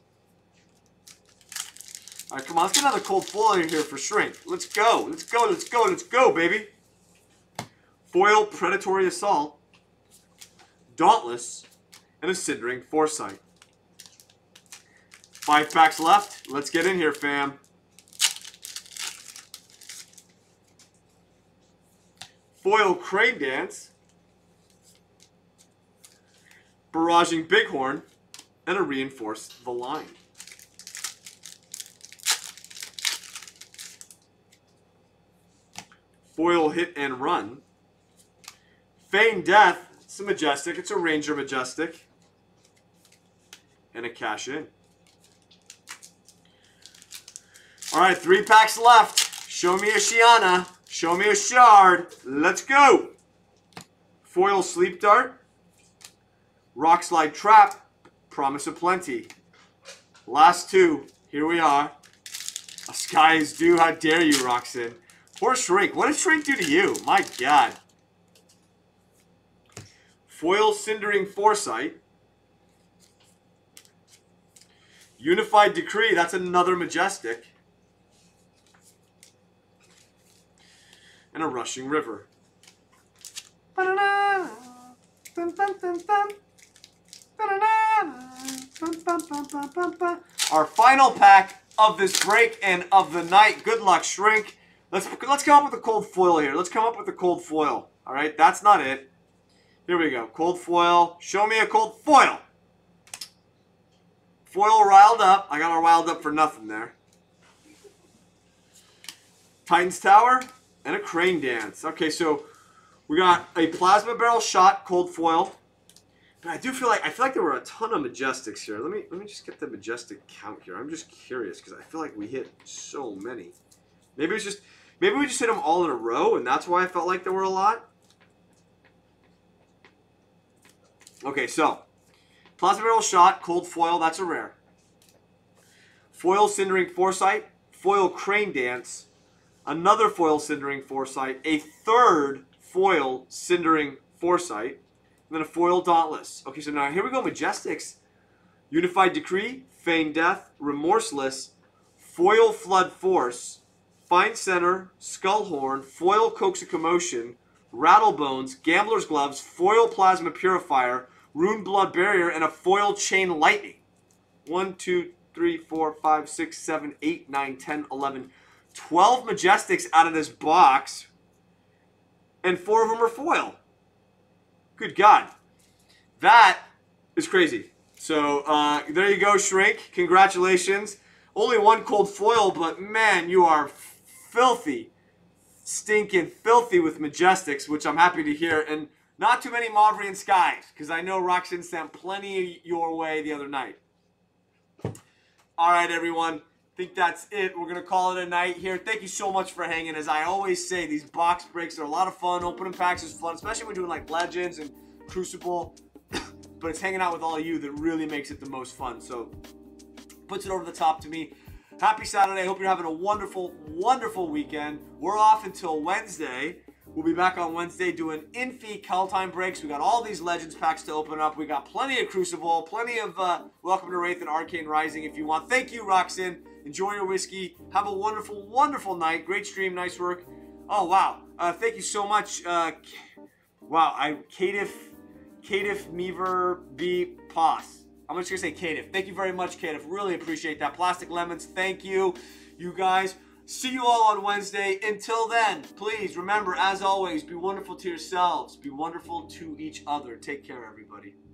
All right, come on, let's get another cold foil here for Shrink. Let's go, let's go, let's go, let's go, baby. Foil Predatory Assault, Dauntless, and a Cindering Foresight. 5 packs left. Let's get in here, fam. Foil Crane Dance, Barraging Bighorn, and a Reinforce the Line. Foil Hit and Run. Feign Death. It's a majestic. It's a Ranger majestic. And a Cash In. All right, 3 packs left. Show me a Shiana. Show me a Shard. Let's go. Foil Sleep Dart. Rock Slide Trap. Promise of Plenty. Last 2. Here we are. A Sky is Due. How dare you, Roxanne. Poor Shrink. What did Shrink do to you? My God. Foil Cindering Foresight. Unified Decree. That's another Majestic. And a Rushing River. Our final pack of this break and of the night. Good luck, Shrink. Let's come up with a cold foil here. Let's come up with a cold foil. All right, that's not it. Here we go. Cold foil. Show me a cold foil. Foil riled up. I got our riled up for nothing there. Titan's Tower and a Crane Dance. Okay, so we got a Plasma Barrel Shot cold foil. But I feel like there were a ton of Majestics here. Let me just get the Majestic count here. I'm just curious because I feel like we hit so many. Maybe we just hit them all in a row, and that's why I felt like there were a lot. Okay, so Plasma Barrel Shot, cold foil, that's a rare. Foil Cindering Foresight, foil Crane Dance, another foil Cindering Foresight, a third foil Cindering Foresight, and then a foil Dauntless. Okay, so now here we go, Majestics. Unified Decree, Feign Death, Remorseless, foil Flood Force, Fine Center, Skullhorn, foil Coax a Commotion, Rattlebones, Gambler's Gloves, foil Plasma Purifier, Rune Blood Barrier, and a foil Chain Lightning. 1, 2, 3, 4, 5, 6, 7, 8, 9, 10, 11, 12 Majestics out of this box, and 4 of them are foil. Good God. That is crazy. So, there you go, Shrink. Congratulations. Only one cold foil, but man, you are filthy. Stinking filthy with Majestics, which I'm happy to hear. And not too many Mavrian Skies, because I know Roxanne sent plenty your way the other night. All right, everyone. I think that's it. We're going to call it a night here. Thank you so much for hanging. As I always say, these box breaks are a lot of fun. Opening packs is fun, especially when we're doing like Legends and Crucible. But it's hanging out with all of you that really makes it the most fun. So, puts it over the top to me. Happy Saturday. Hope you're having a wonderful, wonderful weekend. We're off until Wednesday. We'll be back on Wednesday doing Infi Kaldheim breaks. We got all these Legends packs to open up. We got plenty of Crucible, plenty of Welcome to Wraith and Arcane Rising if you want. Thank you, Roxanne. Enjoy your whiskey. Have a wonderful, wonderful night. Great stream. Nice work. Oh, wow. Thank you so much. Wow. Catif Meaver B. Poss. I'm just going to say Catif. Thank you very much, Catif. Really appreciate that. Plastic Lemons, thank you. You guys, see you all on Wednesday. Until then, please remember, as always, be wonderful to yourselves. Be wonderful to each other. Take care, everybody.